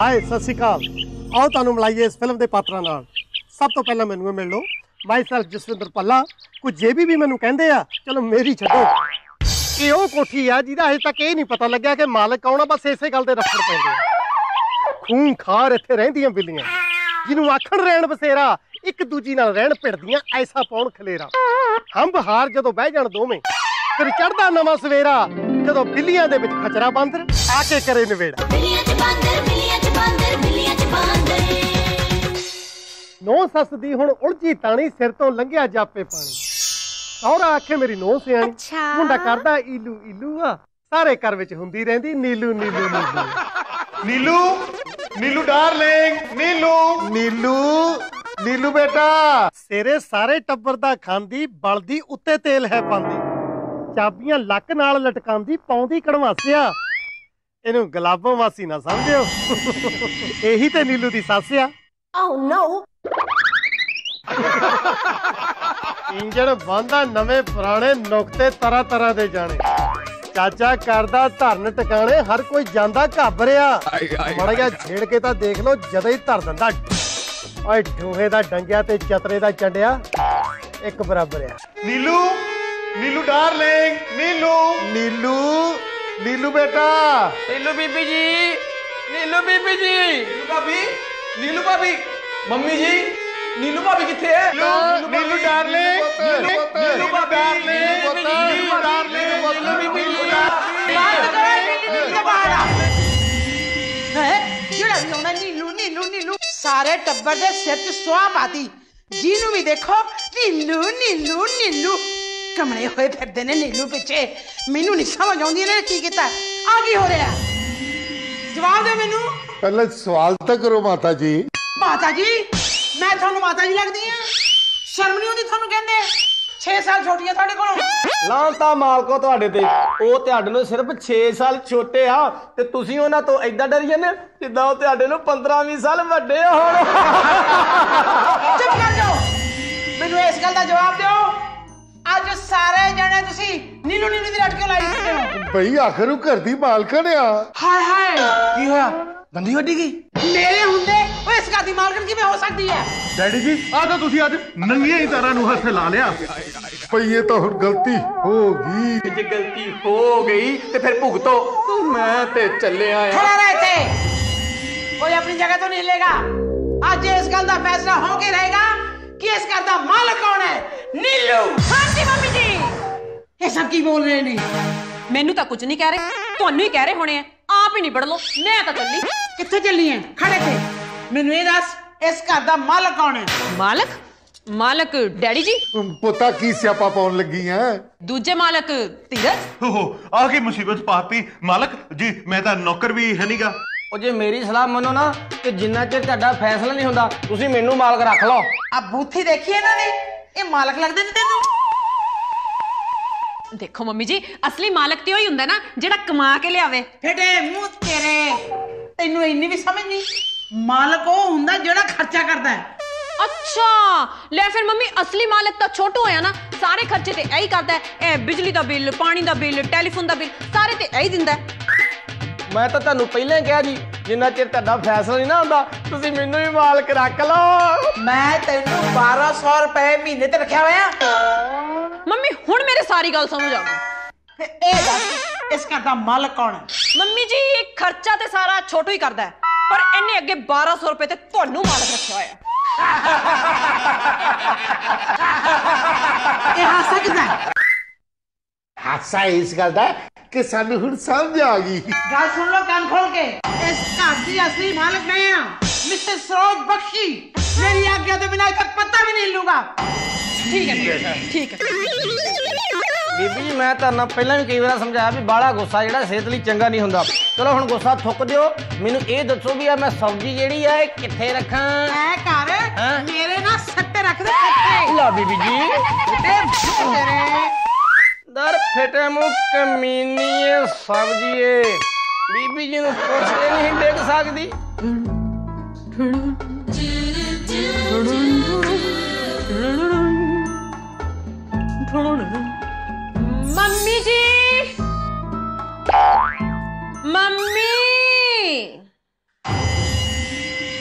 हाय सत श्री अकाल। आओ तुहानूं मिलाइए इस फिल्म के पात्रां नाल। सब तो पहला मैनूं मिल लो माई सैल्फ जसविंदर पल्ला। कुछ जेबी भी मैनूं कहंदे आ, चलो मेरी छड्डो। ये वो कोठी आ जिहदा अजे तक ये नहीं पता लग्या कि मालक कौन आ, बस इसे गल दे रफड़ पैंदे आ। खून खार इत्थे रहिंदियां बिल्लियां जिन्हों आखण रहण बसेरा, एक दूजी नाल रहण भिड़दियां ऐसा पौण खलेरा। हम बहार जदों बह जाण दोवें फिर चढ़दा नवां सवेरा, जदों बिल्लियां दे विच खचरा बांदर आके करे नवेड़ा। नौ सस दी हुण उलझी ताणी, सिर तो लंघिया जापे पानी। सौरा आखे मेरी नौ सियाणी, मुंडा करदा इलू इलू आ, सारे घर विच हुंदी रहिंदी नीलू नीलू नीलू। नीलू नीलू डार्लिंग, नीलू नीलू नीलू बेटा। सेरे सारे टब्बर दा खांदी, बलदी उत्ते तेल है पांदी। चाबियां लक नाल लटकांदी, पाउंदी कड़वासिया। इनू गुलाबों वासी ना समझियो, यही ते नीलू दी सस आ। Oh no! इंजन बांधा नवे पुराने नुकते तरह तरह दे जाने। चाचा करदा धरन टकाने, हर कोई जांदा घाबरिया। माड़ा जिहा छेड़ के तां देख लो, जदे ही धर दिंदा। ओए ढूहे दा डंगिया ते चतरे दा चंडिया एक बराबर आ। नीलू नीलू डार्लिंग, नीलू नीलू नीलू बेटा। नीलू बीबी जी, नीलू बीबी जी, नीलू भाभी, नीलू भाभी, मम्मी जी, नीलू भाभी किथे है? नीलू डार्लिंग, नीलू भाभी, नीलू डार्लिंग, नीलू बीबी जी। ਜਿਹੜਾ ਵੀ ਆਉਂਦਾ ਨੀਲੂ ਨੀਲੂ ਨੀਲੂ, ਸਾਰੇ ਟੱਬਰ ਦੇ ਸਿਰ 'ਚ ਸੁਆਹ ਪਾਤੀ। ਜਿਹਨੂੰ ਵੀ ਦੇਖੋ ਨੀਲੂ ਨੀਲੂ ਨੀਲੂ, ਕਮਲੇ ਹੋਏ ਫਿਰਦੇ ਨੇ ਨੀਲੂ ਪਿੱਛੇ। ਮੈਨੂੰ ਨਹੀਂ ਸਮਝ ਆਉਂਦੀ ਇਹਨੇ ਕੀ ਕੀਤਾ। ਆ ਕੀ ਹੋ ਰਿਹਾ? ਜਵਾਬ ਦਿਓ ਮੈਨੂੰ। पहले सवाल तो करो माता जी। ਮਾਤਾ ਜੀ, ਮੈਂ ਤੁਹਾਨੂੰ ਮਾਤਾ ਜੀ ਲੱਗਦੀ ਆ? ਸ਼ਰਮ ਨਹੀਂ ਆਉਂਦੀ ਤੁਹਾਨੂੰ? ਕਹਿੰਦੇ 6 ਸਾਲ ਛੋਟੀ ਆ ਤੁਹਾਡੇ ਕੋਲੋਂ। ਲਾਂਤਾ ਮਾਲਕੋ ਤੁਹਾਡੇ ਤੇ, ਉਹ ਤੁਹਾਡੇ ਨੂੰ ਸਿਰਫ 6 ਸਾਲ ਛੋਟੇ ਆ ਤੇ ਤੁਸੀਂ ਉਹਨਾਂ ਤੋਂ ਏਦਾਂ ਡਰੀ ਜਾਂਦੇ ਜਿੱਦਾਂ ਉਹ ਤੁਹਾਡੇ ਨੂੰ 15-20 ਸਾਲ ਵੱਡੇ ਹੋਣ। ਚੁੱਪ ਕਰ ਜਾਓ, ਮੈਨੂੰ ਇਸ ਗੱਲ ਦਾ ਜਵਾਬ ਦਿਓ। ਅੱਜ ਸਾਰੇ ਜਣੇ ਤੁਸੀਂ ਨੀਲੂ ਨੀਲੂ ਦੀ ਰਟ ਕਿਉਂ ਲਾਈ ਫਿਰਦੇ ਹੋ? भाई आखिर वो घर दी मालकन आ। ਹਾਏ ਹਾਏ, ਕੀ ਹੋਇਆ? ਦੰਦੀ ਵੱਡੀ ਗਈ? ਮੇਰੇ ਹੁੰਦੇ ਉਹ ਇਸ ਘਰ ਦੀ ਮਾਲਕਣ ਕਿਵੇਂ ਹੋ ਸਕਦੀ ਹੈ? डैडी जी आ तो तुसी आज नंगिया ही तरह नु हथ ला लिया। भाई ये तो हुण गलती होगी। ਜੇ ਗਲਤੀ ਹੋ ਗਈ ਤੇ ਫਿਰ ਭੁਗਤੋ। ਮੈਂ ਤੇ ਚੱਲਿਆ ਆ। ਖੜਾ ਰਹਿ ਇੱਥੇ, ਕੋਈ ਆਪਣੀ ਜਗ੍ਹਾ ਤੋਂ ਨਹੀਂ ਹਿੱਲੇਗਾ। ਅੱਜ ਇਸ ਗੱਲ ਦਾ ਫੈਸਲਾ ਹੋ ਕੇ ਰਹੇਗਾ ਕਿ ਇਸ ਘਰ ਦਾ ਮਾਲਕ ਕੌਣ ਹੈ। ਨੀਲੂ। ਹਾਂਜੀ ਮੰਮੀ ਜੀ। ਇਹ ਸਭ ਕੀ ਬੋਲ ਰਹੇ ਨੇ? ਮੈਨੂੰ ਤਾਂ ਕੁਝ ਨਹੀਂ ਕਹਿ ਰਹੇ, ਤੁਹਾਨੂੰ ਹੀ ਕਹਿ ਰਹੇ ਹੋਣੇ ਆ। ਆਪ ਹੀ ਨਿਬੜ ਲਓ, ਮੈਂ ਤਾਂ ਚੱਲੀ। ਕਿੱਥੇ ਚੱਲੀ ਹੈ? ਖੜੇ ਥੇ, ਮੈਨੂੰ ਇਹ ਦੱਸ ਇਸ ਘਰ ਦਾ ਮਾਲਕ ਕੌਣ ਹੈ? ਮਾਲਕ? ਮਾਲਕ ਡੈਡੀ ਜੀ। पोता की स्यापा पाउन लगी है। ਦੂਜੇ ਮਾਲਕ ਧੀਰਜ। ओहो आ गई मुसीबत पाती मालक जी। मैं तो नौकर भी है नीगा। ਉਹ ਜੇ ਮੇਰੀ ਸਲਾਹ ਮੰਨੋ ਨਾ ਕਿ ਜਿੰਨਾ ਚਿਰ ਤੁਹਾਡਾ ਫੈਸਲਾ ਨਹੀਂ ਹੁੰਦਾ ਤੁਸੀਂ ਮੈਨੂੰ ਮਾਲਕ ਰੱਖ ਲਓ। ਆ ਬੂਥੀ ਦੇਖੀ ਇਹਨਾਂ ਨੇ, ਇਹ ਮਾਲਕ ਲੱਗਦੇ ਨੇ ਤੈਨੂੰ? ਦੇਖੋ ਮੰਮੀ ਜੀ, ਅਸਲੀ ਮਾਲਕ ਤੇ ਉਹੀ ਹੁੰਦਾ ਨਾ ਜਿਹੜਾ ਕਮਾ ਕੇ ਲਿਆਵੇ। ਫੇਟੇ ਮੂੰਹ ਤੇਰੇ, ਤੈਨੂੰ ਇੰਨੀ ਵੀ ਸਮਝ ਨਹੀਂ। ਮਾਲਕ ਉਹ ਹੁੰਦਾ ਜਿਹੜਾ ਖਰਚਾ ਕਰਦਾ ਹੈ। ਅੱਛਾ ਲੈ ਫਿਰ ਮੰਮੀ, ਅਸਲੀ ਮਾਲਕ ਤਾਂ ਛੋਟੂ ਹੋਇਆ ਨਾ, ਸਾਰੇ ਖਰਚੇ ਤੇ ਇਹੀ ਕਰਦਾ ਹੈ। ਇਹ ਬਿਜਲੀ ਦਾ ਬਿੱਲ, ਪਾਣੀ ਦਾ ਬਿੱਲ, ਟੈਲੀਫੋਨ ਦਾ ਬਿੱਲ, ਸਾਰੇ ਤੇ ਇਹੀ ਦਿੰਦਾ ਹੈ। ਮੈਂ ਤਾਂ ਤੁਹਾਨੂੰ ਪਹਿਲਾਂ ਹੀ ਕਿਹਾ ਜੀ, ਜਿੰਨਾ ਚਿਰ ਤੁਹਾਡਾ ਫੈਸਲਾ ਨਹੀਂ ਨਾ ਹੁੰਦਾ ਤੁਸੀਂ ਮੈਨੂੰ ਵੀ ਮਾਲਕ ਰੱਖ ਲਓ। ਮੈਂ ਤੈਨੂੰ 1200 ਰੁਪਏ ਮਹੀਨੇ ਤੇ ਰੱਖਿਆ ਹੋਇਆ। ਮੰਮੀ ਹੁਣ ਮੇਰੇ ਸਾਰੀ ਗੱਲ ਸਮਝ ਆ ਗਈ। ਫਿਰ ਇਹ ਦੱਸ ਇਸ ਘਰ ਦਾ ਮਾਲਕ ਕੌਣ ਹੈ? ਮੰਮੀ ਜੀ ਖਰਚਾ ਤੇ ਸਾਰਾ ਛੋਟੂ ਹੀ ਕਰਦਾ ਹੈ, ਪਰ ਇਹਨੇ ਅੱਗੇ 1200 ਰੁਪਏ ਤੇ ਤੁਹਾਨੂੰ ਮਾਲਕ ਰੱਖਿਆ ਹੋਇਆ। ਇਹ ਹਾਸਾ ਕਿਦਾਂ? हासा इस गल दा कि सानू हुण समझ आ गई। ਗੱਲ ਸੁਣ ਲਓ ਕੰਨ ਖੋਲ ਕੇ। ਇਸ ਘਰ ਦੀ ਅਸਲੀ ਮਾਲਕ ਮੈਂ ਹਾਂ, ਮਿਸਟਰ ਸਰੋਜ ਬਖਸ਼ੀ। ਮੇਰੀ ਆਗਿਆ ਤੋਂ ਬਿਨਾਂ ਇੱਕ ਪੱਤਾ ਵੀ ਨਹੀਂ ਹਿੱਲੂਗਾ। ਠੀਕ ਹੈ ਠੀਕ ਹੈ। ਬੀਬੀ ਜੀ ਮੈਂ ਤੁਹਾਨੂੰ ਪਹਿਲਾਂ ਵੀ ਕਈ ਵਾਰ ਸਮਝਾਇਆ ਵੀ ਬਾਹਲਾ ਗੁੱਸਾ ਜਿਹੜਾ ਸਿਹਤ ਲਈ ਚੰਗਾ ਨਹੀਂ ਹੁੰਦਾ। ਚਲੋ ਹੁਣ ਗੁੱਸਾ ਥੁੱਕ ਦਿਓ, ਮੈਨੂੰ ਇਹ ਦੱਸੋ ਵੀ ਆ ਮੈਂ ਸਬਜ਼ੀ ਜਿਹੜੀ ਆ ਇਹ ਕਿੱਥੇ ਰੱਖਾਂ? ਐ ਘਰ ਮੇਰੇ ਨਾਲ ਸੱਟੇ ਰੱਖ ਦੇ, ਸੱਟੇ। ਲਾ ਬੀਬੀ ਜੀ। ਤੇਰੇ ਦਰ ਫੇਟੇ ਮੂੰਹ ਕਮੀਨੀਏ ਸਬਜ਼ੀਏ, ਬੀਬੀ ਜੀ ਨੂੰ ਪੁੱਛ ਕੇ ਨਹੀਂ ਡਿੱਗ ਸਕਦੀ। ਮੰਮੀ ਜੀ, ਮੰਮੀ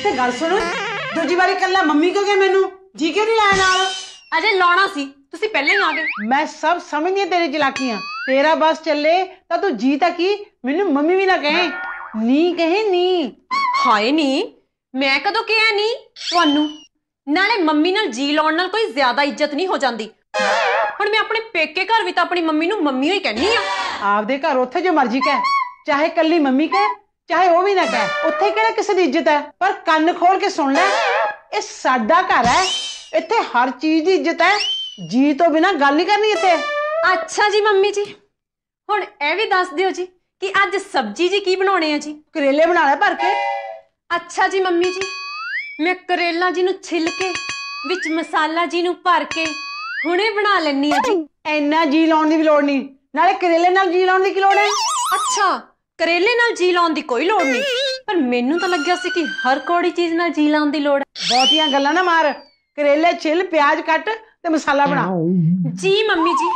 ਤੇ ਗੱਲ ਸੁਣ, ਦੂਜੀ ਵਾਰੀ ਕੱਲਾ ਮੰਮੀ ਕੋ ਗਿਆ ਮੈਨੂੰ ਜੀ ਕਿਉਂ ਨਹੀਂ ਆਇਆ ਨਾਲ? ਅਜੇ ਲਾਉਣਾ ਸੀ, ਤੁਸੀਂ ਪਹਿਲਾਂ ਹੀ ਆ ਗਏ। ਮੈਂ ਸਭ ਸਮਝਦੀ ਹਾਂ ਤੇਰੀ ਚਲਾਕੀਆਂ। ਤੇਰਾ ਬਸ ਚੱਲੇ ਤਾਂ ਤੂੰ ਜੀ ਤਾਂ ਕੀ ਮੈਨੂੰ ਮੰਮੀ ਵੀ ਨਾ ਕਹੇ, ਨੀ ਕਹੇ ਨੀ। ਹਾਏ ਨੀ, ਮੈਂ ਕਦੋਂ ਕਿਹਾ ਨੀ ਤੁਹਾਨੂੰ? ਨਾਲੇ ਮੰਮੀ ਨਾਲ ਜੀ ਲਾਉਣ ਨਾਲ ਕੋਈ ਜ਼ਿਆਦਾ ਇੱਜ਼ਤ ਨਹੀਂ ਹੋ ਜਾਂਦੀ। ਹੁਣ ਮੈਂ ਆਪਣੇ ਪੇਕੇ ਘਰ ਵੀ ਤਾਂ ਆਪਣੀ ਮੰਮੀ ਨੂੰ ਮੰਮੀ ਹੀ ਕਹਿੰਦੀ ਆ। ਆਪਦੇ ਘਰ ਉੱਥੇ ਜੋ ਮਰਜ਼ੀ ਕਹਿ, ਚਾਹੇ ਕੱਲੀ ਮੰਮੀ ਕਹਿ ਚਾਹੇ ਉਹ ਵੀ ਨਾ ਕਹਿ, ਉੱਥੇ ਕਿਹੜਾ ਕਿਸੇ ਦੀ ਇੱਜ਼ਤ ਹੈ। ਪਰ ਕੰਨ ਖੋਲ ਕੇ ਸੁਣ ਲੈ, ਇਹ ਸਾਡਾ ਘਰ ਹੈ, ਇੱਥੇ ਹਰ ਚੀਜ਼ ਦੀ ਇੱਜ਼ਤ ਹੈ। ਜੀ ਤੋਂ ਬਿਨਾਂ ਗੱਲ ਨਹੀਂ ਕਰਨੀ ਇੱਥੇ। ਅੱਛਾ ਜੀ ਮੰਮੀ ਜੀ, ਹੁਣ ਇਹ ਵੀ ਦੱਸ ਦਿਓ ਜੀ ਕਿ ਅੱਜ ਸਬਜ਼ੀ ਜੀ ਕੀ ਬਣਾਉਣੇ ਆ ਜੀ? ਕਰੇਲੇ ਬਣਾ ਲੈ ਭਰ ਕੇ। ਅੱਛਾ ਜੀ ਮੰਮੀ ਜੀ, ਮੈਂ ਕਰੇਲਾ ਜੀ ਨੂੰ ਛਿੱਲ ਕੇ ਵਿੱਚ ਮਸਾਲਾ ਜੀ ਨੂੰ ਭਰ ਕੇ ਹੁਣੇ ਬਣਾ ਲੈਣੀ ਆ ਜੀ। ਇੰਨਾ ਜੀ ਲਾਉਣ ਦੀ ਵੀ ਲੋੜ ਨਹੀਂ, ਨਾਲੇ ਕਰੇਲੇ ਨਾਲ ਜੀ ਲਾਉਣ ਦੀ ਕੀ ਲੋੜ ਹੈ? ਅੱਛਾ, ਕਰੇਲੇ ਨਾਲ ਜੀ ਲਾਉਣ ਦੀ ਕੋਈ ਲੋੜ ਨਹੀਂ, ਪਰ ਮੈਨੂੰ ਤਾਂ ਲੱਗਿਆ ਸੀ ਕਿ ਹਰ ਕੌੜੀ ਚੀਜ਼ ਨਾਲ ਜੀ ਲਾਉਣ ਦੀ ਲੋੜ ਹੈ। ਬਹੁਤੀਆਂ ਗੱਲਾਂ ਨਾ ਮਾਰ, ਕਰੇਲੇ ਛਿੱਲ, ਪਿਆਜ਼ ਕੱਟ ਤੇ ਮਸਾਲਾ ਬਣਾ। ਜੀ ਮੰਮੀ ਜੀ।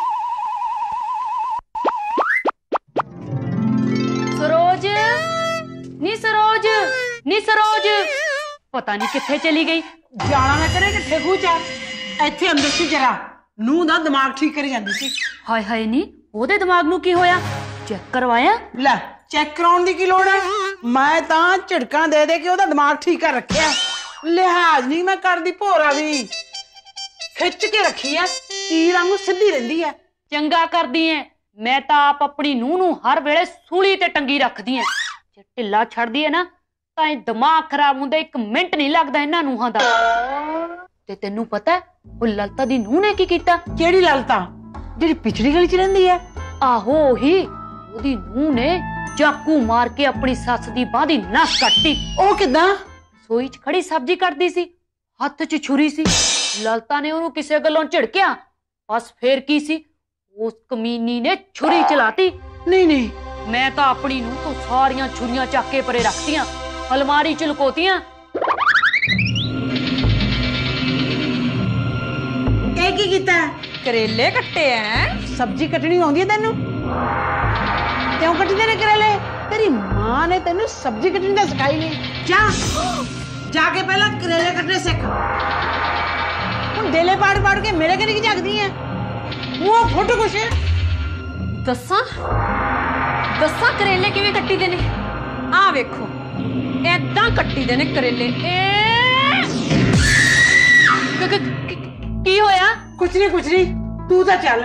ਸਰੋਜ ਨੀ, ਸਰੋਜ ਨੀ, ਸਰੋਜ ਪਤਾ ਨਹੀਂ ਕਿੱਥੇ ਚਲੀ ਗਈ। ਜਾਣਾ ਨਾ ਕਰੇ ਕਿੱਥੇ ਖੂਚਾ, ਇੱਥੇ ਅੰਦਰ ਸੀ ਜਰਾ, ਨੂੰਹ ਦਾ ਦਿਮਾਗ ਠੀਕ ਕਰੀ ਜਾਂਦੀ ਸੀ। ਹਾਏ ਹਾਏ ਨੀ, ਉਹਦੇ ਦਿਮਾਗ ਨੂੰ ਕੀ ਹੋਇਆ? ਚੈੱਕ ਕਰਵਾਇਆ? ਲੈ ਚੈੱਕ ਕਰਾਉਣ ਦੀ ਕੀ ਲੋੜ ਹੈ? ਮੈਂ ਤਾਂ ਝਿੜਕਾਂ ਦੇ ਦੇ ਕੇ ਉਹਦਾ ਦਿਮਾਗ ਠੀਕ ਕਰ ਰੱਖਿਆ। ਲਿਹਾਜ਼ ਨਹੀਂ ਮੈਂ ਕਰਦੀ, ਭੋਰਾ ਵੀ ਖਿੱਚ ਕੇ ਰੱਖੀ ਐ, ਤੀਰ ਵਾਂਗੂ ਸਿੱਧੀ ਰਹਿੰਦੀ ਐ। ਚੰਗਾ ਕਰਦੀ ਐ, ਮੈਂ ਤਾਂ ਆਪ ਆਪਣੀ ਨੂੰਹ ਨੂੰ ਹਰ ਵੇਲੇ ਸੂਲੀ ਤੇ ਟੰਗੀ ਰੱਖਦੀ ਐ। ਜੇ ਢਿੱਲਾ ਛੱਡਦੀ ਐ ਨਾ ਤਾਂ ਇਹ ਦਿਮਾਗ ਖਰਾਬ ਹੁੰਦਾ, 1 ਮਿੰਟ ਨਹੀਂ ਲੱਗਦਾ ਇਹਨਾਂ ਨੂੰਹਾਂ ਦਾ। ਤੇ ਤੈਨੂੰ ਪਤਾ ਉਹ ਲਲਤਾ ਦੀ ਨੂੰਹ ਨੇ ਕੀ ਕੀਤਾ? ਕਿਹੜੀ ਲਲਤਾ? ਜਿਹੜੀ ਪਿਛੜੀ ਗਲੀ 'ਚ ਰਹਿੰਦੀ ਐ? ਆਹੋ ਉਹੀ। ਉਹਦੀ ਨੂੰਹ ਨੇ ਚਾਕੂ ਮਾਰ ਕੇ ਆਪਣੀ ਸੱਸ ਦੀ ਬਾਂਹ ਦੀ ਨਸ ਕੱਟੀ। ਉਹ ਕਿੱਦਾਂ? ਰਸੋਈ 'ਚ ਖੜੀ ਸਬਜ਼ੀ ਕੱਟਦੀ ਸੀ, ਹੱਥ 'ਚ ਛੁਰੀ ਸੀ। ਲਲਤਾ ਨੇ ਉਹਨੂੰ ਕਿਸੇ ਗੱਲੋਂ ਝਿੜਕਿਆ, ਬਸ ਫੇਰ ਕੀ ਸੀ, ਉਸ ਕਮੀਨੀ ਨੇ ਛੁਰੀ ਚਲਾਤੀ। ਨਹੀਂ ਨਹੀਂ, ਮੈਂ ਤਾਂ ਆਪਣੀ ਨੂੰਹ ਤੋਂ ਸਾਰੀਆਂ ਛੁਰੀਆਂ ਚੱਕ ਕੇ ਪਰੇ ਰੱਖਤੀਆਂ, ਅਲਮਾਰੀ 'ਚ ਲੁਕੋਤੀਆਂ। ਇਹ ਕੀ ਕੀਤਾ? ਕਰੇਲੇ ਕੱਟੇ ਐ। ਸਬਜ਼ੀ ਕੱਟਣੀ ਆਉਂਦੀ ਐ ਤੈਨੂੰ? ਕਿਉਂ ਕੱਟਦੇ ਨੇ ਕਰੇਲੇ? ਤੇਰੀ ਮਾਂ ਨੇ ਤੈਨੂੰ ਸਬਜ਼ੀ ਕੱਟਣੀ ਤਾਂ ਸਿਖਾਈ ਨਹੀਂ। ਜਾ ਕੇ ਪਹਿਲਾਂ ਕਰੇਲੇ ਕੱਟਣੇ ਸਿੱਖ। ਹੁਣ ਡੇਲੇ ਪਾੜ ਪਾੜ ਕੇ ਮੇਰੇ ਘਰੇ ਕੀ ਜਗਦੀ ਐ? ਉਹ ਫੋਟੋ ਕੁਛ ਦੱਸਾਂ ਕਰੇਲੇ ਕਿਵੇਂ ਕੱਟੀ ਦੇ ਨੇ? ਆਹ ਵੇਖੋ, ਏਦਾਂ ਕੱਟੀ ਦੇ ਨੇ ਕਰੇਲੇ। ਕੀ ਹੋਇਆ? ਕੁਛ ਨਹੀਂ, ਤੂੰ ਤਾਂ ਚੱਲ।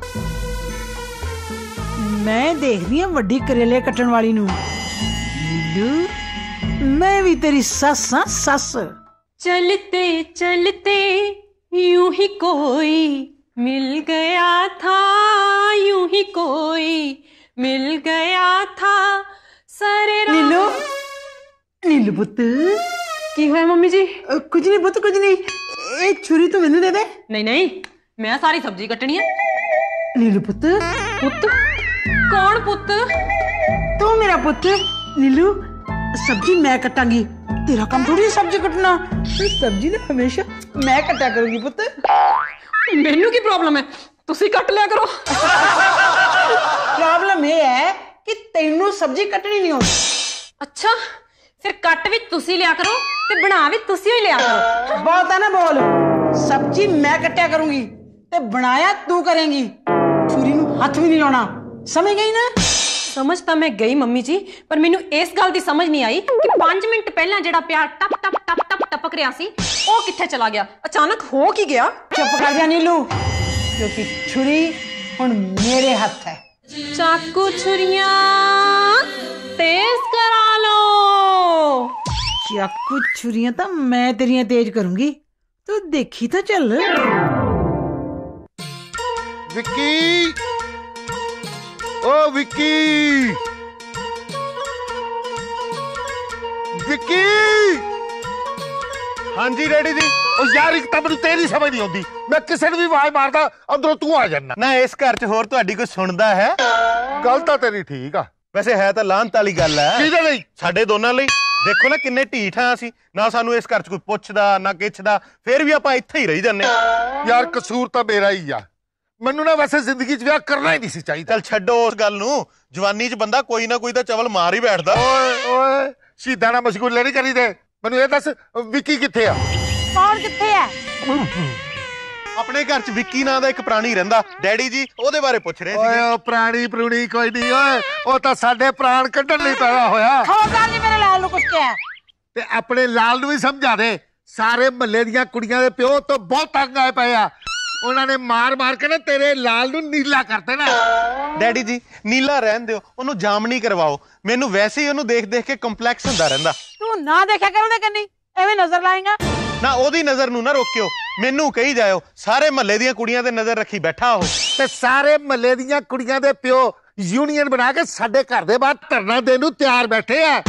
ਮੈਂ ਦੇਖਦੀ ਆ ਵੱਡੀ ਕਰੇਲੇ ਕੱਟਣ ਵਾਲੀ ਨੂੰ। ਨੀਲੂ, ਮੈਂ ਵੀ ਤੇਰੀ ਸੱਸ ਆ, ਸੱਸ। चलते चलते यूं ही कोई मिल गया था, यूं ही कोई मिल गया था सारे नीलू, नीलू पुत्त की हुआ मम्मी जी? कुछ नहीं पुत्त, कुछ नहीं। एक छुरी तो मैंने दे दे। नहीं नहीं, मैं सारी सब्जी कटनी है। नीलू पुत्त। पुत्त? कौन पुत्त? तू मेरा पुत्त। नीलू, सब्जी मैं कटांगी, तेरा काम थोड़ी सब्जी कटना। सब्जी ना हमेशा मैं कटा करूंगी पुत्त। मेनू की प्रॉब्लम है? तुसी कट लिया करो। प्रॉब्लम ये है कि तेनू सब्जी कटनी नहीं होती। अच्छा, फिर कट भी तुसी लिया करो ते बना भी तुसी ही लिया करो। बहुत है ना बोल। सब्जी मैं कट्या करूंगी ते बनाया तू करेंगी। छुरी नू हाथ भी नहीं लाना, समझ गई ना? समझ तो मैं गई मम्मी जी, पर मैनू इस गल दी समझ नहीं आई कि 5 मिनट पहला जेड़ा प्यार टप टप टप टप टपक रहा सी वो कित्थे चला गया? अचानक हो की गया? चुप कर जा नीलू, क्योंकि छुरी हुण मेरे हाथ है। चाकू छुरियां तेज करा लो। चाकू छुरियां तो मैं तेरियां तेज करूंगी, तो देखी तो चल। विक्की, ओ विक्की, विक्की। हाँ जी डैडी जी। ओ यार एक तब तेरी समझ नहीं आती, मैं किसी ने भी आवाज मारदा अंदरों तू आ जाना ना। इस घर च होर तुहाडी कोई सुनदा है? गल तां तेरी ठीक आ, वैसे है तां लांत वाली गल है। किहदे लई? साडे दोनां लई। देखो ना किन्ने ढीठ हां असीं, ना सानू इस घर च कोई पुछदा ना किछदा, फिर भी आपां इत्थे ही रही जन्ने। यार कसूर तां मेरा ही आ, मैनू ना वैसे जिंदगी च विआह करना ही नहीं सी चाहिदा। चल छड्डो उस गल नूं, जवानी च बंदा कोई ना कोई तां चवल मार ही बैठदा। ओए ओए, शहीदां नाल मशगूले नहीं करी दे। ਮੈਨੂੰ ਇਹ ਦੱਸ ਵਿੱਕੀ ਕਿੱਥੇ ਆ? ਕੌਣ ਕਿੱਥੇ ਹੈ? ਆਪਣੇ ਘਰ 'ਚ ਵਿੱਕੀ ਨਾਂ ਦਾ ਇੱਕ ਪ੍ਰਾਣੀ ਰਹਿੰਦਾ, ਡੈਡੀ ਜੀ ਉਹਦੇ ਬਾਰੇ ਪੁੱਛ ਰਹੇ ਓਏ ਸੀ। ਉਹ ਪ੍ਰਾਣੀ ਪ੍ਰੂਣੀ ਕੋਈ ਨਹੀਂ ਓਏ, ਉਹ ਤਾਂ ਸਾਡੇ ਪ੍ਰਾਣ ਕੱਢਣ ਲਈ ਪੈਦਾ ਹੋਇਆ। ਖਬਰਦਾਰ ਜੀ ਮੇਰੇ ਲਾਲ ਨੂੰ ਕੁਛ ਕਿਹਾ। ਤੇ ਆਪਣੇ ਲਾਲ ਨੂੰ ਵੀ ਸਮਝਾ ਦੇ, ਸਾਰੇ ਮਹੱਲੇ ਦੀਆਂ ਕੁੜੀਆਂ ਦੇ ਪਿਓ ਤੋਂ ਬਹੁਤ ਤੰਗ ਆਏ ਪਏ ਆ। ਉਹਨਾਂ ਨੇ ਮਾਰ ਮਾਰ ਕੇ ਨਾ ਤੇਰੇ ਲਾਲ ਨੂੰ ਨੀਲਾ ਕਰ ਦੇਣਾ। ਡੈਡੀ ਜੀ ਨੀਲਾ ਰਹਿਣ ਦਿਓ, ਉਹਨੂੰ ਜਾਮਨੀ ਕਰਵਾਓ। ਮੈਨੂੰ ਵੈਸੇ ਹੀ ਉਹਨੂੰ ਦੇਖ ਦੇਖ ਕੇ ਕੰਪਲੈਕਸ ਹੁੰਦਾ ਰਹਿੰਦਾ। ਤੂੰ ਨਾ ਦੇਖਿਆ ਕਰ ਉਹਦੇ ਕੰਨੀ, ਐਵੇਂ ਨਜ਼ਰ ਲਾਏਗਾ। ਨਾ ਉਹਦੀ ਨਜ਼ਰ ਨੂੰ ਨਾ ਰੋਕਿਓ, ਮੈਨੂੰ ਕਹੀ ਜਾਇਓ ਸਾਰੇ ਮਹੱਲੇ ਦੀਆਂ ਕੁੜੀਆਂ ਤੇ ਨਜ਼ਰ ਰੱਖੀ ਬੈਠਾ ਉਹ। ਤੇ ਸਾਰੇ ਮਹੱਲੇ ਦੀਆਂ ਕੁੜੀਆਂ ਦੇ ਪਿਓ ਯੂਨੀਅਨ ਬਣਾ ਕੇ ਸਾਡੇ ਘਰ ਦੇ ਬਾਹਰ ਧਰਨਾ ਦੇਣ ਨੂੰ ਤਿਆਰ ਬੈਠੇ ਆ।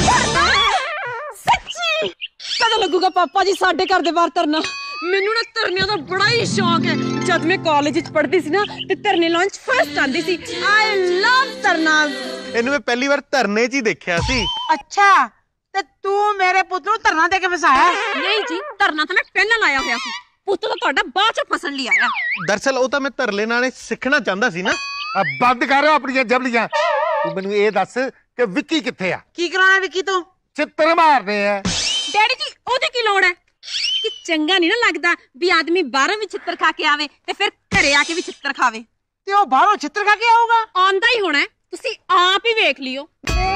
ਸੱਚੀ ਕਦੋਂ ਲੱਗੂਗਾ ਪਾਪਾ ਜੀ ਸਾਡੇ ਘਰ ਦੇ ਬਾਹਰ ਧਰਨਾ? ਮੈਨੂੰ ਨਾ ਧਰਨਿਆਂ ਦਾ ਬੜਾ ਹੀ ਸ਼ੌਕ ਹੈ। ਜਦ ਮੈਂ ਕਾਲਜ ਵਿੱਚ ਪੜ੍ਹਦੀ ਸੀ ਨਾ ਤੇ ਧਰਨੇ ਲਾਂਚ ਫਸਟ ਆਂਦੀ ਸੀ। ਆਈ ਲਵ ਧਰਨਾ। ਇਹਨੂੰ ਮੈਂ ਪਹਿਲੀ ਵਾਰ ਧਰਨੇ 'ਚ ਹੀ ਦੇਖਿਆ ਸੀ। ਅੱਛਾ ਤੇ ਤੂੰ ਮੇਰੇ ਪੁੱਤ ਨੂੰ ਧਰਨਾ ਦੇ ਕੇ ਫਸਾਇਆ? ਨਹੀਂ ਜੀ, ਧਰਨਾ ਤਾਂ ਮੈਂ ਪਹਿਲਾਂ ਲਾਇਆ ਹੋਇਆ ਸੀ। ਪੁੱਤ ਤਾਂ ਤੁਹਾਡਾ ਬਾਅਦ ਚ ਫਸਣ ਲਈ ਆਇਆ। ਦਰਅਸਲ ਉਹ ਤਾਂ ਮੈਂ ਧਰਲੇ ਨਾਲ ਸਿੱਖਣਾ ਚਾਹੁੰਦਾ ਸੀ ਨਾ। ਬੰਦ ਕਰ ਆਪਣੀਆਂ ਜਬਲੀਆਂ। ਤੂੰ ਮੈਨੂੰ ਇਹ ਦੱਸ ਕਿ ਵਿੱਕੀ ਕਿੱਥੇ ਆ? ਕੀ ਕਰਾਉਣਾ ਵਿੱਕੀ ਤੋਂ? ਚਿੱਤਰ ਮਾਰਦੇ ਆ। ਡੈਡੀ ਜੀ ਉਹਦੀ ਕੀ ਲੋੜ ਹੈ? ਕਿ ਚੰਗਾ ਨਹੀਂ ਨਾ ਲੱਗਦਾ ਵੀ ਆਦਮੀ ਬਾਹਰੋਂ ਵੀ ਛਿੱਤਰ ਖਾ ਕੇ ਆਵੇ ਤੇ ਫਿਰ ਘਰੇ ਆ ਕੇ ਵੀ ਛਿੱਤਰ ਖਾਵੇ। ਤੇ ਉਹ ਬਾਹਰੋਂ ਛਿੱਤਰ ਖਾ ਕੇ ਆਊਗਾ? ਆਉਂਦਾ ਹੀ ਹੋਣਾ, ਤੁਸੀਂ ਆਪ ਹੀ ਵੇਖ ਲਿਓ।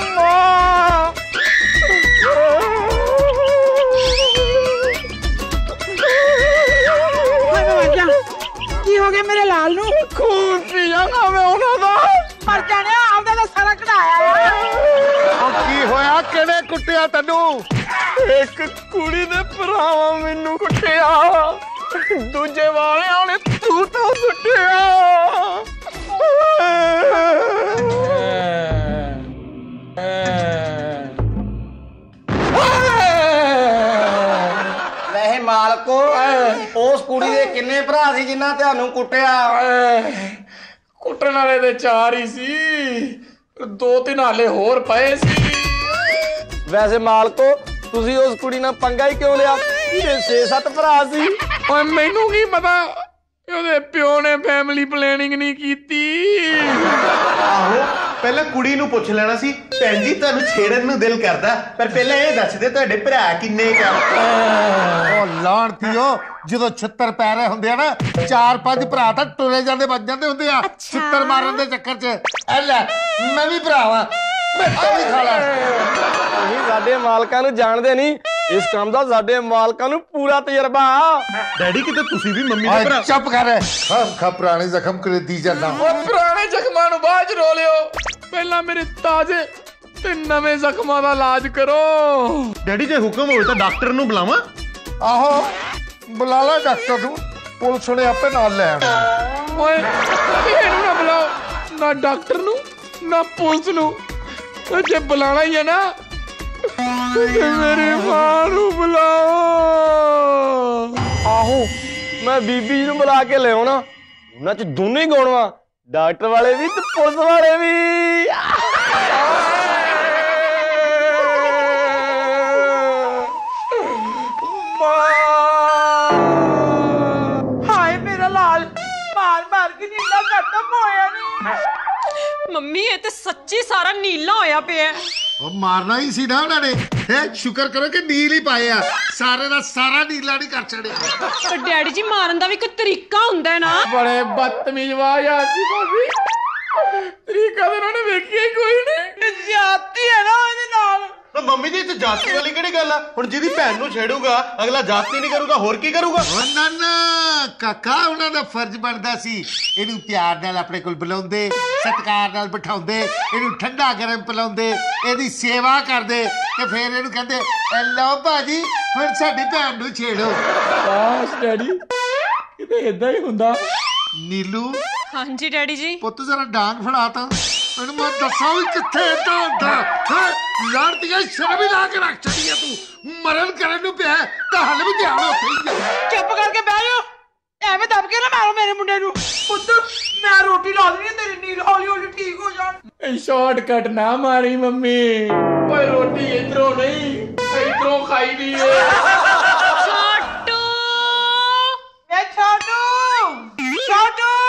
ਕੀ ਹੋ ਗਿਆ ਮੇਰੇ ਲਾਲ ਨੂੰ? ਖੂਨ ਪੀ ਜਾਣਾ ਮੈਂ ਉਹਨਾਂ ਦਾ। ਮਰ ਜਾਣਿਆ, ਆਪਦਾ ਤਾਂ ਸਾਰਾ ਕਢਾਇਆ। ਉਹ ਕੀ ਹੋਇਆ? ਕਿਹਨੇ ਕੁੱਟਿਆ ਤੈਨੂੰ? ਇੱਕ ਕੁੜੀ ਦੇ ਭਰਾਵਾਂ ਮੈਨੂੰ ਕੁੱਟਿਆ, ਦੂਜੇ ਵਾਲਿਆਂ ਨੇ ਤੂੰ ਤੋਂ ਸੁੱਟਿਆ। ਵੈਸੇ ਮਾਲਕੋ ਉਸ ਕੁੜੀ ਦੇ ਕਿੰਨੇ ਭਰਾ ਸੀ ਜਿਨ੍ਹਾਂ ਤੁਹਾਨੂੰ ਕੁੱਟਿਆ? ਕੁੱਟਣ ਵਾਲੇ ਦੇ 4 ਹੀ ਸੀ, 2-3 ਹਾਲੇ ਹੋਰ ਪਏ ਸੀ। ਵੈਸੇ ਮਾਲਕੋ ਤੁਸੀਂ ਉਸ ਕੁੜੀ ਨਾਲ ਪੰਗਾ ਹੀ ਕਿਉਂ ਲਿਆ? ਇਹਦੇ 6-7 ਭਰਾ ਸੀ। ਓਏ ਮੈਨੂੰ ਕੀ ਪਤਾ, ਉਹਦੇ ਪਿਓ ਨੇ ਫੈਮਿਲੀ ਪਲੈਨਿੰਗ ਨਹੀਂ ਕੀਤੀ। ਆਹੋ ਪਹਿਲਾਂ ਕੁੜੀ ਨੂੰ ਪੁੱਛ ਲੈਣਾ ਸੀ, ਭੈਣ ਜੀ ਤੁਹਾਨੂੰ ਛੇੜਨ ਨੂੰ ਦਿਲ ਕਰਦਾ, ਪਰ ਪਹਿਲਾਂ ਇਹ ਦੱਸ ਦੇ ਤੁਹਾਡੇ ਭਰਾ ਕਿੰਨੇ ਕਾ? ਉਹ ਲਾਣਤੀਓ, ਜਦੋਂ ਛਿੱਤਰ ਪੈ ਰਹੇ ਹੁੰਦੇ ਆ ਨਾ 4-5 ਭਰਾ ਤਾਂ ਟੁਰੇ ਜਾਂਦੇ ਵੱਜ ਜਾਂਦੇ ਹੁੰਦੇ ਆ ਛਿੱਤਰ ਮਾਰਨ ਦੇ ਚੱਕਰ 'ਚ। ਐ ਲੈ ਮੈਂ ਵੀ ਭਰਾ ਵਾਂ, ਮੈਂ ਵੀ ਖਾ ਲਾ। ਤੁਸੀਂ ਸਾਡੇ ਮਾਲਕਾਂ ਨੂੰ ਜਾਣਦੇ ਨਹੀਂ, ਇਸ ਕੰਮ ਦਾ ਸਾਡੇ ਮਾਲਕਾਂ ਨੂੰ ਪੂਰਾ ਤਜਰਬਾ। ਡੈਡੀ ਕਿਤੇ ਤੁਸੀਂ ਵੀ ਮੰਮੀ ਦੇ ਭਰਾ? ਚੁੱਪ ਕਰ, ਖਾ ਪੁਰਾਣੇ ਜ਼ਖਮ ਖਰੀਦੀ ਜਾਂਦਾ। ਓਏ ਪੁਰਾਣੇ ਜ਼ਖਮਾਂ ਨੂੰ ਬਾਅਦ 'ਚ ਰੋ ਲਿਓ, ਪਹਿਲਾਂ ਮੇਰੇ ਤਾਜ਼ੇ ਤੇ ਨਵੇਂ ਜ਼ਖਮਾਂ ਦਾ ਇਲਾਜ ਕਰੋ। ਡੈਡੀ ਜੇ ਹੁਕਮ ਹੋਵੇ ਤਾਂ ਡਾਕਟਰ ਨੂੰ ਬੁਲਾਵਾਂ? ਆਹੋ ਬੁਲਾ ਲੈ ਡਾਕਟਰ ਨੂੰ, ਪੁਲਿਸ ਨੇ ਆਪੇ ਨਾਲ ਲੈ ਆਉਣਾ। ਓਏ ਇਹਨੂੰ ਨਾ ਬੁਲਾਓ, ਨਾ ਡਾਕਟਰ ਨੂੰ ਨਾ ਪੁਲਿਸ ਨੂੰ। ਜੇ ਬੁਲਾਣਾ ਹੀ ਹੈ ਨਾ ਮੇਰੀ ਮਾਂ ਨੂੰ ਬੁਲਾਓ। ਆਹੋ ਮੈਂ ਬੀਬੀ ਜੀ ਨੂੰ ਬੁਲਾ ਕੇ ਲਿਆਉਣਾ, ਉਹਨਾਂ 'ਚ ਦੋਨੇ ਹੀ ਗੁਣ ਵਾ, ਡਾਕਟਰ ਵਾਲੇ ਵੀ ਤੇ ਪੁਲਿਸ ਵਾਲੇ ਵੀ। ਹਾਏ ਮੇਰਾ ਲਾਲ, ਮਾਰ ਮਾਰ ਕੇ ਨੀਲਾ ਖਤਮ ਹੋਇਆ ਨਹੀਂ। ਮੰਮੀ ਇਹ ਤੇ ਸੱਚੀ ਸਾਰਾ ਨੀਲਾ ਹੋਇਆ ਪਿਆ। ਉਹ ਮਾਰਨਾ ਹੀ ਸੀ ਨਾ ਉਹਨਾਂ ਨੇ। ਸ਼ੁਕਰ ਕਰੋ ਕਿ ਨੀਲ ਹੀ ਪਾਏ ਆ, ਸਾਰੇ ਦਾ ਸਾਰਾ ਨੀਲਾ ਨਹੀਂ ਕਰ ਛੜਿਆ। ਪਰ ਡੈਡੀ ਜੀ ਮਾਰਨ ਦਾ ਵੀ ਕੋਈ ਤਰੀਕਾ ਹੁੰਦਾ ਹੈ ਨਾ। ਬੜੇ ਬਦਤਮੀਜ਼ ਵਾਇਆ ਸੀ ਭਾਬੀ, ਤਰੀਕਾ ਤਾਂ ਉਹਨਾਂ ਨੇ ਵੇਖਿਆ ਹੀ ਕੋਈ ਨਹੀਂ। ਜ਼ਿਆਦਤੀ ਹੈ ਨਾ ਇਹਦੇ ਨਾਲ। ਮੰਮੀ ਜੀ ਤੇ ਜਾਤੀ ਵਾਲੀ ਕਿਹੜੀ ਗੱਲ ਆ? ਹੁਣ ਜਿਹਦੀ ਭੈਣ ਨੂੰ ਛੇੜੂਗਾ ਅਗਲਾ ਜਾਤੀ ਨਹੀਂ ਕਰੂਗਾ, ਹੋਰ ਕੀ ਕਰੂਗਾ? ਨਾ ਨਾ ਕਾਕਾ, ਉਹਨਾਂ ਦਾ ਫਰਜ਼ ਬਣਦਾ ਸੀ ਇਹਨੂੰ ਪਿਆਰ ਨਾਲ ਆਪਣੇ ਕੋਲ ਬੁਲਾਉਂਦੇ, ਸਤਿਕਾਰ ਨਾਲ ਬਿਠਾਉਂਦੇ, ਇਹਨੂੰ ਠੰਡਾ ਗਰਮ ਪਿਲਾਉਂਦੇ, ਇਹਦੀ ਸੇਵਾ ਕਰਦੇ ਤੇ ਫਿਰ ਇਹਨੂੰ ਕਹਿੰਦੇ ਲਓ ਭਾਜੀ ਹੁਣ ਸਾਡੀ ਭੈਣ ਨੂੰ ਛੇੜੋ। ਕਾਸ਼ ਡੈਡੀ ਕਿਤੇ ਏਦਾਂ ਹੀ ਹੁੰਦਾ। ਨੀਲੂ ਹਾਂਜੀ ਡੈਡੀ ਜੀ। ਪੁੱਤ ਜ਼ਰਾ ਡਾਂਗ ਫੜਾ ਤਾ, ਮੈਨੂੰ ਮੈਂ ਦੱਸਾਂ ਵੀ ਕਿੱਥੇ ਏਦਾਂ ਹੁੰਦਾ। ਲੜਦੀਆਂ ਸ਼ਰਮ ਹੀ ਲਾ ਕੇ ਰੱਖ ਛੱਡੀ ਆ ਤੂੰ। ਮਰਨ ਕਰਨ ਨੂੰ ਪਿਆ ਤਾਂ ਹੱਲ ਵੀ ਧਿਆਨ ਉੱਥੇ ਹੀ ਆ। ਚੁੱਪ ਕਰਕੇ ਬਹਿ ਜਾਓ, ਐਵੇਂ ਦਬ ਕੇ ਨਾ ਮਾਰੋ ਮੇਰੇ ਮੁੰਡੇ ਨੂੰ। ਪੁੱਤ ਮੈਂ ਰੋਟੀ ਲਾ ਦੇਣੀ ਤੇਰੀ, ਨੀਲ ਹੌਲੀ ਹੌਲੀ ਠੀਕ ਹੋ ਜਾਣ। ਇਹ ਸ਼ਾਰਟਕਟ ਨਾ ਮਾਰੀ ਮੰਮੀ, ਓਏ ਰੋਟੀ ਇਧਰੋਂ ਨਹੀਂ ਇਧਰੋਂ ਖਾਈ ਦੀ ਏ। ਛੋਟੂ ਵੇ ਛੋਟੂ,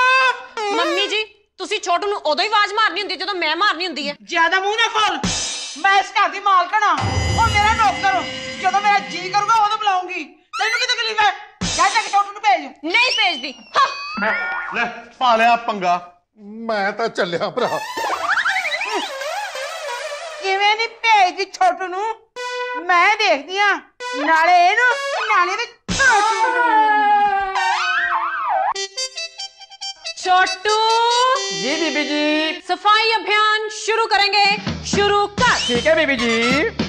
ਛੋਟੂ। ਮੰਮੀ ਜੀ ਤੁਸੀਂ ਛੋਟੂ ਨੂੰ ਉਦੋਂ ਹੀ ਆਵਾਜ਼ ਮਾਰਨੀ ਹੁੰਦੀ ਜਦੋਂ ਮੈਂ ਮਾਰਨੀ ਹੁੰਦੀ ਹੈ। ਜ਼ਿਆਦਾ ਮੂੰਹ ਨਾ ਖੋਲ, मैं इस घर की मालकन हाँ और मेरा नौकर जो मेरा जी करूंगा उदों बुलाऊंगी तेनू की तकलीफ है जा जाके छोटू नूं भेज नहीं भेजदी ਲੈ ਪਾ ਲਿਆ ਪੰਗਾ। ਮੈਂ ਤਾਂ ਚੱਲਿਆ ਭਰਾ। ਕਿਵੇਂ ਨਹੀਂ ਭੇਜਦੀ ਛੋਟੂ ਨੂੰ ਮੈਂ ਦੇਖਦੀ ਆ ਨਾਲੇ ਇਹਨੂੰ ਨਾਲੇ ਤੇ ਛੋਟੂ ਨੂੰ। छोटू जी बीबी जी। सफाई अभियान शुरू करेंगे। शुरू कर। ठीक है बीबी जी।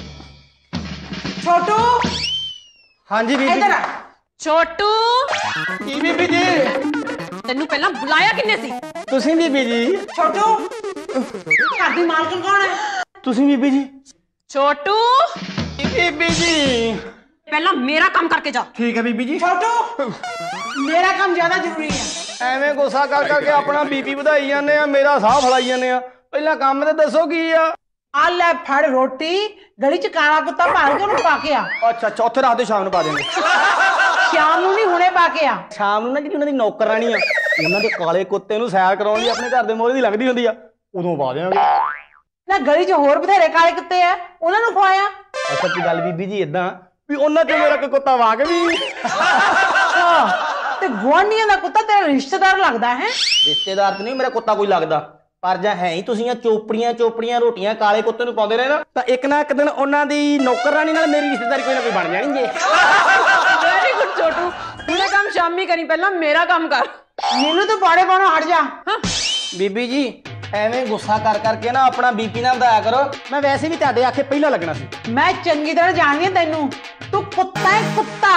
ਛੋਟੂ हाँ जी बीबी इधर आ। छोटू जी बीबी जी। तेनू पहला बुलाया किन्ने सी? तुसी बीबी जी। ਛੋਟੂ घर की मालकन कौन है? तुसी बीबी जी। छोटू बीबी जी। पहला मेरा काम करके जा। ठीक है बीबी जी। ਛੋਟੂ मेरा काम ज्यादा जरूरी है। ਐਵੇਂ ਗੁੱਸਾ ਕਰ ਕਰਕੇ ਆਪਣਾ ਬੀਪੀ ਵਧਾਈ ਜਾਂਦੇ ਆ ਮੇਰਾ ਸਾਹ ਫਲਾਈ ਜਾਂਦੇ ਆ ਪਹਿਲਾਂ ਕੰਮ ਤੇ ਦੱਸੋ ਕੀ ਆ ਆ ਲੈ ਫੜ ਰੋਟੀ ਗਲੀ ਚ ਕਾਲਾ ਕੁੱਤਾ ਭਾਲ ਕੇ ਉਹਨੂੰ ਪਾ ਕੇ ਆ ਅੱਛਾ ਅੱਛਾ ਉੱਥੇ ਰਾਤ ਦੇ ਸ਼ਾਮ ਨੂੰ ਪਾ ਦੇਂਗੇ ਸ਼ਾਮ ਨੂੰ ਨਹੀਂ ਹੁਣੇ ਪਾ ਕੇ ਆ ਸ਼ਾਮ ਨੂੰ ਨਾ ਜਿਹੜੀ ਉਹਨਾਂ ਦੀ ਨੌਕਰਾਣੀ ਆ ਉਹਨਾਂ ਦੇ ਕਾਲੇ ਕੁੱਤੇ ਨੂੰ ਸੈਰ ਕਰਾਉਣ ਲਈ ਆਪਣੇ ਘਰ ਦੇ ਮੋਹਰੇ ਦੀ ਲੰਘਦੀ ਹੁੰਦੀ ਆ ਉਦੋਂ ਪਾ ਦੇਵਾਂਗੇ ਨਾ ਗਲੀ ਚ ਹੋਰ ਬਥੇਰੇ ਕਾਲੇ ਕੁੱਤੇ ਆ ਉਹਨਾਂ ਨੂੰ ਖਵਾਇਆ ਅੱਛਾ ਕੀ ਗੱਲ ਬੀਬੀ ਜੀ ਇਦਾਂ ਵੀ ਉਹਨਾਂ ਚੋਂ ਮੇਰਾ ਕੋਈ ਕੁੱਤਾ ਵਾਕ ਵੀ ਤੇ ਗੁਆਂਢੀਆਂ ਦਾ ਕੁੱਤਾ ਤੇਰਾ ਰਿਸ਼ਤੇਦਾਰ ਲੱਗਦਾ ਹੈ ਰਿਸ਼ਤੇਦਾਰ ਤੇ ਨਹੀਂ ਮੇਰਾ ਕੁੱਤਾ ਕੋਈ ਲੱਗਦਾ ਪਰ ਜਾਂ ਹੈ ਹੀ ਤੁਸੀਂ ਚੋਪੜੀਆਂ ਰੋਟੀਆਂ ਕਾਲੇ ਕੁੱਤੇ ਨੂੰ ਪਾਉਂਦੇ ਰਹੇ ਨਾ ਤਾਂ ਇੱਕ ਨਾ ਇੱਕ ਦਿਨ ਉਹਨਾਂ ਦੀ ਨੌਕਰਾਨੀ ਨਾਲ ਮੇਰੀ ਰਿਸ਼ਤੇਦਾਰੀ ਕੋਈ ਨਾ ਕੋਈ ਬਣ ਜਾਣੀ ਜੇ वेरी गुड छोटू पूरा काम शामी करी पहला मेरा काम कर। ਮੈਨੂੰ ਤੂੰ ਬਾੜੇ ਪਾਣੋਂ ਹਟ ਜਾ ਬੀਬੀ ਜੀ ਐਵੇਂ ਗੁੱਸਾ ਕਰ ਕਰਕੇ ਨਾ ਆਪਣਾ ਬੀਪੀ ਨਾ ਵਧਾਇਆ ਕਰੋ ਮੈਂ ਵੈਸੇ ਵੀ ਤੁਹਾਡੇ ਆਖੇ ਪਹਿਲਾਂ ਲੱਗਣਾ ਸੀ ਮੈਂ ਚੰਗੀ ਤਰ੍ਹਾਂ ਜਾਣਦੀ ਹਾਂ ਤੈਨੂੰ ਤੂੰ ਕੁੱਤਾ ਹੈ ਕੁੱਤਾ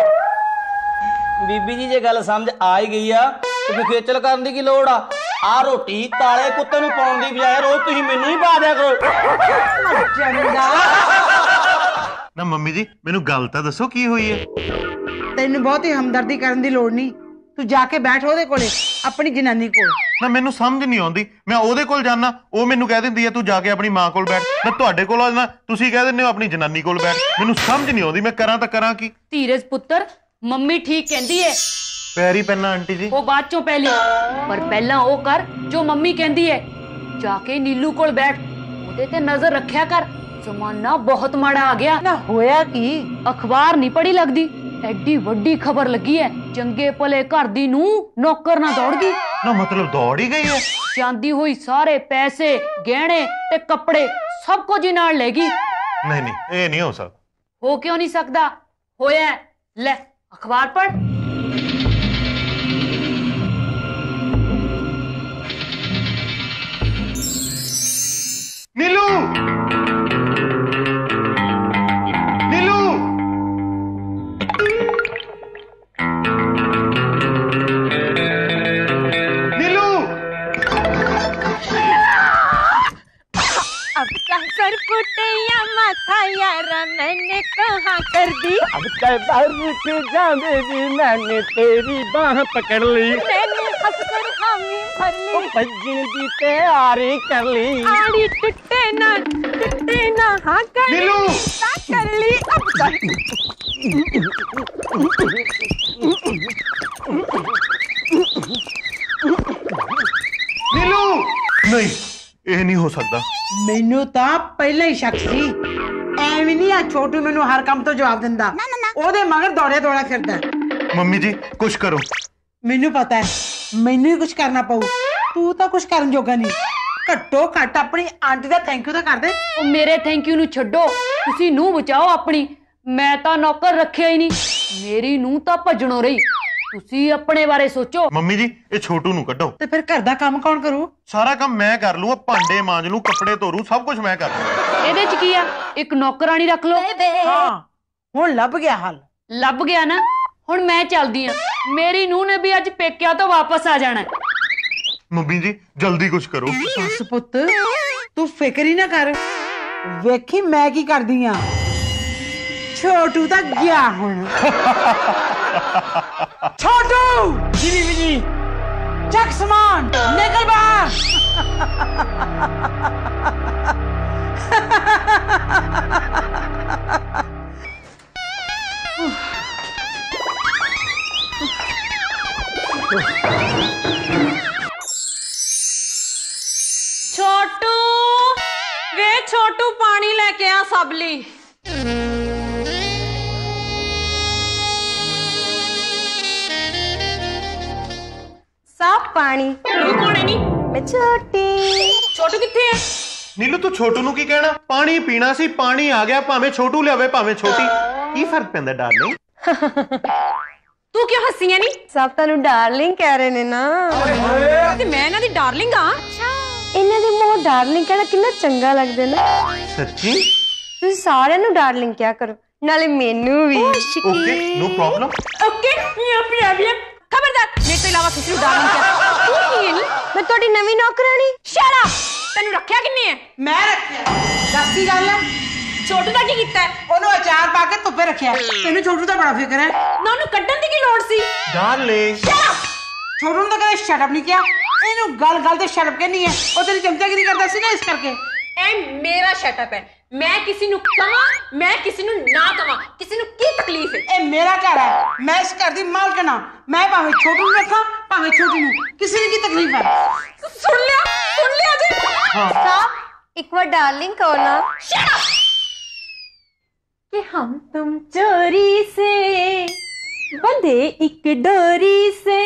ਬੀਬੀ ਜੀ ਜੇ ਗੱਲ ਸਮਝ ਆ ਹੀ ਗਈ ਆ ਤੇ ਖੇਚਲ ਕਰਨ ਦੀ ਕੀ ਲੋੜ ਆ ਆ ਰੋਟੀ ਕਾਲੇ ਕੁੱਤੇ ਨੂੰ ਪਾਉਣ ਦੀ ਬਜਾਏ ਰੋਜ਼ ਤੁਸੀਂ ਮੈਨੂੰ ਹੀ ਪਾ ਦਿਆ ਕਰੋ ਚੰਗਾ ਨਾ ਮੰਮੀ ਜੀ ਮੈਨੂੰ ਗੱਲ ਤਾਂ ਦੱਸੋ ਕੀ ਹੋਈ ਹੈ ਤੈਨੂੰ ਬਹੁਤੀ ਹਮਦਰਦੀ ਕਰਨ ਦੀ ਲੋੜ ਨਹੀਂ ਤੂੰ ਜਾ ਕੇ ਬੈਠ ਉਹਦੇ ਕੋਲੇ ਆਪਣੀ ਜਨਾਨੀ ਕੋਲ ਨਾ ਮੈਨੂੰ ਸਮਝ ਨਹੀਂ ਆਉਂਦੀ ਮੈਂ ਉਹਦੇ ਕੋਲ ਜਾਣਾ ਉਹ ਮੈਨੂੰ ਕਹਿ ਦਿੰਦੀ ਹੈ ਤੂੰ ਜਾ ਕੇ ਆਪਣੀ ਮਾਂ ਕੋਲ ਬੈਠ ਮੈਂ ਤੁਹਾਡੇ ਕੋਲ ਆ ਜਾਣਾ ਤੁਸੀਂ ਕਹਿ ਦਿੰਦੇ ਹੋ ਆਪਣੀ ਜਨਾਨੀ ਕੋਲ ਬੈਠ ਮੈਨੂੰ ਸਮਝ ਨਹੀਂ ਆਉਂਦੀ ਮੈਂ ਕਰਾਂ ਤਾਂ ਕਰਾਂ ਕੀ ਧੀਰਜ ਪੁੱਤਰ ਮੰਮੀ ਠੀਕ ਕਹਿੰਦੀ ਏ ਪੈਰੀ ਪੈਣਾ ਆਂਟੀ ਜੀ ਉਹ ਬਾਅਦ ਚੋਂ ਪਹਿਲੀ ਪਰ ਪਹਿਲਾਂ ਉਹ ਕਰ ਜੋ ਮੰਮੀ ਕਹਿੰਦੀ ਏ ਜਾ ਕੇ ਨੀਲੂ ਕੋਲ ਬੈਠ ਉਹਦੇ ਤੇ ਨਜ਼ਰ ਰੱਖਿਆ ਕਰ ਜ਼ਮਾਨਾ ਬਹੁਤ ਮਾੜਾ ਆ ਗਿਆ ਨਾ ਹੋਇਆ ਕੀ ਅਖਬਾਰ ਨਹੀਂ ਪੜੀ ਲੱਗਦੀ ਐਡੀ ਵੱਡੀ ਖਬਰ ਲੱਗੀ ਹੈ ਚੰਗੇ ਭਲੇ ਘਰ ਦੀ ਨੂੰ ਨੌਕਰ ਨਾ ਦੌੜ ਗਈ ਨਾ ਮਤਲਬ ਦੌੜ ਹੀ ਗਈ ਹੈ ਜਾਂਦੀ ਹੋਈ ਸਾਰੇ ਪੈਸੇ ਗਹਿਣੇ ਤੇ ਕੱਪੜੇ ਸਭ ਕੁਝ ਹੀ ਨਾਲ ਲੈ ਗਈ ਨਹੀਂ ਨਹੀਂ ਇਹ ਨਹੀਂ ਹੋ ਸਕਦਾ ਹੋ ਕਿਉਂ ਨਹੀਂ ਸਕਦਾ ਹੋਇਆ ਲੈ ਅਖਬਾਰ ਪੜ नीलू नीलू नीलू अब सर फुटे या माथा यारा मैंने कहाँ कर दी अब पे जाने भी मैंने तेरी बाह पकड़ ली मैंने हंसकर हामी भर ली भजन की तैयारी कर ली आड़ी टूटे ना हाँ कर ली नीलू कर ली अब कर नीलू नहीं ਇਹ ਨਹੀਂ ਹੋ ਸਕਦਾ ਮੈਨੂੰ ਤਾਂ ਪਹਿਲਾਂ ਹੀ ਸ਼ੱਕ ਸੀ ਐਵੇਂ ਨਹੀਂ ਆ ਛੋਟੂ ਮੈਨੂੰ ਹਰ ਕੰਮ ਤੋਂ ਜਵਾਬ ਦਿੰਦਾ ਉਹਦੇ ਮਗਰ ਦੌੜਿਆ ਫਿਰਦਾ ਮੰਮੀ ਜੀ ਕੁਛ ਕਰੋ ਮੈਨੂੰ ਪਤਾ ਹੈ ਮੈਨੂੰ ਹੀ ਕੁਝ ਕਰਨਾ ਪਊ ਤੂੰ ਤਾਂ ਕੁਝ ਕਰਨ ਜੋਗਾ ਨਹੀਂ ਘੱਟੋ ਘੱਟ ਆਪਣੀ ਆਂਟੀ ਦਾ ਥੈਂਕ ਯੂ ਤਾਂ ਕਰ ਦੇ ਉਹ ਮੇਰੇ ਥੈਂਕ ਯੂ ਨੂੰ ਛੱਡੋ ਤੁਸੀਂ ਨੂੰ ਬਚਾਓ ਆਪਣੀ ਮੈਂ ਤਾਂ ਨੌਕਰ ਰੱਖਿਆ ਹੀ ਨਹੀਂ ਮੇਰੀ ਨੂੰ ਤਾਂ ਭੱਜਣੋਂ ਰਹੀ ਤੁਸੀਂ ਆਪਣੇ ਬਾਰੇ ਸੋਚੋ ਮੰਮੀ ਜੀ ਇਹ ਛੋਟੂ ਨੂੰ ਕੱਢੋ ਤੇ ਫਿਰ ਘਰ ਦਾ ਕੰਮ ਕੌਣ ਕਰੂ ਸਾਰਾ ਕੰਮ ਮੈਂ ਕਰ ਲੂੰ ਭਾਂਡੇ ਮਾਂਜ ਲੂੰ ਕੱਪੜੇ ਧੋ ਲੂੰ ਸਭ ਕੁਝ ਮੈਂ ਕਰ ਲੂੰ ਇਹਦੇ ਚ ਕੀ ਆ ਇੱਕ ਨੌਕਰਾਨੀ ਰੱਖ ਲਓ ਹਾਂ ਹੁਣ ਲੱਭ ਗਿਆ ਹੱਲ ਲੱਭ ਗਿਆ ਨਾ ਹੁਣ ਮੈਂ ਚੱਲਦੀ ਆ ਮੇਰੀ ਨੂੰਹ ਨੇ ਵੀ ਅੱਜ ਪੇਕਿਆਂ ਤੋਂ ਵਾਪਸ ਆ ਜਾਣਾ ਮੰਮੀ ਜੀ ਜਲਦੀ ਕੁਝ ਕਰੋ ਸੱਸ ਪੁੱਤ ਤੂੰ ਫਿਕਰ ਹੀ ਨਾ ਕਰ ਵੇਖੀ ਮੈਂ ਕੀ ਕਰਦੀ ਆ ਛੋਟੂ ਤਾਂ ਗਿਆ ਹੁਣ ਛੋਟੂ जी बीबी जी ਚੱਕ ਸਮਾਨ ਨਿਕਲ ਬਾਹਰ छोटू वे छोटू पानी ਕਿਹਾ ਸਭ ਲਈ। साफ पानी। ਤੂੰ ਕੌਣ ਹੈ ਨੀ? मैं छोटी। ਛੋਟੂ ਕਿੱਥੇ ਹੈ? ਨੀਲੂ ਤੂੰ ਛੋਟੂ ਨੂੰ ਕੀ ਕਹਿਣਾ? ਪਾਣੀ ਪੀਣਾ ਸੀ, ਪਾਣੀ ਆ ਗਿਆ, ਭਾਵੇਂ ਛੋਟੂ ਲਿਆਵੇ ਭਾਵੇਂ ਛੋਟੀ, ਕੀ ਫਰਕ ਪੈਂਦਾ ਡਾਰਲਿੰਗ? ਤੂੰ ਕਿਉਂ ਹੱਸੀ ਹੈ ਨੀ? सब तेनू डार्लिंग कह रहे ने ना। ਤੇ ਮੈਂ ਇਹਨਾਂ ਦੀ ਡਾਰਲਿੰਗ ਆ। इन्हां दे मुंह डार्लिंग कहना कितना चंगा लगदा ना। ਸੱਚੀ? तुसीं सारिਆਂ ਨੂੰ डार्लिंग क्या करो, नाले मेनू भी। Okay no problem. Okay ya problem. ਖਬਰਦਾਰ ਮੇਰੇ ਤੋਂ ਇਲਾਵਾ ਕਿਸੇ ਨੂੰ ਡਾਰਲਿੰਗ ਕਿਹਾ। ਤੂੰ ਕੀ ਹੈ ਨੀ? मैं ਤੁਹਾਡੀ ਨਵੀਂ ਨੌਕਰਾਨੀ। Shut up. ਤੈਨੂੰ ਰੱਖਿਆ ਕਿੰਨੇ ਹੈ? ਮੈਂ ਰੱਖਿਆ। ਦੱਸ ਕੀ ਗੱਲ ਹੈ? ਛੋਟੂ ਦਾ ਕੀ ਕੀਤਾ ਹੈ? ਉਹਨੂੰ ਅਚਾਰ ਪਾ ਕੇ ਧੁੱਪੇ ਰੱਖਿਆ। ਤੈਨੂੰ ਛੋਟੂ ਦਾ ਬੜਾ ਫਿਕਰ ਹੈ। ਨਾ ਉਹਨੂੰ ਕੱਢਣ ਦੀ ਕੀ ਲੋੜ ਸੀ? Darling shut up. ਛੋਟੂ ਨੂੰ ਤਾਂ ਕਦੇ ਸ਼ਟ ਅਪ ਨਹੀਂ ਕਿਹਾ। ਇਹਨੂੰ ਗੱਲ ਗੱਲ ਤੇ ਸ਼ਟ ਅਪ ਕਹਿੰਦੀ ਹੈ। ਉਹ ਤੇਰੀ ਚਮਚਾਗਿਰੀ ਕਰਦਾ ਸੀ ਨਾ ਇਸ ਕਰਕੇ। ਇਹ ਮੇਰਾ ਸ਼ਟਅਪ ਹੈ। ਮੈਂ ਕਿਸੇ ਨੂੰ ਕਵਾਂ, ਮੈਂ ਕਿਸੇ ਨੂੰ ਨਾ ਕਵਾਂ, ਕਿਸੇ ਨੂੰ ਕੀ ਤਕਲੀਫ ਹੈ? ਇਹ ਮੇਰਾ ਘਰ ਹੈ। ਮੈਂ ਇਸ ਘਰ ਦੀ ਮਾਲਕਣ ਹਾਂ। ਮੈਂ ਭਾਵੇਂ ਛੋਟੂ ਨੂੰ ਰੱਖਾਂ ਭਾਵੇਂ ਛੋਟੀ ਨੂੰ, ਕਿਸੇ ਨੂੰ ਕੀ ਤਕਲੀਫ ਹੈ? ਸੁਣ ਲਿਆ ਜੀ। साफ एक बार डार्लिंग कहो ना। Shut up. कि हम तुम चोरी से बंधे एक डोरी से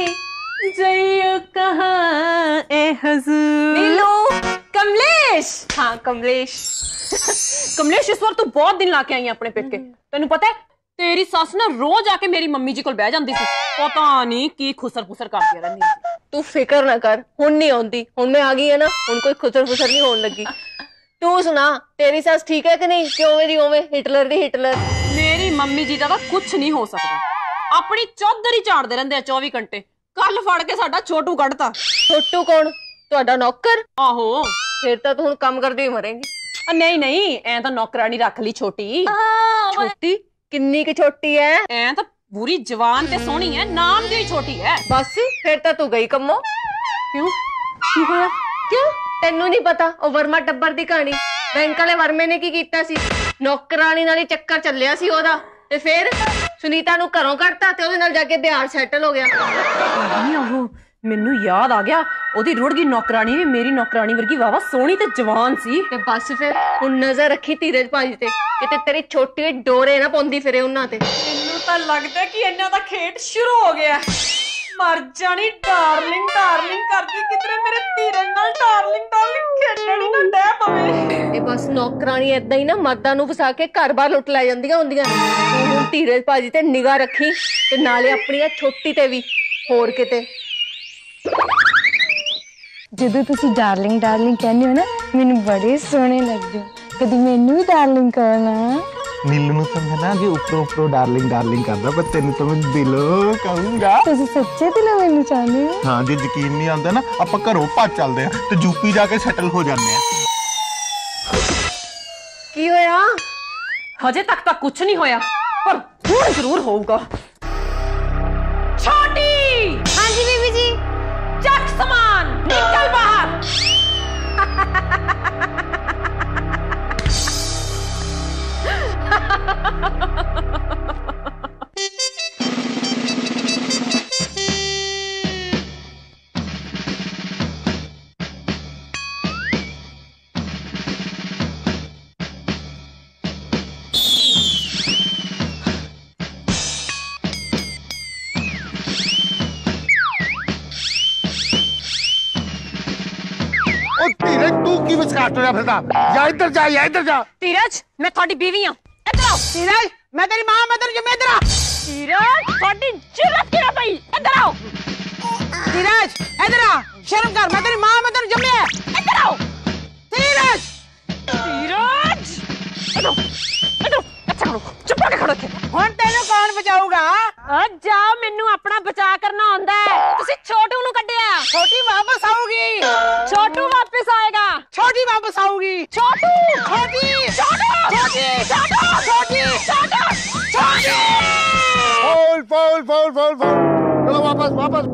जइयो कहाँ ए हुजूर। नीलू। कमलेश। हाँ कमलेश। कमलेश इस बार तू बहुत दिन ला के आई है अपने पेके। तेनू पता है तेरी सस ना रोज आके मेरी मम्मी जी कोल बह जांदी सी। पता नहीं की खुसर फुसर करती रहंदी सी। तू फिक्र ना कर, हुण नहीं आउंदी, हुण मैं आ गई है ना, हुण कोई खुसर फुसर नहीं होने लगी। तू सुना तेरी सस ठीक है कि नहीं? क्यों मेरी ओवे हिटलर दी हिटलर। मेरी मम्मी जी दा कुछ नहीं हो सकता। अपनी चौधरी झाड़ते रहंदे 24 घंटे। कल फड़ के साडा छोटू कढ़ता। छोटू कौन? तुहाडा नौकर? आहो फिर तो तू हुण काम करदी ही मरेंगी। नहीं ऐ तो नौकरानी रख ली छोटी। छोटी किन्नी की छोटी है? ऐ तो पूरी जवान ते सोहनी है, नाम दी छोटी है। बस फिर तो तू गई कम्मो। क्यों की होया? क्यों तेनू नहीं पता? ओ वर्मा टब्बर दी कहानी। बैंक वाले वर्मे ने की कीता सी? नौकरानी नाल ही चक्कर चलिया सी ओदा, ते फिर सुनीता नू घरों कढ़ता ते ओदे नाल जाके बिहार सैटल हो गया। मैनू याद आ गया, ओदी रुड़गी नौकरानी भी मेरी नौकरानी वर्गी वावा सोहनी ते जवान सी। ते बस फिर हुण नजर रखी धीरज भाजी ते, किते तेरी छोटी डोरे ना पौंदी फिरे उन्हां ते। मैनू तां लगदा कि इन्हां दा खेड शुरू हो गया। मर जानी डार्लिंग डार्लिंग करदी, किधरे मेरे धीरज नाल डार्लिंग डार्लिंग खेडणी ना डै पवे। ਇਹ ਬਸ ਨੌਕਰਾਨੀ ਏਦਾਂ ਹੀ ਨਾ ਮਰਦਾਂ ਨੂੰ ਫਸਾ ਕੇ ਘਰ-ਬਾਰ ਲੁੱਟ ਲੈ ਜਾਂਦੀਆਂ ਹੁੰਦੀਆਂ। ਤੂੰ ਹੁਣ ਧੀਰਜ ਭਾਜੀ ਤੇ ਨਿਗਾਹ ਰੱਖੀ ਤੇ ਨਾਲੇ ਆਪਣੀ ਛੋਟੀ ਤੇ ਵੀ। ਹੋਰ ਕਿਤੇ ਜਦੋਂ ਤੁਸੀਂ ਡਾਰਲਿੰਗ ਡਾਰਲਿੰਗ ਕਹਿੰਦੇ ਹੋ ਨਾ, ਮੈਨੂੰ ਬੜੇ ਸੋਹਣੇ ਲੱਗਦੇ ਹੋ। ਕਦੀ ਮੈਨੂੰ ਵੀ ਡਾਰਲਿੰਗ ਕਹੋ ਨਾ। ਨੀਲੂ ਨੂੰ ਤਾਂ ਮੈਂ ਨਾ ਕਿ ਉੱਪਰੋਂ ਡਾਰਲਿੰਗ ਡਾਰਲਿੰਗ ਕਰਦਾ, ਪਰ ਤੈਨੂੰ ਤਾਂ ਮੈਂ ਦਿਲੋਂ ਕਹੂੰਗਾ। ਤੁਸੀਂ ਸੱਚੇ ਦਿਲੋਂ ਮੈਨੂੰ ਚਾਹੁੰਦੇ ਹੋ? ਹਾਂ, ਜੇ ਯਕੀਨ ਨਹੀਂ ਆਉਂਦਾ ਨਾ, ਆਪਾਂ ਘਰੋਂ ਭੱਜ ਚੱਲਦੇ ਆ ਤੇ ਯੂਪੀ ਜਾ ਕੇ ਸੈਟਲ ਹੋ ਜਾਂਦੇ ਆ। ਕੀ ਹੋਇਆ? हजे तक तो कुछ नहीं होया, पर हुण जरूर होगा। छोटी। हाँ जी बीबी जी। चक सामान, निकल बाहर। ਧੀਰਜ ਤੂੰ ਕੀ ਵਿਚਕਾਰ ਤੁਰਿਆ ਫਿਰਦਾ? ਜਾ ਇੱਧਰ ਜਾ, ਜਾਂ ਇੱਧਰ ਜਾ। धीरज, मैं थोड़ी बीवी हां। इधर आओ। ਧੀਰਜ ਮੈਂ ਤੇਰੀ ਮਾਂ, ਮੈਂ ਤੈਨੂੰ ਜੰਮਿਆ। ਇੱਧਰ ਆ धीरज, थोड़ी जुर्रत किरा पई। इधर आओ। ਧੀਰਜ, ਇੱਧਰ ਆ। ਸ਼ਰਮ ਕਰ, ਮੈਂ ਤੇਰੀ ਮਾਂ, ਮੈਂ ਤੈਨੂੰ ਜੰਮਿਆ। इधर आओ। ਧੀਰਜ धीरज, इधर इधर अच्छा करो, चुप करके खड़ो थे। ਹੁਣ ਤੈਨੂੰ ਕੌਣ ਬਚਾਊਗਾ? जा, मेनू अपना बचा करना आंदा है। तुसी छोटू नु कड्डिया। ਛੋਟੀ ਵਾਪਸ ਆਊਗੀ। छोटू वापस आएगा। ਛੋਟੀ ਵਾਪਸ ਆਊਗੀ। छोटू, ਛੋਟੀ छोटू, ਛੋਟੀ छोटू, ਛੋਟੀ छोटू, छोटू। ਫੌਲ ਚਲੋ ਵਾਪਸ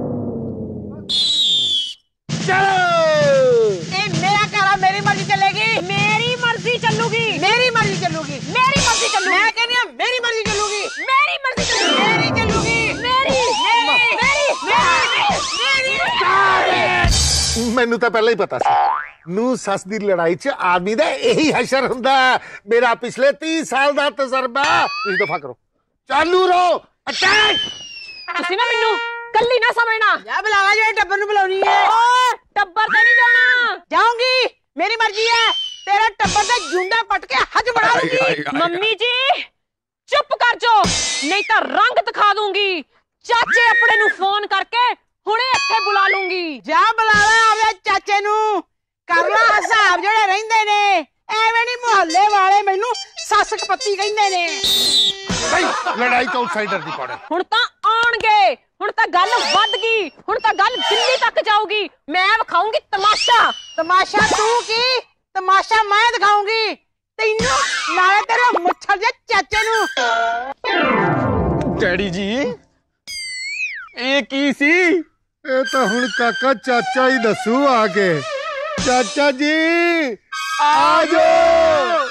ਚਲੋ। ਇਹ ਮੇਰਾ ਘਰ ਆ, ਮੇਰੀ ਮਰਜ਼ੀ ਚੱਲੇਗੀ। मेरी मर्जी चलूगी। ਮੇਰੀ ਮਰਜ਼ੀ ਚੱਲੂਗੀ। मेरी मर्जी चलूगी। ਮੈਂ ਕਹਿੰਦੀ ਆ ਮੇਰੀ ਮਰਜ਼ੀ ਚੱਲੂਗੀ। मेरी मर्जी चलूगी। ਮੇਰੀ ਚੱਲੂਗੀ। मेरी मेरी मेरी मेरी ਮੈਨੂੰ ਤਾਂ ਪਹਿਲਾਂ ਹੀ ਪਤਾ ਸੀ ਨੂੰ ਸੱਸ ਦੀ ਲੜਾਈ 'ਚ ਆਦਮੀ ਦਾ ਇਹੀ ਹਸ਼ਰ ਹੁੰਦਾ। ਮੇਰਾ ਪਿਛਲੇ 30 ਸਾਲ ਦਾ ਤਜਰਬਾ। ਤੁਸੀਂ ਦਫਾ ਕਰੋ, ਚਾਲੂ ਰਹੋ। ਅਟੈਕ। ਤੁਸੀਂ ਨਾ ਮੈਨੂੰ ਕੱਲੀ ਨਾ ਸਮਝਣਾ। ਜਾ ਬੁਲਾਵਾ, ਜਿਹੜੇ ਟੱਬਰ ਨੂੰ ਬੁਲਾਉਣੀ ਹੈ। ਓ ਟੱਬਰ ਤੇ ਨਹੀਂ ਜਾਣਾ। ਜਾਊਂਗੀ, ਮੇਰੀ ਮਰਜ਼ੀ ਹੈ। ਤੇਰਾ ਟੱਬਰ ਦਾ ਜੁੰਡਾ ਪੱਟ ਕੇ ਹੱਜ ਬਣਾ ਲੂੰਗੀ। ਮੰਮੀ ਜੀ ਚੁੱਪ ਕਰ ਜਾਓ, ਨਹੀਂ ਤਾਂ ਰੰਗ ਦਿਖਾ ਦੂੰਗੀ। ਚਾਚੇ ਆਪਣੇ ਨੂੰ ਫੋਨ ਕਰਕੇ ਹੁਣੇ ਇੱਥੇ ਬੁਲਾ ਲੂੰਗੀ। ਜਾ ਬੁਲਾਵਾ ਆਵੇ ਚਾਚੇ ਨੂੰ, ਕਰ ਲਾ ਹਿਸਾਬ ਜਿਹੜੇ ਰਹਿੰਦੇ ਨੇ। ਐਵੇਂ ਨਹੀਂ ਮੁਹੱਲੇ ਵਾਲੇ ਮੈਨੂੰ ਸੱਸ ਕਪੱਤੀ ਕਹਿੰਦੇ ਨੇ। ਲੜਾਈ ਤਾਂ ਆਊਟਸਾਈਡਰ ਦੀ ਪੜੇ। ਹੁਣ ਤਾਂ ਆਉਣਗੇ, ਹੁਣ ਤਾਂ ਗੱਲ ਵੱਧ ਗਈ, ਹੁਣ ਤਾਂ ਗੱਲ ਦਿੱਲੀ ਤੱਕ ਜਾਊਗੀ। ਮੈਂ ਵਿਖਾਉਂਗੀ ਤਮਾਸ਼ਾ। ਤਮਾਸ਼ਾ ਤੂੰ ਕੀ, ਤਮਾਸ਼ਾ ਮੈਂ ਦਿਖਾਉਂਗੀ ਤੈਨੂੰ, ਨਾਲੇ ਤੇਰੇ ਮੁੱਛਰ ਦੇ ਚਾਚੇ ਨੂੰ। ਡੈਡੀ ਜੀ ਇਹ ਕੀ ਸੀ? ਇਹ ਤਾਂ ਹੁਣ ਕਾਕਾ ਚਾਚਾ ਹੀ ਦੱਸੂ ਆ ਕੇ। ਚਾਚਾ ਜੀ ਆ ਜਾਓ।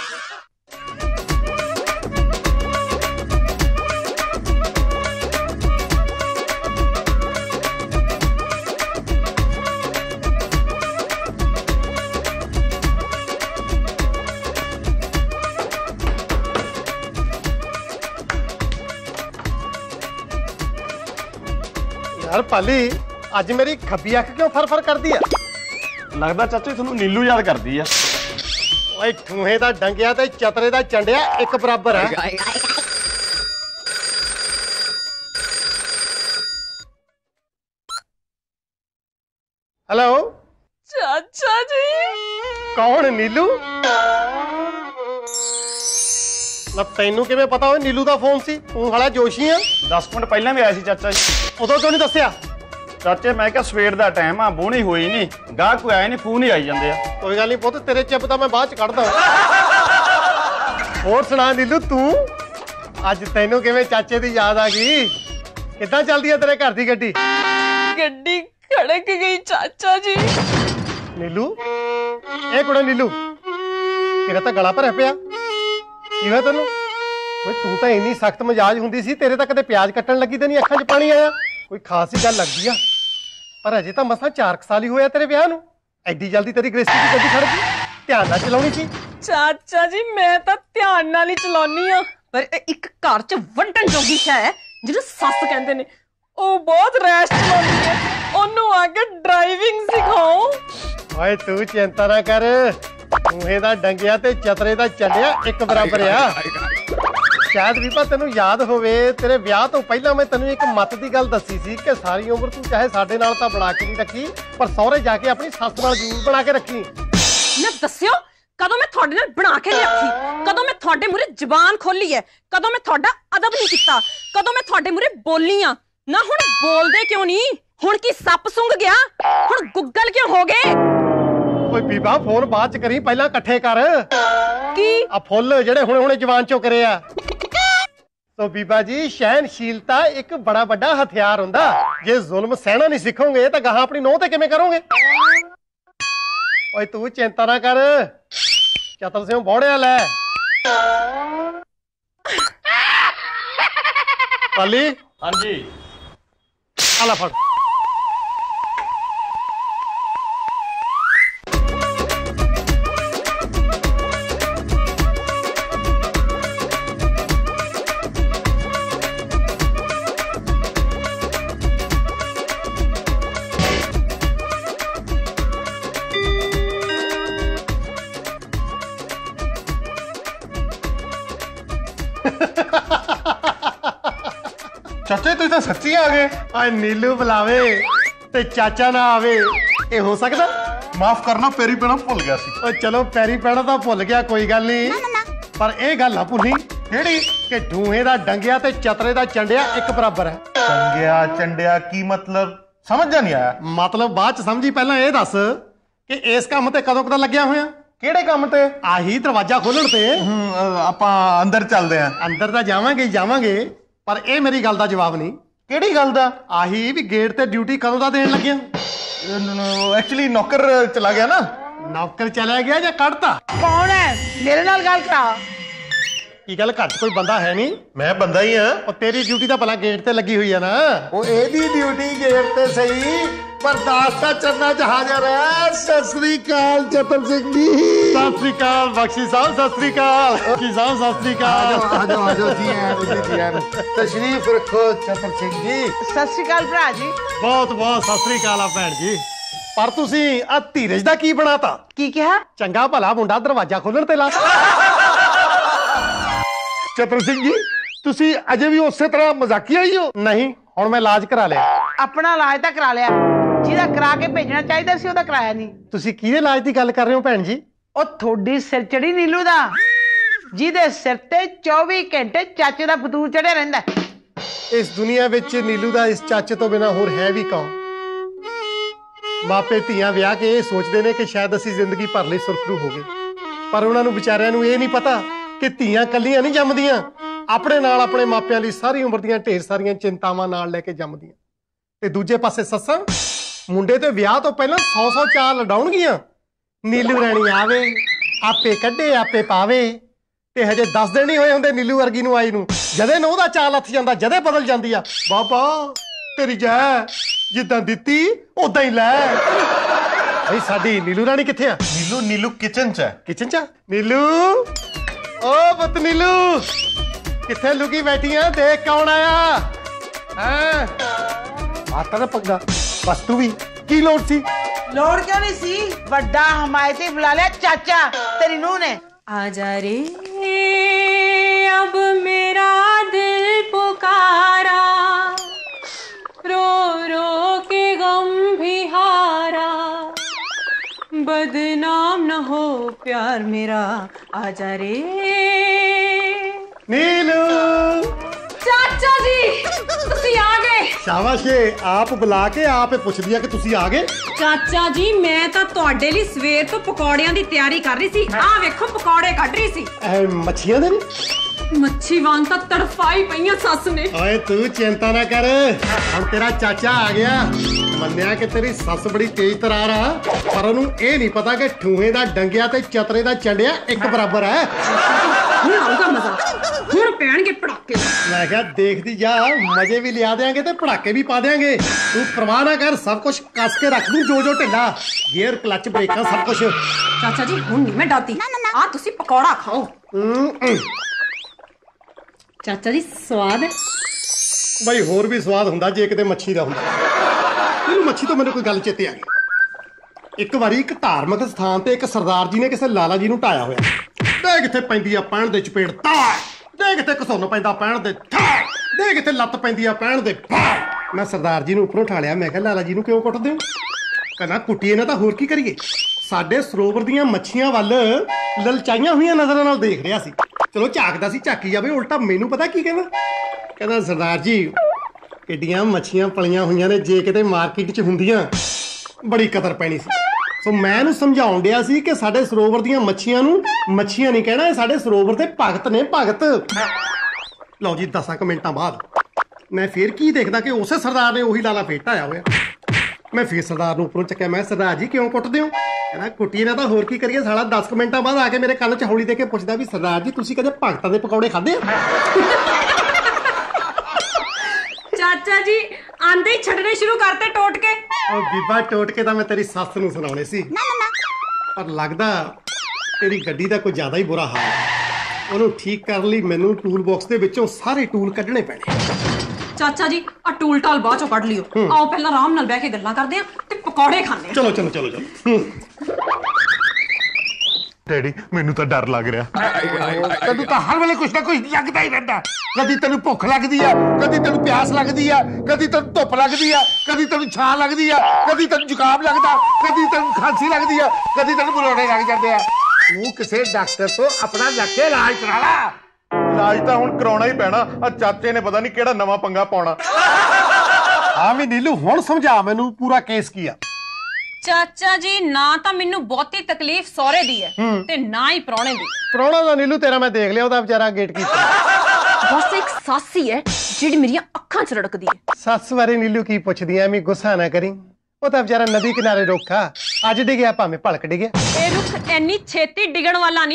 यार पाली ਅੱਜ ਮੇਰੀ ਖੱਬੀ ਅੱਖ ਕਿਉਂ ਫਰ ਕਰਦੀ ਆ? ਲੱਗਦਾ ਚਾਚਾ ਤੁਹਾਨੂੰ ਨੀਲੂ ਯਾਦ ਕਰਦੀ ਆ। ਓਏ ਠੂਹੇ ਦਾ ਡੰਗਿਆ ਤੇ ਚਤਰੇ ਦਾ ਚੰਡਿਆ ਇੱਕ ਬਰਾਬਰ ਹੈ। ਹੈਲੋ ਚਾਚਾ ਜੀ। ਕੌਣ? ਨੀਲੂ? ਨਾ ਤੈਨੂੰ ਕਿਵੇਂ ਪਤਾ ਓਏ ਨੀਲੂ ਦਾ ਫੋਨ ਸੀ? ਤੂੰ ਹਾਲਾ ਜੋਸ਼ੀ ਆ। 10 ਮਿੰਟ ਪਹਿਲਾਂ ਵੀ ਆਇਆ ਸੀ ਚਾਚਾ ਜੀ। ਉਦੋਂ ਕਿਉਂ ਨਹੀਂ ਦੱਸਿਆ? ਚਾਚੇ ਮੈਂ ਕਿਹਾ ਸਵੇਰ ਦਾ ਟਾਈਮ ਆ, ਬੋਣੀ ਹੋਈ ਨਹੀਂ, ਗਾਹਕ ਕੋਈ ਆਇਆ ਨਹੀਂ, ਫੋਨ ਹੀ ਆਈ ਜਾਂਦੇ ਆ। ਕੋਈ ਗੱਲ ਨਹੀਂ ਪੁੱਤ, ਤੇਰੇ ਚਿੱਪ ਤਾਂ ਮੈਂ ਬਾਅਦ ਚ ਕੱਢਦਾ। ਹੋਰ ਸੁਣਾ ਨੀਲੂ, ਤੂੰ ਅੱਜ ਤੈਨੂੰ ਕਿਵੇਂ ਚਾਚੇ ਦੀ ਯਾਦ ਆ ਗਈ? ਕਿੱਦਾਂ ਚੱਲਦੀ ਆ ਤੇਰੇ ਘਰ ਦੀ ਗੱਡੀ? ਗੱਡੀ ਖੜਕ ਗਈ ਚਾਚਾ ਜੀ। ਨੀਲੂ, ਇਹ ਕੁੜਾ ਨੀਲੂ, ਤੇਰਾ ਤਾਂ ਗਲਾ ਭਰਿਆ ਪਿਆ। ਕੀ ਹੋਇਆ ਤੈਨੂੰ? ਓਏ ਤੂੰ ਤਾਂ ਇੰਨੀ ਸਖਤ ਮਜਾਜ ਹੁੰਦੀ ਸੀ, ਤੇਰੇ ਤਾਂ ਕਦੇ ਪਿਆਜ਼ ਕੱਟਣ ਲੱਗੀ ਤੇ ਨਹੀਂ ਅੱਖਾਂ 'ਚ ਪਾਣੀ ਆਇਆ। ਕੋਈ ਖਾਸ ਹੀ ਗੱਲ ਲੱਗਦੀ ਆ, ਪਰ ਅਜੇ ਤਾਂ ਮਸਾਂ 4 ਸਾਲ ਹੀ ਹੋਇਆ ਤੇਰੇ ਵਿਆਹ ਨੂੰ। ਐਡੀ ਜਲਦੀ ਤੇਰੀ ਗ੍ਰੇਸੀ ਦੀ ਗੱਡੀ ਖੜ ਗਈ। ਧਿਆਨ ਨਾਲ ਚਲਾਉਣੀ ਸੀ। ਚਾਚਾ ਜੀ ਮੈਂ ਤਾਂ ਧਿਆਨ ਨਾਲ ਹੀ ਚਲਾਉਣੀ ਆ, ਪਰ ਇੱਕ ਘਰ 'ਚ ਵੰਡਣ ਜੋਗੀ ਹੈ ਜਿਹਨੂੰ ਸੱਸ ਕਹਿੰਦੇ ਨੇ, ਉਹ ਬਹੁਤ ਰੈਸ਼ ਚਲਾਉਂਦੀ ਹੈ। ਉਹਨੂੰ ਆ ਕੇ ਡਰਾਈਵਿੰਗ ਸਿਖਾਓ। ਓਏ ਤੂੰ ਚਿੰਤਾ ਨਾ ਕਰ, ਠੂਹੇ ਦਾ ਡੰਗਿਆ ਤੇ ਚਤਰੇ ਦਾ ਚੰਡਿਆ ਇੱਕ ਬਰਾਬਰ ਆ। ਸ਼ਾਇਦ ਵੀਪਾ ਤੈਨੂੰ ਯਾਦ ਹੋਵੇ, ਤੇਰੇ ਵਿਆਹ ਤੋਂ ਪਹਿਲਾਂ ਮੈਂ ਤੈਨੂੰ ਇੱਕ ਮੱਤ ਦੀ ਗੱਲ ਦੱਸੀ ਸੀ ਕਿ ਸਾਰੀ ਉਮਰ ਤੂੰ ਚਾਹੇ ਸਾਡੇ ਨਾਲ ਤਾਂ ਬਣਾ ਕੇ ਨਹੀਂ ਰੱਖੀ, ਪਰ ਸਹੁਰੇ ਜਾ ਕੇ ਆਪਣੀ ਸੱਸ ਨਾਲ ਜ਼ਰੂਰ ਬਣਾ ਕੇ ਰੱਖੀ। ਨਾ ਦੱਸਿਓ ਕਦੋਂ ਮੈਂ ਤੁਹਾਡੇ ਨਾਲ ਬਣਾ ਕੇ ਨਹੀਂ ਰੱਖੀ? ਕਦੋਂ ਮੈਂ ਤੁਹਾਡੇ ਮੂਹਰੇ ਜ਼ੁਬਾਨ ਖੋਲੀ ਹੈ? ਕਦੋਂ ਮੈਂ ਤੁਹਾਡਾ ਅਦਬ ਨਹੀਂ ਕੀਤਾ? ਕਦੋਂ ਮੈਂ ਤੁਹਾਡੇ ਮੂਹਰੇ ਬੋਲੀ ਆ? ਨਾ ਹੁਣ ਬੋਲਦੇ ਕਿਉਂ ਨਹੀਂ? ਹੁਣ ਕੀ ਸੱਪ ਸੁੰਘ ਗਿਆ? ਹੁਣ ਗੁੱਗਲ ਕਿਉਂ ਹੋ ਗਏ? ਓਏ ਬੀਬਾ ਫੋਨ ਬਾਅਦ ਚ ਕਰੀ, ਪਹਿਲਾਂ ਇਕੱਠੇ ਕਰ। ਕੀ? ਆ ਫੁੱਲ ਜਿਹੜੇ ਹੁਣੇ ਜਵਾਨ ਚੋਂ ਕਰੇ ਆ। ਸੋ ਬੀਬਾ ਜੀ, ਸਹਿਣਸ਼ੀਲਤਾ ਇੱਕ ਬੜਾ ਵੱਡਾ ਹਥਿਆਰ ਹੁੰਦਾ। ਜੇ ਜ਼ੁਲਮ ਸਹਿਣਾ ਨਹੀਂ ਸਿੱਖੋਗੇ ਤਾਂ ਗਾਹਾਂ ਆਪਣੀ ਨੂੰਹ ਤੇ ਕਿਵੇਂ ਕਰੋਗੇ? ਓਏ ਤੂੰ ਚਿੰਤਾ ਨਾ ਕਰ, ਚਤਰ ਸਿੰਘ ਬੋੜਿਆ ਲੈ। ਪਾਲੀ ਹਾਂਜੀ ਆ ਲੈ ਫੜ। ਚਾਚਾ ਤੁਸੀਂ ਤਾਂ ਸੱਚੀ ਆ ਗਏ। ਓਏ ਨੀਲੂ ਬੁਲਾਵੇ ਤੇ ਚਾਚਾ ਨਾ ਆਵੇ, ਇਹ ਹੋ ਸਕਦਾ? ਮਾਫ ਕਰਨਾ, ਪੈਰੀ ਪੈਣਾ ਭੁੱਲ ਗਿਆ ਸੀ। ਓਏ ਚਲੋ ਪੈਰੀ ਪੈਣਾ ਤਾਂ ਭੁੱਲ ਗਿਆ, ਕੋਈ ਗੱਲ ਨਹੀਂ, ਪਰ ਇਹ ਗੱਲ ਨਾ ਭੁੱਲੀ ਕਿਹੜੀ? ਕਿ ਢੂਹੇ ਦਾ ਡੰਗਿਆ ਤੇ ਚਤਰੇ ਦਾ ਚੰਡਿਆ ਇੱਕ ਬਰਾਬਰ ਹੈ। ਚੰਗਿਆ ਚੰਡਿਆ ਕੀ ਮਤਲਬ? ਸਮਝ ਨਹੀਂ ਆਇਆ। ਮਤਲਬ ਬਾਅਦ ਚ ਸਮਝੀ, ਪਹਿਲਾਂ ਇਹ ਦੱਸ ਕਿ ਇਸ ਕੰਮ ਤੇ ਕਦੋਂ ਕਦਾ ਲੱਗਿਆ ਹੋਇਆ? ਕਿਹੜੇ ਕੰਮ ਤੇ? ਆਹੀ ਦਰਵਾਜ਼ਾ ਖੋਲਣ ਤੇ। ਆਪਾਂ ਅੰਦਰ ਚੱਲਦੇ ਆਂ। ਅੰਦਰ ਤਾਂ ਜਾਵਾਂਗੇ, ਪਰ ਇਹ ਮੇਰੀ ਗੱਲ ਦਾ ਜਵਾਬ ਨਹੀਂ। ਕਿਹੜੀ ਗੱਲ ਦਾ? ਆਹੀ ਵੀ ਗੇਟ ਤੇ ਡਿਊਟੀ ਕਦੋਂ ਦਾ ਦੇਣ ਲੱਗਿਆ? ਐਕਚੁਅਲੀ ਨੌਕਰ ਚਲਾ ਗਿਆ ਨਾ। ਨੌਕਰ ਚਲਾ ਗਿਆ ਜਾਂ ਕੱਢਤਾ? ਕੌਣ ਹੈ? ਮੇਰੇ ਨਾਲ ਗੱਲ ਕਰਾ। ਕੀ ਗੱਲ ਘਰ 'ਚ ਕੋਈ ਬੰਦਾ ਹੈ ਨਹੀਂ? ਮੈਂ ਬੰਦਾ ਹੀ ਆ। ਉਹ ਤੇਰੀ ਡਿਊਟੀ ਤਾਂ ਭਲਾ ਗੇਟ ਤੇ ਲੱਗੀ ਹੋਈ ਆ ਨਾ। ਉਹ ਇਹਦੀ ਡਿਊਟੀ ਗੇਟ ਤੇ ਸਹੀ, ਪਰ ਦਾਸਤਾ ਚਰਨਾ ਚ ਹਾਜ਼ਰ ਹੈ। ਸਤਿ ਸ੍ਰੀ ਅਕਾਲ ਚਤਰ ਸਿੰਘ ਜੀ। ਸਤਿ ਸ੍ਰੀ ਅਕਾਲ ਬਖਸ਼ੀ ਸਾਹਿਬ, ਸਤਿ ਸ੍ਰੀ ਅਕਾਲ ਬਖਸ਼ੀ ਸਾਹਿਬ, ਸਤਿ ਸ੍ਰੀ ਅਕਾਲ। ਆਜੋ ਜੀ ਆਜੋ ਤਸ਼ਰੀਫ ਰੱਖੋ ਚਤਰ ਸਿੰਘ ਜੀ। ਸਤਿ ਸ਼੍ਰੀ ਅਕਾਲ ਭਰਾ ਜੀ। ਬਹੁਤ ਬਹੁਤ ਸਤਿ ਸ੍ਰੀ ਅਕਾਲ ਆ ਭੈਣ ਜੀ। ਪਰ ਤੁਸੀਂ ਆ ਧੀਰਜ ਦਾ ਕੀ ਬਣਾਤਾ? ਕੀ ਕਿਹਾ? ਚੰਗਾ ਭਲਾ ਮੁੰਡਾ ਦਰਵਾਜ਼ਾ ਖੋਲਣ ਤੇ ਲਾ। ਚਤਰ ਸਿੰਘ ਜੀ ਤੁਸੀਂ ਅਜੇ ਵੀ ਉਸੇ ਤਰ੍ਹਾਂ ਮਜ਼ਾਕੀਆ ਹੀ ਹੋ? ਨਹੀਂ, ਹੁਣ ਮੈਂ ਇਲਾਜ ਕਰਾ ਲਿਆ। ਆਪਣਾ ਇਲਾਜ ਤਾਂ ਕਰਾ ਲਿਆ, ਜਿਹਦਾ ਕਰਾ ਕੇ ਭੇਜਣਾ ਚਾਹੀਦਾ ਸੀ ਉਹਦਾ ਕਰਾਇਆ ਨਹੀਂ। ਤੁਸੀਂ ਕਿਹਦੇ ਇਲਾਜ ਦੀ ਗੱਲ ਕਰ ਰਹੇ ਹੋ ਭੈਣ ਜੀ? ਉਹ ਤੁਹਾਡੀ ਸਿਰ ਚੜੀ ਨੀਲੂ ਦਾ, ਜਿਹਦੇ ਸਿਰ ਤੇ 24 ਘੰਟੇ ਚਾਚੇ ਦਾ ਫਤੂਰ ਚੜਿਆ ਰਹਿੰਦਾ। ਇਸ ਦੁਨੀਆ ਵਿੱਚ ਨੀਲੂ ਦਾ ਇਸ ਚਾਚੇ ਤੋਂ ਬਿਨਾ ਹੋਰ ਹੈ ਵੀ ਕੌਣ? ਮਾਪੇ ਧੀਆਂ ਵਿਆਹ ਕੇ ਇਹ ਸੋਚਦੇ ਨੇ ਕਿ ਸ਼ਾਇਦ ਅਸੀਂ ਜ਼ਿੰਦਗੀ ਭਰ ਲਈ ਸੁਰਖਰੂ ਹੋ ਗਏ, ਪਰ ਉਹਨਾਂ ਨੂੰ ਵਿਚਾਰਿਆਂ ਨੂੰ ਇਹ ਨਹੀਂ ਪਤਾ ਕਿ ਧੀਆਂ ਕੱਲੀਆਂ ਨਹੀਂ ਜੰਮਦੀਆਂ, ਆਪਣੇ ਨਾਲ ਆਪਣੇ ਮਾਪਿਆਂ ਲਈ ਸਾਰੀ ਉਮਰ ਦੀਆਂ ਢੇਰ ਸਾਰੀਆਂ ਚਿੰਤਾਵਾਂ ਨਾਲ ਲੈ ਕੇ ਜੰਮਦੀਆਂ। ਤੇ ਦੂਜੇ ਪਾਸੇ ਸੱਸਾਂ ਮੁੰਡੇ ਤੇ ਵਿਆਹ ਤੋਂ ਪਹਿਲਾਂ 100 ਚਾਲ ਲਡਾਉਣਗੀਆਂ। ਨੀਲੂ ਰਾਣੀ ਆਵੇ, ਆਪੇ ਕੱਢੇ ਆਪੇ ਪਾਵੇ। ਤੇ ਹਜੇ 10 ਦਿਨ ਹੀ ਹੋਏ ਹੁੰਦੇ ਨੀਲੂ ਵਰਗੀ ਨੂੰ ਆਈ ਨੂੰ, ਜਦੇ ਨਹੁੰ ਦਾ ਚਾਲ ਹੱਥ ਜਾਂਦਾ, ਜਦੇ ਬਦਲ ਜਾਂਦੀ ਆ। ਬਾਬਾ ਤੇਰੀ ਜੈ, ਜਿੱਦਾਂ ਦਿੱਤੀ ਉਦਾਂ ਹੀ ਲੈ। ਬਈ ਸਾਡੀ ਨੀਲੂ ਰਾਣੀ ਕਿੱਥੇ ਆ? ਨੀਲੂ ਕਿਚਨ 'ਚ ਹੈ। ਕਿਚਨ 'ਚ? ਨੀਲੂ, ਓ ਪੁੱਤ ਨੀਲੂ, ਕਿੱਥੇ ਲੁਕੀ ਬੈਠੀ ਆ? ਦੇਖ ਕੌਣ ਆਇਆ। ਹਾਂ ਮਾਤਾ ਦਾ ਪੱਗਾ। ਬਸ ਤੂੰ ਵੀ ਕੀ ਲੋੜ ਸੀ? ਲੋੜ ਕਿਉਂ ਨਹੀਂ ਸੀ? ਵੱਡਾ ਹਮਾਇਤੀ ਬੁਲਾ ਲਿਆ ਚਾਚਾ ਤੇਰੀ ਨੂੰਹ ਨੇ। आजा रे अब मेरा दिल पुकारा, रो रो के गम भी हारा, बदनाम न हो प्यार मेरा, आजा रे। नीलू चाचा जी ਤੁਸੀਂ ਆ ਗਏ। ਸ਼ਾਬਾਸ਼, ਆਪ ਬੁਲਾ ਕੇ ਆਪੇ ਪੁੱਛਦੀ ਆ ਕਿ ਤੁਸੀਂ ਆ ਗਏ। ਚਾਚਾ ਜੀ ਮੈਂ ਤਾਂ ਤੁਹਾਡੇ ਲਈ ਸਵੇਰ ਤੋਂ ਪਕੌੜਿਆਂ ਦੀ ਤਿਆਰੀ ਕਰ ਰਹੀ ਸੀ। ਆਹ ਵੇਖੋ ਪਕੌੜੇ ਕੱਢ ਰਹੀ ਸੀ। ਮੱਛੀਆਂ ਦੇ ਨੇ? ਮੱਛੀ ਵਾਂਗ ਤਾਂ ਤੜਫਾਈ ਪਈਆਂ ਸੱਸ ਨੇ। ਓਏ ਤੂੰ ਚਿੰਤਾ ਨਾ ਕਰ, ਹੁਣ ਤੇਰਾ ਚਾਚਾ ਆ ਗਿਆ। ਮੰਨਿਆ ਕਿ ਤੇਰੀ ਸੱਸ ਬੜੀ ਤੇਜ਼ ਤਰਾਰ ਆ, ਪਰ ਉਹਨੂੰ ਇਹ ਨਹੀਂ ਪਤਾ ਕਿ ਠੂਹੇ ਦਾ ਡੰਗਿਆ ਤੇ ਚਤਰੇ ਦਾ ਚੰਡਿਆ ਇੱਕ ਬਰਾਬਰ ਹੈ। ਹੁਣ ਆਊਗਾ ਮਜ਼ਾ, ਹੁਣ ਪੈਣਗੇ ਪੜਾਕੇ। ਮੈਂ ਕਿਹਾ ਦੇਖਦੀ ਜਾ, ਮਜ਼ੇ ਵੀ ਲਿਆ ਦੇਾਂਗੇ ਤੇ ਪੜਾਕੇ ਵੀ ਪਾ ਦੇਾਂਗੇ। ਤੂੰ ਪਰਵਾਹ ਨਾ ਕਰ, ਸਭ ਕੁਝ ਕੱਸ ਕੇ ਰੱਖ ਦੂੰ, ਜੋ ਢਿੱਲਾ, ਗੇਅਰ ਕਲੱਚ ਬ੍ਰੇਕਾਂ ਸਭ ਕੁਝ। ਚਾਚਾ ਜੀ ਹੁਣ ਨਹੀਂ ਮੈਂ ਡਰਦੀ, ਆ ਤੁਸੀਂ ਪਕੌੜਾ ਖਾਓ। ਚਾਚਾ ਜੀ ਸਵਾਦ ਹੈ? ਬਈ ਹੋਰ ਵੀ ਸਵਾਦ ਹੁੰਦਾ ਜੇ ਕਿਤੇ ਮੱਛੀ ਦਾ ਹੁੰਦਾ। ਇਹਨੂੰ ਮੱਛੀ ਤੋਂ ਮੈਨੂੰ ਕੋਈ ਗੱਲ ਚੇਤੇ ਆ ਗਈ। ਇੱਕ ਵਾਰੀ ਇੱਕ ਧਾਰਮਿਕ ਸਥਾਨ ਤੇ ਇੱਕ ਸਰਦਾਰ ਜੀ ਨੇ ਕਿਸੇ ਲਾਲਾ ਜੀ ਨੂੰ ਢਾਇਆ ਹੋਇਆ। ਦੇ ਕਿੱਥੇ ਪੈਂਦੀ ਆ ਪੈਣ ਦੇ ਚਪੇੜ ਤਾ, ਦੇ ਕਿੱਥੇ ਘਸੁੰਨ ਪੈਂਦਾ ਪੈਣ ਦੇ ਠਾ, ਦੇ ਕਿੱਥੇ ਲੱਤ ਪੈਂਦੀ ਆ ਪੈਣ ਦੇ ਭਾ। ਮੈਂ ਸਰਦਾਰ ਜੀ ਨੂੰ ਉੱਪਰੋਂ ਠਾਲਿਆ। ਮੈਂ ਕਿਹਾ ਲਾਲਾ ਜੀ ਨੂੰ ਕਿਉਂ ਕੁੱਟਦੇ ਹੋ? ਕਹਿੰਦਾ ਕੁੱਟੀਏ ਨਾ ਤਾਂ ਹੋਰ ਕੀ ਕਰੀਏ। ਸਾਡੇ ਸਰੋਵਰ ਦੀਆਂ ਮੱਛੀਆਂ ਵੱਲ ਲਲਚਾਈਆਂ ਹੋਈਆਂ ਨਜ਼ਰਾਂ ਨਾਲ ਦੇਖ ਰਿਹਾ ਸੀ। ਚਲੋ ਝਾਕਦਾ ਸੀ, ਝਾਕੀ ਜਾਵੇ। ਉਲਟਾ ਮੈਨੂੰ ਪਤਾ ਕੀ ਕਹਿੰਦਾ? ਕਹਿੰਦਾ ਸਰਦਾਰ ਜੀ ਕਿੱਡੀਆਂ ਮੱਛੀਆਂ ਪਲੀਆਂ ਹੋਈਆਂ ਨੇ, ਜੇ ਕਿਤੇ ਮਾਰਕੀਟ 'ਚ ਹੁੰਦੀਆਂ ਬੜੀ ਕਦਰ ਪੈਣੀ ਸੀ। ਸੋ ਮੈਂ ਇਹਨੂੰ ਸਮਝਾਉਣ ਡਿਆ ਸੀ ਕਿ ਸਾਡੇ ਸਰੋਵਰ ਦੀਆਂ ਮੱਛੀਆਂ ਨੂੰ ਮੱਛੀਆਂ ਨਹੀਂ ਕਹਿਣਾ, ਇਹ ਸਾਡੇ ਸਰੋਵਰ ਦੇ ਭਗਤ ਨੇ, ਭਗਤ। ਲਓ ਜੀ 10 ਮਿੰਟਾਂ ਬਾਅਦ ਮੈਂ ਫੇਰ ਕੀ ਦੇਖਦਾ ਕਿ ਉਸੇ ਸਰਦਾਰ ਨੇ ਉਹੀ ਲਾਲਾ ਫੇਰ ਢਾਇਆ ਹੋਇਆ। ਮੈਂ ਫੇਰ ਸਰਦਾਰ ਨੂੰ ਉੱਪਰੋਂ ਚੱਕਿਆ। ਮੈਂ ਸਰਦਾਰ ਜੀ ਕਿਉਂ ਕੁੱਟਦੇ ਹੋ? ਕਹਿੰਦਾ ਕੁੱਟੀਏ ਨਾ ਤਾਂ ਹੋਰ ਕੀ ਕਰੀਏ। ਸਾਲਾ 10 ਮਿੰਟਾਂ ਬਾਅਦ ਆ ਕੇ ਮੇਰੇ ਕੰਨ 'ਚ ਹੌਲੀ ਦੇ ਕੇ ਪੁੱਛਦਾ ਵੀ ਸਰਦਾਰ ਜੀ ਤੁਸੀਂ ਕਦੇ ਭਗਤਾਂ ਦੇ ਪਕੌੜੇ ਖਾਧੇ ਆ? ਚਾਚਾ ਜੀ ਆਂਦੇ ਹੀ ਛੱਡਣੇ ਸ਼ੁਰੂ ਕਰਤੇ ਟੋਟਕੇ। ਉਹ ਬੀਬਾ ਟੋਟਕੇ ਤਾਂ ਮੈਂ ਤੇਰੀ ਸੱਸ ਨੂੰ ਸੁਣਾਉਣੇ ਸੀ, ਪਰ ਲੱਗਦਾ ਤੇਰੀ ਗੱਡੀ ਦਾ ਕੋਈ ਜ਼ਿਆਦਾ ਹੀ ਬੁਰਾ ਹਾਲ ਹੈ। ਉਹਨੂੰ ਠੀਕ ਕਰਨ ਲਈ ਮੈਨੂੰ ਟੂਲ ਬਾਕਸ ਦੇ ਵਿੱਚੋਂ ਸਾਰੇ ਟੂਲ ਕੱਢਣੇ ਪੈਣੇ। ਚਾਚਾ ਜੀ ਆ ਟੂਲ ਟਾਲ ਬਾਅਦ ਚੋਂ ਕੱਢ ਲਿਓ। ਆਓ ਪਹਿਲਾਂ ਆਰਾਮ ਨਾਲ ਬਹਿ ਕੇ ਗੱਲਾਂ ਕਰਦੇ ਆ ਤੇ ਪਕੌੜੇ ਖਾਂਦੇ ਆ। ਚਲੋ ਚਲੋ ਚਲੋ ਚਲੋ। ਡੈਡੀ ਮੈਨੂੰ ਤਾਂ ਡਰ ਲੱਗ ਰਿਹਾ। ਤੈਨੂੰ ਤਾਂ ਹਰ ਵੇਲੇ ਕੁਛ ਨਾ ਕੁਛ ਲੱਗਦਾ ਹੀ ਰਹਿੰਦਾ। ਕਦੀ ਤੈਨੂੰ ਭੁੱਖ ਲੱਗਦੀ ਆ, ਕਦੀ ਤੈਨੂੰ ਪਿਆਸ ਲੱਗਦੀ ਆ, ਕਦੀ ਤੈਨੂੰ ਧੁੱਪ ਲੱਗਦੀ ਆ, ਕਦੀ ਤੈਨੂੰ ਛਾਂ ਲੱਗਦੀ ਆ, ਕਦੀ ਤੈਨੂੰ ਜ਼ੁਕਾਮ ਲੱਗਦਾ, ਕਦੀ ਤੈਨੂੰ ਖਾਂਸੀ ਲੱਗਦੀ ਆ, ਕਦੀ ਤੈਨੂੰ ਬੁਲਾਉਣੇ ਲੱਗ ਜਾਂਦੇ ਆ। ਤੂੰ ਕਿਸੇ ਡਾਕਟਰ ਤੋਂ ਆਪਣਾ ਜਾ ਕੇ ਇਲਾਜ ਕਰਾ ਲਾ। ਇਲਾਜ ਤਾਂ ਹੁਣ ਕਰਾਉਣਾ ਹੀ ਪੈਣਾ। ਆ ਚਾਚੇ ਨੇ ਪਤਾ ਨਹੀਂ ਕਿਹੜਾ ਨਵਾਂ ਪੰਗਾ ਪਾਉਣਾ। ਹਾਂ ਵੀ ਨੀਲੂ ਹੁਣ ਸਮਝਾ ਮੈਨੂੰ ਪੂਰਾ ਕੇਸ ਕੀ ਆ। ਚਾਚਾ ਜੀ ਨਾ ਤਾਂ ਮੈਨੂੰ ਬਹੁਤੀ ਤਕਲੀਫ ਸਹੁਰੇ ਦੀ ਹੈ ਤੇ ਨਾ ਹੀ ਪ੍ਰਾਹੁਣੇ ਦੀ। ਪ੍ਰਾਹੁਣਾ ਦਾ ਨੀਲੂ ਤੇਰਾ ਮੈਂ ਦੇਖ ਲਿਆ, ਉਹਦਾ ਵਿਚਾਰਾ ਗੇਟ ਕੀਤਾ। ਬਸ ਇੱਕ ਸੱਸ ਹੀ ਹੈ ਜਿਹੜੀ ਮੇਰੀਆਂ ਅੱਖਾਂ 'ਚ ਰੜਕਦੀ ਹੈ। ਸੱਸ ਬਾਰੇ ਨੀਲੂ ਕੀ ਪੁੱਛਦੀ ਐ? ਐਵੇਂ ਗੁੱਸਾ ਨਾ ਕਰੀ, ਉਹ ਤਾਂ ਵਿਚਾਰਾ ਨਦੀ ਕਿਨਾਰੇ ਰੁੱਖ ਆ, ਅੱਜ ਡਿੱਗਿਆ ਭਾਵੇਂ ਭਲਕ ਡਿੱਗਿਆ। ਇਹ ਰੁੱਖ ਇੰਨੀ ਛੇਤੀ ਡਿੱਗਣ ਵਾਲਾ ਨਹੀਂ,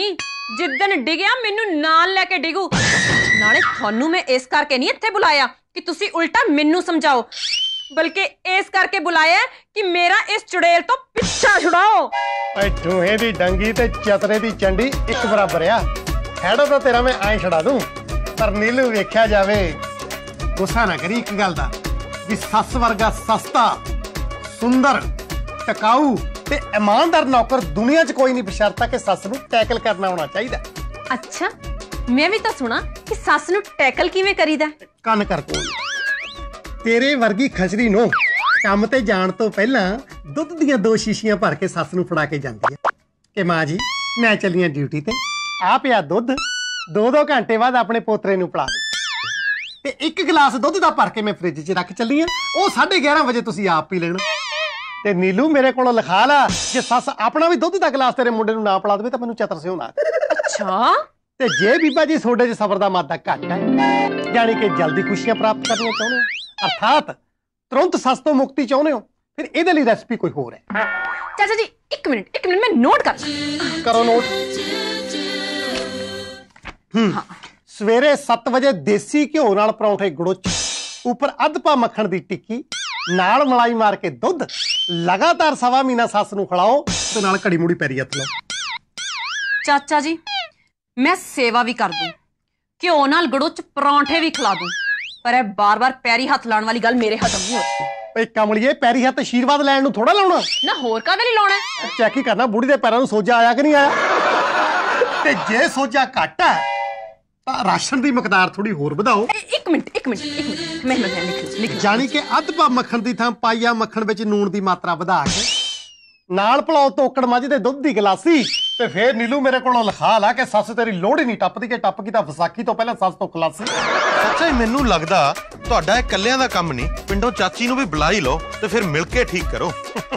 ਜਿੱਦਣ ਡਿਗਿਆ ਮੈਨੂੰ ਨਾਲ ਲੈ ਕੇ ਡਿਗੂ। ਨਾਲੇ ਤੁਹਾਨੂੰ ਮੈਂ ਇਸ ਕਰਕੇ ਨਹੀਂ ਇੱਥੇ ਬੁਲਾਇਆ ਕਿ ਤੁਸੀਂ ਉਲਟਾ ਮੈਨੂੰ ਸਮਝਾਓ, ਬਲਕਿ ਇਸ ਕਰਕੇ ਬੁਲਾਇਆ ਕਿ ਮੇਰਾ ਇਸ ਚੁੜੇਲ ਤੋਂ ਪਿੱਛਾ ਛੁਡਾਓ। ਓਏ ਠੂਹੇ ਦੀ ਡੰਗੀ ਤੇ ਚਤਰੇ ਦੀ ਚੰਡੀ ਇੱਕ ਬਰਾਬਰ ਆ। ਹੈਡੋ ਤਾਂ ਤੇਰਾ ਮੈਂ ਐਂ ਛਡਾ ਦੂੰ, ਪਰ ਨੀਲੂ ਵੇਖਿਆ ਜਾਵੇ, ਗੁੱਸਾ ਨਾ ਕਰੀ ਇੱਕ ਗੱਲ ਦਾ, ਵੀ ਸੱਸ ਵਰਗਾ ਸਸਤਾ, ਸੁੰਦਰ, ਟਿਕਾਊ ਤੇ ਇਮਾਨਦਾਰ ਨੌਕਰ ਦੁਨੀਆ 'ਚ ਕੋਈ ਨਹੀਂ, ਬਸ਼ਰਤਾ ਕਿ ਸੱਸ ਨੂੰ ਟੈਕਲ ਕਰਨਾ ਆਉਣਾ ਚਾਹੀਦਾ। ਅੱਛਾ, ਮੈਂ ਵੀ ਤਾਂ ਸੁਣਾ ਕਿ ਸੱਸ ਨੂੰ ਟੈਕਲ ਕਿਵੇਂ ਕਰੀਦਾ। ਕੰਨ ਕਰ ਕੋਲ, ਤੇਰੇ ਵਰਗੀ ਖਚਰੀ ਨੂੰ ਕੰਮ ਤੇ ਜਾਣ ਤੋਂ ਪਹਿਲਾਂ ਦੁੱਧ ਦੀਆਂ 2 ਸ਼ੀਸ਼ੀਆਂ ਭਰ ਕੇ ਸੱਸ ਨੂੰ ਫੜਾ ਕੇ ਜਾਂਦੀ ਹੈ ਕਿ ਮਾਂ ਜੀ ਮੈਂ ਚੱਲੀ ਆਂ ਡਿਊਟੀ ਤੇ, ਆ ਪਿਆ ਦੁੱਧ, 2-2 ਘੰਟੇ ਬਾਅਦ ਆਪਣੇ ਪੋਤਰੇ ਨੂੰ ਪਿਲਾ ਦੇ, ਤੇ 1 ਗਲਾਸ ਦੁੱਧ ਦਾ ਭਰ ਕੇ ਮੈਂ ਫ੍ਰਿਜ 'ਚ ਰੱਖ ਚੱਲੀ ਆਂ, ਉਹ 11:30 ਵਜੇ ਤੁਸੀਂ ਆਪ ਪੀ ਲੈਣਾ। ਤੇ ਨੀਲੂ ਮੇਰੇ ਕੋਲੋਂ ਲਿਖਾ ਲਾ, ਜੇ ਸੱਸ ਆਪਣਾ ਵੀ ਦੁੱਧ ਦਾ ਗਲਾਸ ਤੇਰੇ ਮੁੰਡੇ ਨੂੰ ਨਾ ਪਿਲਾ ਦੇਵੇ ਤਾਂ ਮੈਨੂੰ ਚਤਰ ਸਿਓ ਨਾ। ਅੱਛਾ, ਤੇ ਜੇ ਬੀਬਾ ਜੀ ਤੁਹਾਡੇ 'ਚ ਸਬਰ ਦਾ ਮਾਦਾ ਘੱਟ ਹੈ, ਯਾਨੀ ਕਿ ਜਲਦੀ ਖੁਸ਼ੀਆਂ ਪ੍ਰਾਪਤ ਕਰਨੀਆਂ ਚਾਹੁੰਦੇ ਹੋ, ਅਰਥਾਤ ਤੁਰੰਤ ਸੱਸ ਤੋਂ ਮੁਕਤੀ ਚਾਹੁੰਦੇ ਹੋ, ਫਿਰ ਇਹਦੇ ਲਈ ਰੈਸਪੀ ਕੋਈ ਹੋਰ ਹੈ। ਚਾਚਾ ਜੀ ਇੱਕ ਮਿੰਟ ਮੈਂ ਨੋਟ ਕਰੋ ਨੋਟ। ਸਵੇਰੇ 7 ਵਜੇ ਦੇਸੀ ਘਿਓ ਨਾਲ ਪਰੌਂਠੇ ਗੁੜੁੱਚ, ਉੱਪਰ ਅੱਧ ਪਾ ਮੱਖਣ ਦੀ ਟਿੱਕੀ, ਨਾਲ ਮਲਾਈ ਮਾਰ ਕੇ ਦੁੱਧ, ਲਗਾਤਾਰ 1.25 ਮਹੀਨਾ ਸੱਸ ਨੂੰ ਖਿਲਾਓ ਤੇ ਨਾਲ ਘੜੀ ਮੁੜੀ ਪੈਰੀ ਹੱਥ ਲਾਓ। ਚਾਚਾ ਜੀ ਮੈਂ ਸੇਵਾ ਵੀ ਕਰ ਦੂੰ, ਘਿਓ ਨਾਲ ਗੜੁੱਚ ਪਰੌਂਠੇ ਵੀ ਖਿਲਾ ਦੂੰ, ਪਰ ਇਹ ਬਾਰ-ਬਾਰ ਪੈਰੀ ਹੱਥ ਲਾਉਣ ਵਾਲੀ ਗੱਲ ਮੇਰੇ ਹੱਥੋਂ ਨਹੀਂ ਹੋਈ। ਓਏ ਕਮਲੀਏ, ਪੈਰੀ ਹੱਥ ਆਸ਼ੀਰਵਾਦ ਲੈਣ ਨੂੰ ਥੋੜਾ ਲਾਉਣਾ ਨਾ, ਹੋਰ ਕਾਹਦੇ ਲਈ ਲਾਉਣਾ? ਚੈੱਕ ਹੀ ਕਰਨਾ ਬੁੜੀ ਦੇ ਪੈਰਾਂ ਨੂੰ ਸੋਜਾ ਆਇਆ ਕਿ ਨਹੀਂ ਆਇਆ, ਤੇ ਜੇ ਸੋਜਾ ਘੱਟ ਹੈ ਤਾਂ ਰਾਸ਼ਨ ਦੀ ਮਿਕਦਾਰ ਥੋੜੀ ਹੋਰ ਵਧਾਓ। ਇੱਕ ਮਿੰਟ ਮੈਂ ਲਿਖ ਜਾਣੀ ਕਿ ਅੱਧ ਪਾ ਮੱਖਣ ਦੀ ਥਾਂ ਪਾਈਆ ਮੱਖਣ ਵਿੱਚ ਨੂਣ ਦੀ ਮਾਤਰਾ ਵਧਾ ਕੇ, ਨਾਲ ਪਲਾਓ ਤੋਕੜ ਮੱਝ ਦੇ ਦੁੱਧ ਦੀ ਗਲਾਸੀ, ਤੇ ਫੇਰ ਨੀਲੂ ਮੇਰੇ ਕੋਲੋਂ ਲਿਖਾ ਲਾ ਕਿ ਸੱਸ ਤੇਰੀ ਲੋੜ ਹੀ ਨਹੀਂ ਟੱਪਦੀ, ਕਿ ਟੱਪ ਗਈ ਤਾਂ ਵਿਸਾਖੀ ਤੋਂ ਪਹਿਲਾਂ ਸੱਸ ਤੋਂ ਖਲਾਸੀ। ਅੱਛਾ, ਮੈਨੂੰ ਲੱਗਦਾ ਤੁਹਾਡਾ ਇਹ ਇਕੱਲਿਆਂ ਦਾ ਕੰਮ ਨਹੀਂ, ਪਿੰਡੋਂ ਚਾਚੀ ਨੂੰ ਵੀ ਬੁਲਾ ਹੀ ਲਓ ਤੇ ਫਿਰ ਮਿਲ ਕੇ ਠੀਕ ਕਰੋ।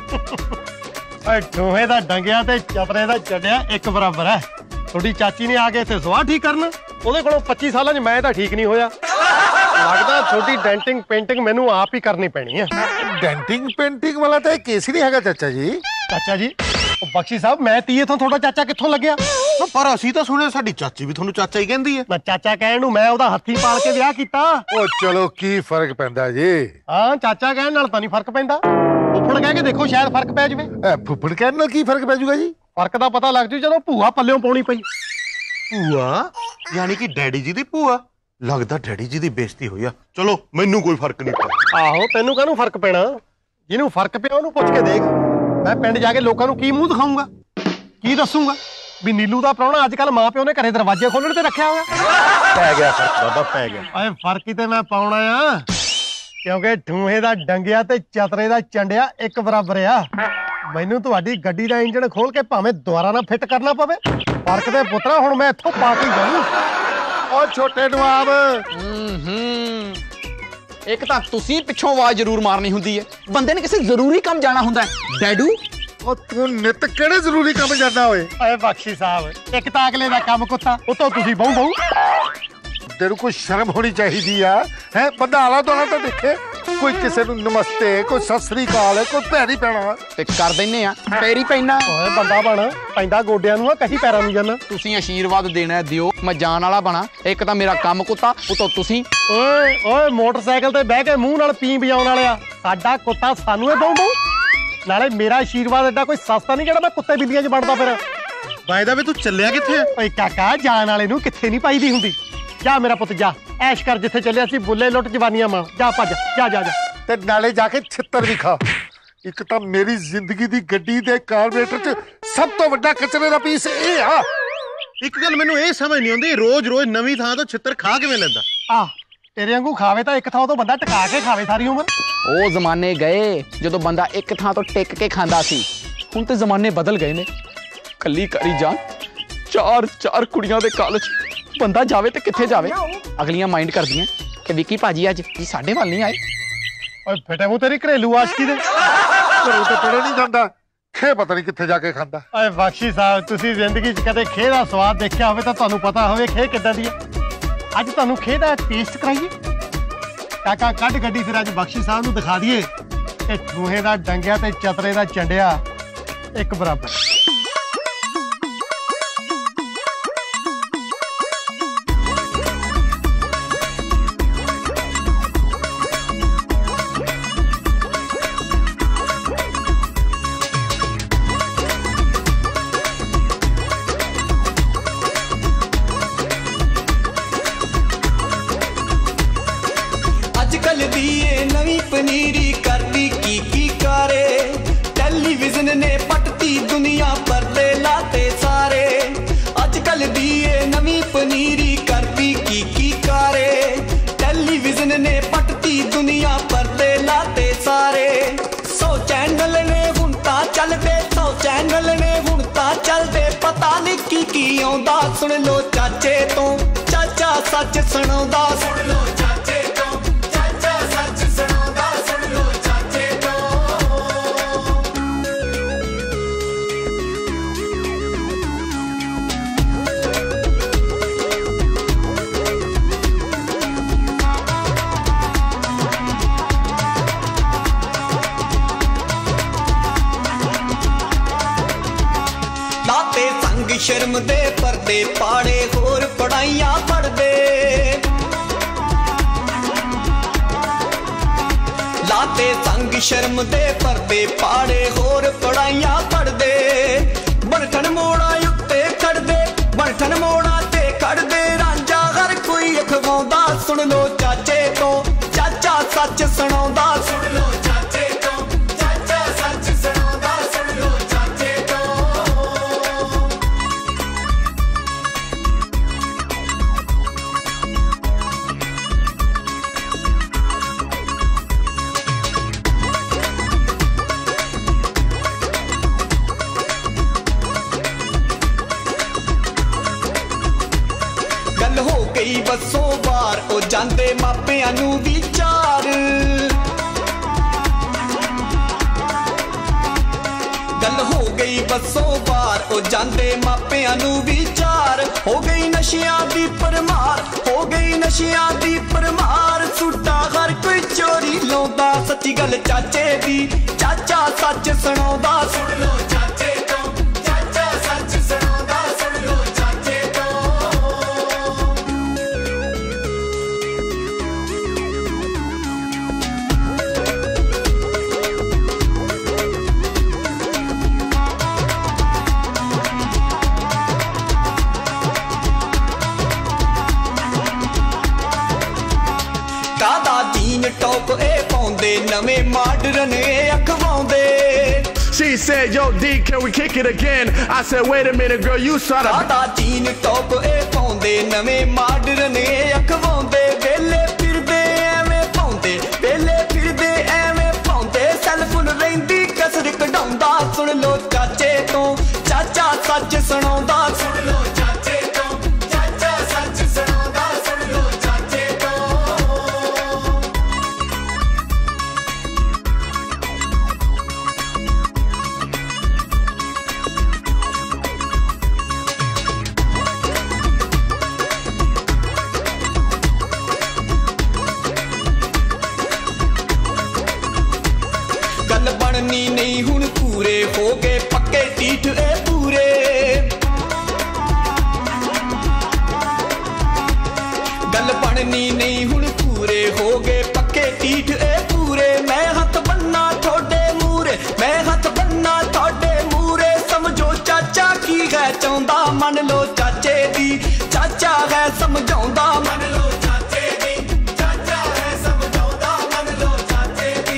ਓਏ ਠੂਹੇ ਦਾ ਡੰਗਿਆ ਤੇ ਚਤਰੇ ਦਾ ਚੱਡਿਆ ਇੱਕ ਬਰਾਬਰ ਹੈ। ਤੁਹਾਡੀ ਚਾਚੀ ਨੇ ਆ ਕੇ ਇੱਥੇ ਸਵਾਹ ਠੀਕ ਕਰਨਾ, ਉਹਦੇ ਕੋਲੋਂ 25 ਸਾਲਾਂ 'ਚ ਮੈਂ ਤਾਂ ਠੀਕ ਨਹੀਂ ਹੋਇਆ। ਲੱਗਦਾ ਤੁਹਾਡੀ ਡੈਂਟਿੰਗ ਪੇਂਟਿੰਗ ਮੈਨੂੰ ਆਪ ਹੀ ਕਰਨੀ ਪੈਣੀ ਹੈ। ਡੈਂਟਿੰਗ ਪੇਂਟਿੰਗ ਵਾਲਾ ਤਾਂ ਇਹ ਕੇਸ ਹੀ ਨਹੀਂ ਹੈਗਾ ਚਾਚਾ ਜੀ। ਚਾਚਾ ਜੀ, ਉਹ ਬਖਸ਼ੀ ਸਾਹਿਬ, ਮੈਂ ਤੀਏ ਤੋਂ ਤੁਹਾਡਾ ਚਾਚਾ ਕਿੱਥੋਂ ਲੱਗਿਆ? ਪਰ ਅਸੀਂ ਤਾਂ ਸੁਣਿਆ ਸਾਡੀ ਚਾਚੀ ਵੀ ਤੁਹਾਨੂੰ ਚਾਚਾ ਹੀ ਕਹਿੰਦੀ ਹੈ। ਮੈਂ ਚਾਚਾ ਕਹਿਣ ਨੂੰ ਮੈਂ ਉਹਦਾ ਹੱਥੀ ਪਾਲ ਕੇ ਵਿਆਹ ਕੀਤਾ। ਉਹ ਚਲੋ ਕੀ ਫਰਕ ਪੈਂਦਾ ਜੀ? ਹਾਂ, ਚਾਚਾ ਕਹਿਣ ਨਾਲ ਤਾਂ ਨਹੀਂ ਫਰਕ ਪੈਂਦਾ, ਫੁੱਫੜ ਕਹਿ ਕੇ ਦੇਖੋ ਸ਼ਾਇਦ ਫਰਕ ਪੈ ਜਾਵੇ। ਫੁੱਫੜ ਕਹਿਣ ਨਾਲ ਕੀ ਫਰਕ ਪੈ ਜਾਊਗਾ ਜੀ? ਫਰਕ ਦਾ ਪਤਾ ਲੱਗ ਜੂ ਜਦੋਂ ਭੂਆ ਪੱਲਿਓਂ ਪਾਉਣੀ ਪਈ। ਭੂਆ ਯਾਨੀ ਕਿ ਡੈਡੀ ਜੀ ਦੀ ਭੂਆ? ਲੱਗਦਾ ਡੈਡੀ ਜੀ ਦੀ ਬੇਇੱਜ਼ਤੀ ਹੋਈ ਆ। ਚਲੋ ਮੈਨੂੰ ਕੋਈ ਫਰਕ ਨਹੀਂ ਪਿਆ। ਆਹੋ, ਤੈਨੂੰ ਕਾਹਨੂੰ ਫਰਕ ਪੈਣਾ? ਜਿਹਨੂੰ ਫਰਕ ਪਿਆ ਉਹਨੂੰ ਪੁੱਛ ਕੇ ਦੇਖ। ਮੈਂ ਪਿੰਡ ਜਾ ਕੇ ਲੋਕਾਂ ਨੂੰ ਕੀ ਮੂੰਹ ਦਿਖਾਊਂਗਾ, ਕੀ ਦੱਸੂਗਾ ਵੀ ਨੀਲੂ ਦਾ ਪ੍ਰਾਹੁਣਾ ਅੱਜ ਕੱਲ ਮਾਂ ਪਿਓ ਨੇ ਘਰੇ ਦਰਵਾਜ਼ੇ ਖੋਲਣ ਤੇ ਰੱਖਿਆ ਹੋਇਆ। ਪੈ ਗਿਆ ਫਰਕ ਬਾਬਾ, ਪੈ ਗਿਆ। ਓਏ ਫਰਕ ਹੀ ਤੇ ਮੈਂ ਪਾਉਣਾ ਆ, ਕਿਉਂਕਿ ਠੂਹੇ ਦਾ ਡੰਗਿਆ ਤੇ ਚਤਰੇ ਦਾ ਚੰਡਿਆ ਇੱਕ ਬਰਾਬਰ ਆ। ਮੈਨੂੰ ਤੁਹਾਡੀ ਗੱਡੀ ਦਾ ਇੰਜਣ ਖੋਲ ਕੇ ਭਾਵੇਂ ਦੁਬਾਰਾ ਨਾ ਫਿੱਟ ਕਰਨਾ ਪਵੇ, ਫਰਕ ਤੇ ਪੁੱਤਰਾ ਹੁਣ ਮੈਂ ਇੱਥੋਂ ਪਾ ਕੇ ਜਾਊਂ। ਓ ਛੋਟੇ ਨਵਾਬ, ਇੱਕ ਤਾਂ ਤੁਸੀਂ ਪਿੱਛੋਂ ਆਵਾਜ਼ ਜ਼ਰੂਰ ਮਾਰਨੀ ਹੁੰਦੀ ਹੈ, ਬੰਦੇ ਨੇ ਕਿਸੇ ਜ਼ਰੂਰੀ ਕੰਮ ਜਾਣਾ ਹੁੰਦਾ ਹੈ। ਡੈਡੂ, ਉਹ ਤੂੰ ਨਿਤ ਕਿਹੜੇ ਜ਼ਰੂਰੀ ਕੰਮ ਜਾਂਦਾ ਓਏ? ਓਏ ਬਖਸ਼ੀ ਸਾਹਿਬ, ਇੱਕ ਤਾਂ ਅਗਲੇ ਦਾ ਕੰਮ ਕੁੱਤਾ, ਉਤੋਂ ਤੁਸੀਂ ਬਹੂ। ਤੈਨੂੰ ਕੋਈ ਸ਼ਰਮ ਹੋਣੀ ਚਾਹੀਦੀ ਆ, ਹੈ? ਬੰਦਾ ਆਲਾ ਦੁਆਲਾ ਤਾਂ ਦੇਖੇ, ਕੋਈ ਕਿਸੇ ਨੂੰ ਨਮਸਤੇ, ਕੋਈ ਸਤਿ ਸ੍ਰੀ ਅਕਾਲ, ਕੋਈ ਪੈਰੀ ਪੈਣਾ ਤੇ ਕਰ ਦਿੰਨੇ ਆ, ਪੈਰੀ ਪੈਣਾ। ਓਏ ਬੰਦਾ ਬਣ, ਪੈਂਦਾ ਗੋਡਿਆਂ ਨੂੰ ਆ, ਕਹੀ ਪੈਰਾਂ ਨੂੰ ਜਾਣਾ। ਤੁਸੀਂ ਆਸ਼ੀਰਵਾਦ ਦੇਣਾ ਦਿਓ, ਮੈਂ ਜਾਣ ਵਾਲਾ ਬਣਾ। ਇੱਕ ਤਾਂ ਮੇਰਾ ਕੰਮ ਕੁੱਤਾ, ਉਤੋਂ ਤੁਸੀਂ। ਓਏ ਮੋਟਰਸਾਈਕਲ ਤੇ ਬਹਿ ਕੇ ਮੂੰਹ ਨਾਲ ਪੀ ਵਜਾਉਣ ਵਾਲਿਆ, ਸਾਡਾ ਕੁੱਤਾ ਸਾਨੂੰ ਇਹ ਬਹੂ। ਨਾਲੇ ਮੇਰਾ ਆਸ਼ੀਰਵਾਦ ਐਡਾ ਕੋਈ ਸਸਤਾ ਨਹੀਂ ਜਿਹੜਾ ਮੈਂ ਕੁੱਤੇ ਬਿੱਲੀਆਂ 'ਚ ਵੜਦਾ ਫਿਰ। ਬਾਈ ਦਾ ਵੀ ਤੂੰ ਚੱਲਿਆ ਕਿੱਥੇ? ਓਏ ਕਾਕਾ, ਜਾਣ ਵਾਲੇ ਨੂੰ ਕਿੱਥੇ ਨਹੀਂ ਪਾਈਦੀ ਹੁੰਦੀ। ਜਾ ਮੇਰਾ ਪੁੱਤ ਜਾ, ਐਸ਼ ਕਰ, ਜਿੱਥੇ ਚੱਲਿਆ ਸੀ ਬੁੱਲੇ ਲੁੱਟ ਜਵਾਨੀਆਂ ਮਾਂ। ਜਾ ਭੱਜ, ਜਾ। ਤੇ ਨਾਲੇ ਜਾ ਕੇ ਛਿੱਤਰ ਵੀ ਖਾ। ਇੱਕ ਤਾਂ ਮੇਰੀ ਜ਼ਿੰਦਗੀ ਦੀ ਗੱਡੀ ਦੇ ਕਾਰਬੋਰੇਟਰ 'ਚ ਸਭ ਤੋਂ ਵੱਡਾ ਕਚਰੇ ਦਾ ਪੀਸ ਇਹ ਆ। ਇੱਕ ਗੱਲ ਮੈਨੂੰ ਇਹ ਸਮਝ ਨਹੀਂ ਆਉਂਦੀ, ਰੋਜ਼ ਨਵੀਂ ਥਾਂ ਤੋਂ ਛਿੱਤਰ ਖਾ ਕਿਵੇਂ ਲੈਂਦਾ? ਤੇਰੇ ਵਾਂਗੂ ਖਾਵੇ ਤਾਂ ਇੱਕ ਥਾਂ ਤੋਂ ਬੰਦਾ ਟਿਕਾ ਕੇ ਖਾਵੇ ਸਾਰੀ ਉਮਰ। ਉਹ ਜ਼ਮਾਨੇ ਗਏ ਜਦੋਂ ਬੰਦਾ ਇੱਕ ਥਾਂ ਤੋਂ ਟਿਕ ਕੇ ਖਾਂਦਾ ਸੀ। ਹੁਣ ਤੇ ਜ਼ਮਾਨੇ ਬਦਲ ਗਏ ਨੇ। ਕੱਲੀ ਕਰੀ ਜਾਨ, ਚਾਰ ਕੁੜੀਆਂ ਦੇ ਕਾਲਜ, ਬੰਦਾ ਜਾਵੇ ਤੇ ਕਿੱਥੇ ਜਾਵੇ। ਅਗਲੀਆਂ ਮਾਈਂਡ ਕਰਦੀਆਂ ਕਿ ਵਿੱਕੀ ਭਾਜੀ ਅੱਜ ਜੀ ਸਾਡੇ ਵੱਲ ਨਹੀਂ ਆਏ। ਓਏ ਫਟੇ ਮੂੰਹ ਤੇਰੀ ਘਰੇਲੂ ਆਸ਼ਕੀ ਦੇ। ਘਰੋਂ ਤਾਂ ਪੜੇ ਨਹੀਂ ਜਾਂਦਾ, ਖੇ ਪਤਾ ਨਹੀਂ ਕਿੱਥੇ ਜਾ ਕੇ ਖਾਂਦਾ। ਓਏ ਬਖਸ਼ੀ ਸਾਹਿਬ, ਤੁਸੀਂ ਜ਼ਿੰਦਗੀ 'ਚ ਕਦੇ ਖੇ ਦਾ ਸਵਾਦ ਦੇਖਿਆ ਹੋਵੇ ਤਾਂ ਤੁਹਾਨੂੰ ਪਤਾ ਹੋਵੇ ਖੇ ਕਿੱਦਾਂ ਦੀ ਹੈ। ਅੱਜ ਤੁਹਾਨੂੰ ਖੇ ਦਾ ਟੇਸਟ ਕਰਾਈਏ। ਕਾਕਾ ਕੱਢ ਗੱਡੀ, ਫਿਰ ਅੱਜ ਬਖਸ਼ੀ ਸਾਹਿਬ ਨੂੰ ਦਿਖਾ ਦਈਏ ਕਿ ਠੂਹੇ ਦਾ ਡੰਗਿਆ ਤੇ ਚਤਰੇ ਦਾ ਚੰਡਿਆ ਇੱਕ ਬਰਾਬਰ। पनीरी करती की कारे टेलीविजन ने पटती दुनिया पर्दे लाते सारे अजकल दी ये नवी पनीरी करती की कारे टेलीविजन ने पटती दुनिया पर्दे लाते सारे 100 चैनल ने हुण तां चलदे 100 चैनल ने हुण तां चलदे पता नहीं की आउंदा सुन लो चाचे तो चाचा सच सुणाउंदा सुन लो चाचे तो चाचा सच सुणाउंदा सुन लो चाचे तो लाते संग शर्म दे पर्दे पाड़े होर पढ़ाइयां पढ़दे लाते संग शर्म दे पर्दे पाड़े होर पढ़ाइयां पढ़दे बनठन मोड़ा उत्ते खड़दे बनठन मोड़ा ते खड़दे रांझा हर कोई अखवाउंदा सुन लो चाचे तो चाचा सच सुणाउंदा सुन लो चाचे तो चाचा सच सुणाउंदा सुन लो चाचे तो गल हो गई बसों बार ओ जांदे मापियां नू विचार गल हो गई बसों बार ओ जांदे मापियां नू विचार हो गई नशियां दी परमार हो गई नशियां दी परमार सूटा हर कोई चोरी लाउंदा सच्ची गल चाचे दी चाचा सच सुणाउंदा सुन लो चाचे तो चाचा सच सुणाउंदा सुन लो चाचे तो कादा जीन टॉप ए पाउंदे नवे मॉडर्न ए अखवाउंदे She said, yo, D, can we kick it again? I said, wait a minute, girl, you saw that. कादा जीन टॉप ए पाउंदे नवे मॉडर्न ए अखवाउंदे वेले फिरदे एवें पाउंदे वेले फिरदे एवें पाउंदे सेलफोन रहिंदी कसर कढाउंदा सुन लो चाचे तो चाचा सच सुणाउंदा सुन लो चाचे तो चाचा सच सुणाउंदा सुन लो चाचे तो गल बननी नहीं हुण पूरे हो गए पक्के टीठ ए पूरे गल बननी नहीं हुण पूरे हो गए पक्के टीठ ए पूरे मैं हथ बन्ना थोड़े मूरे मैं हथ बन्ना थोड़े मूरे समझो चाचा की है चाहुंदा मन लो चाचे दी चाचा है समझाउंदा मन लो चाचे दी चाचा है समझाउंदा मन लो चाचे दी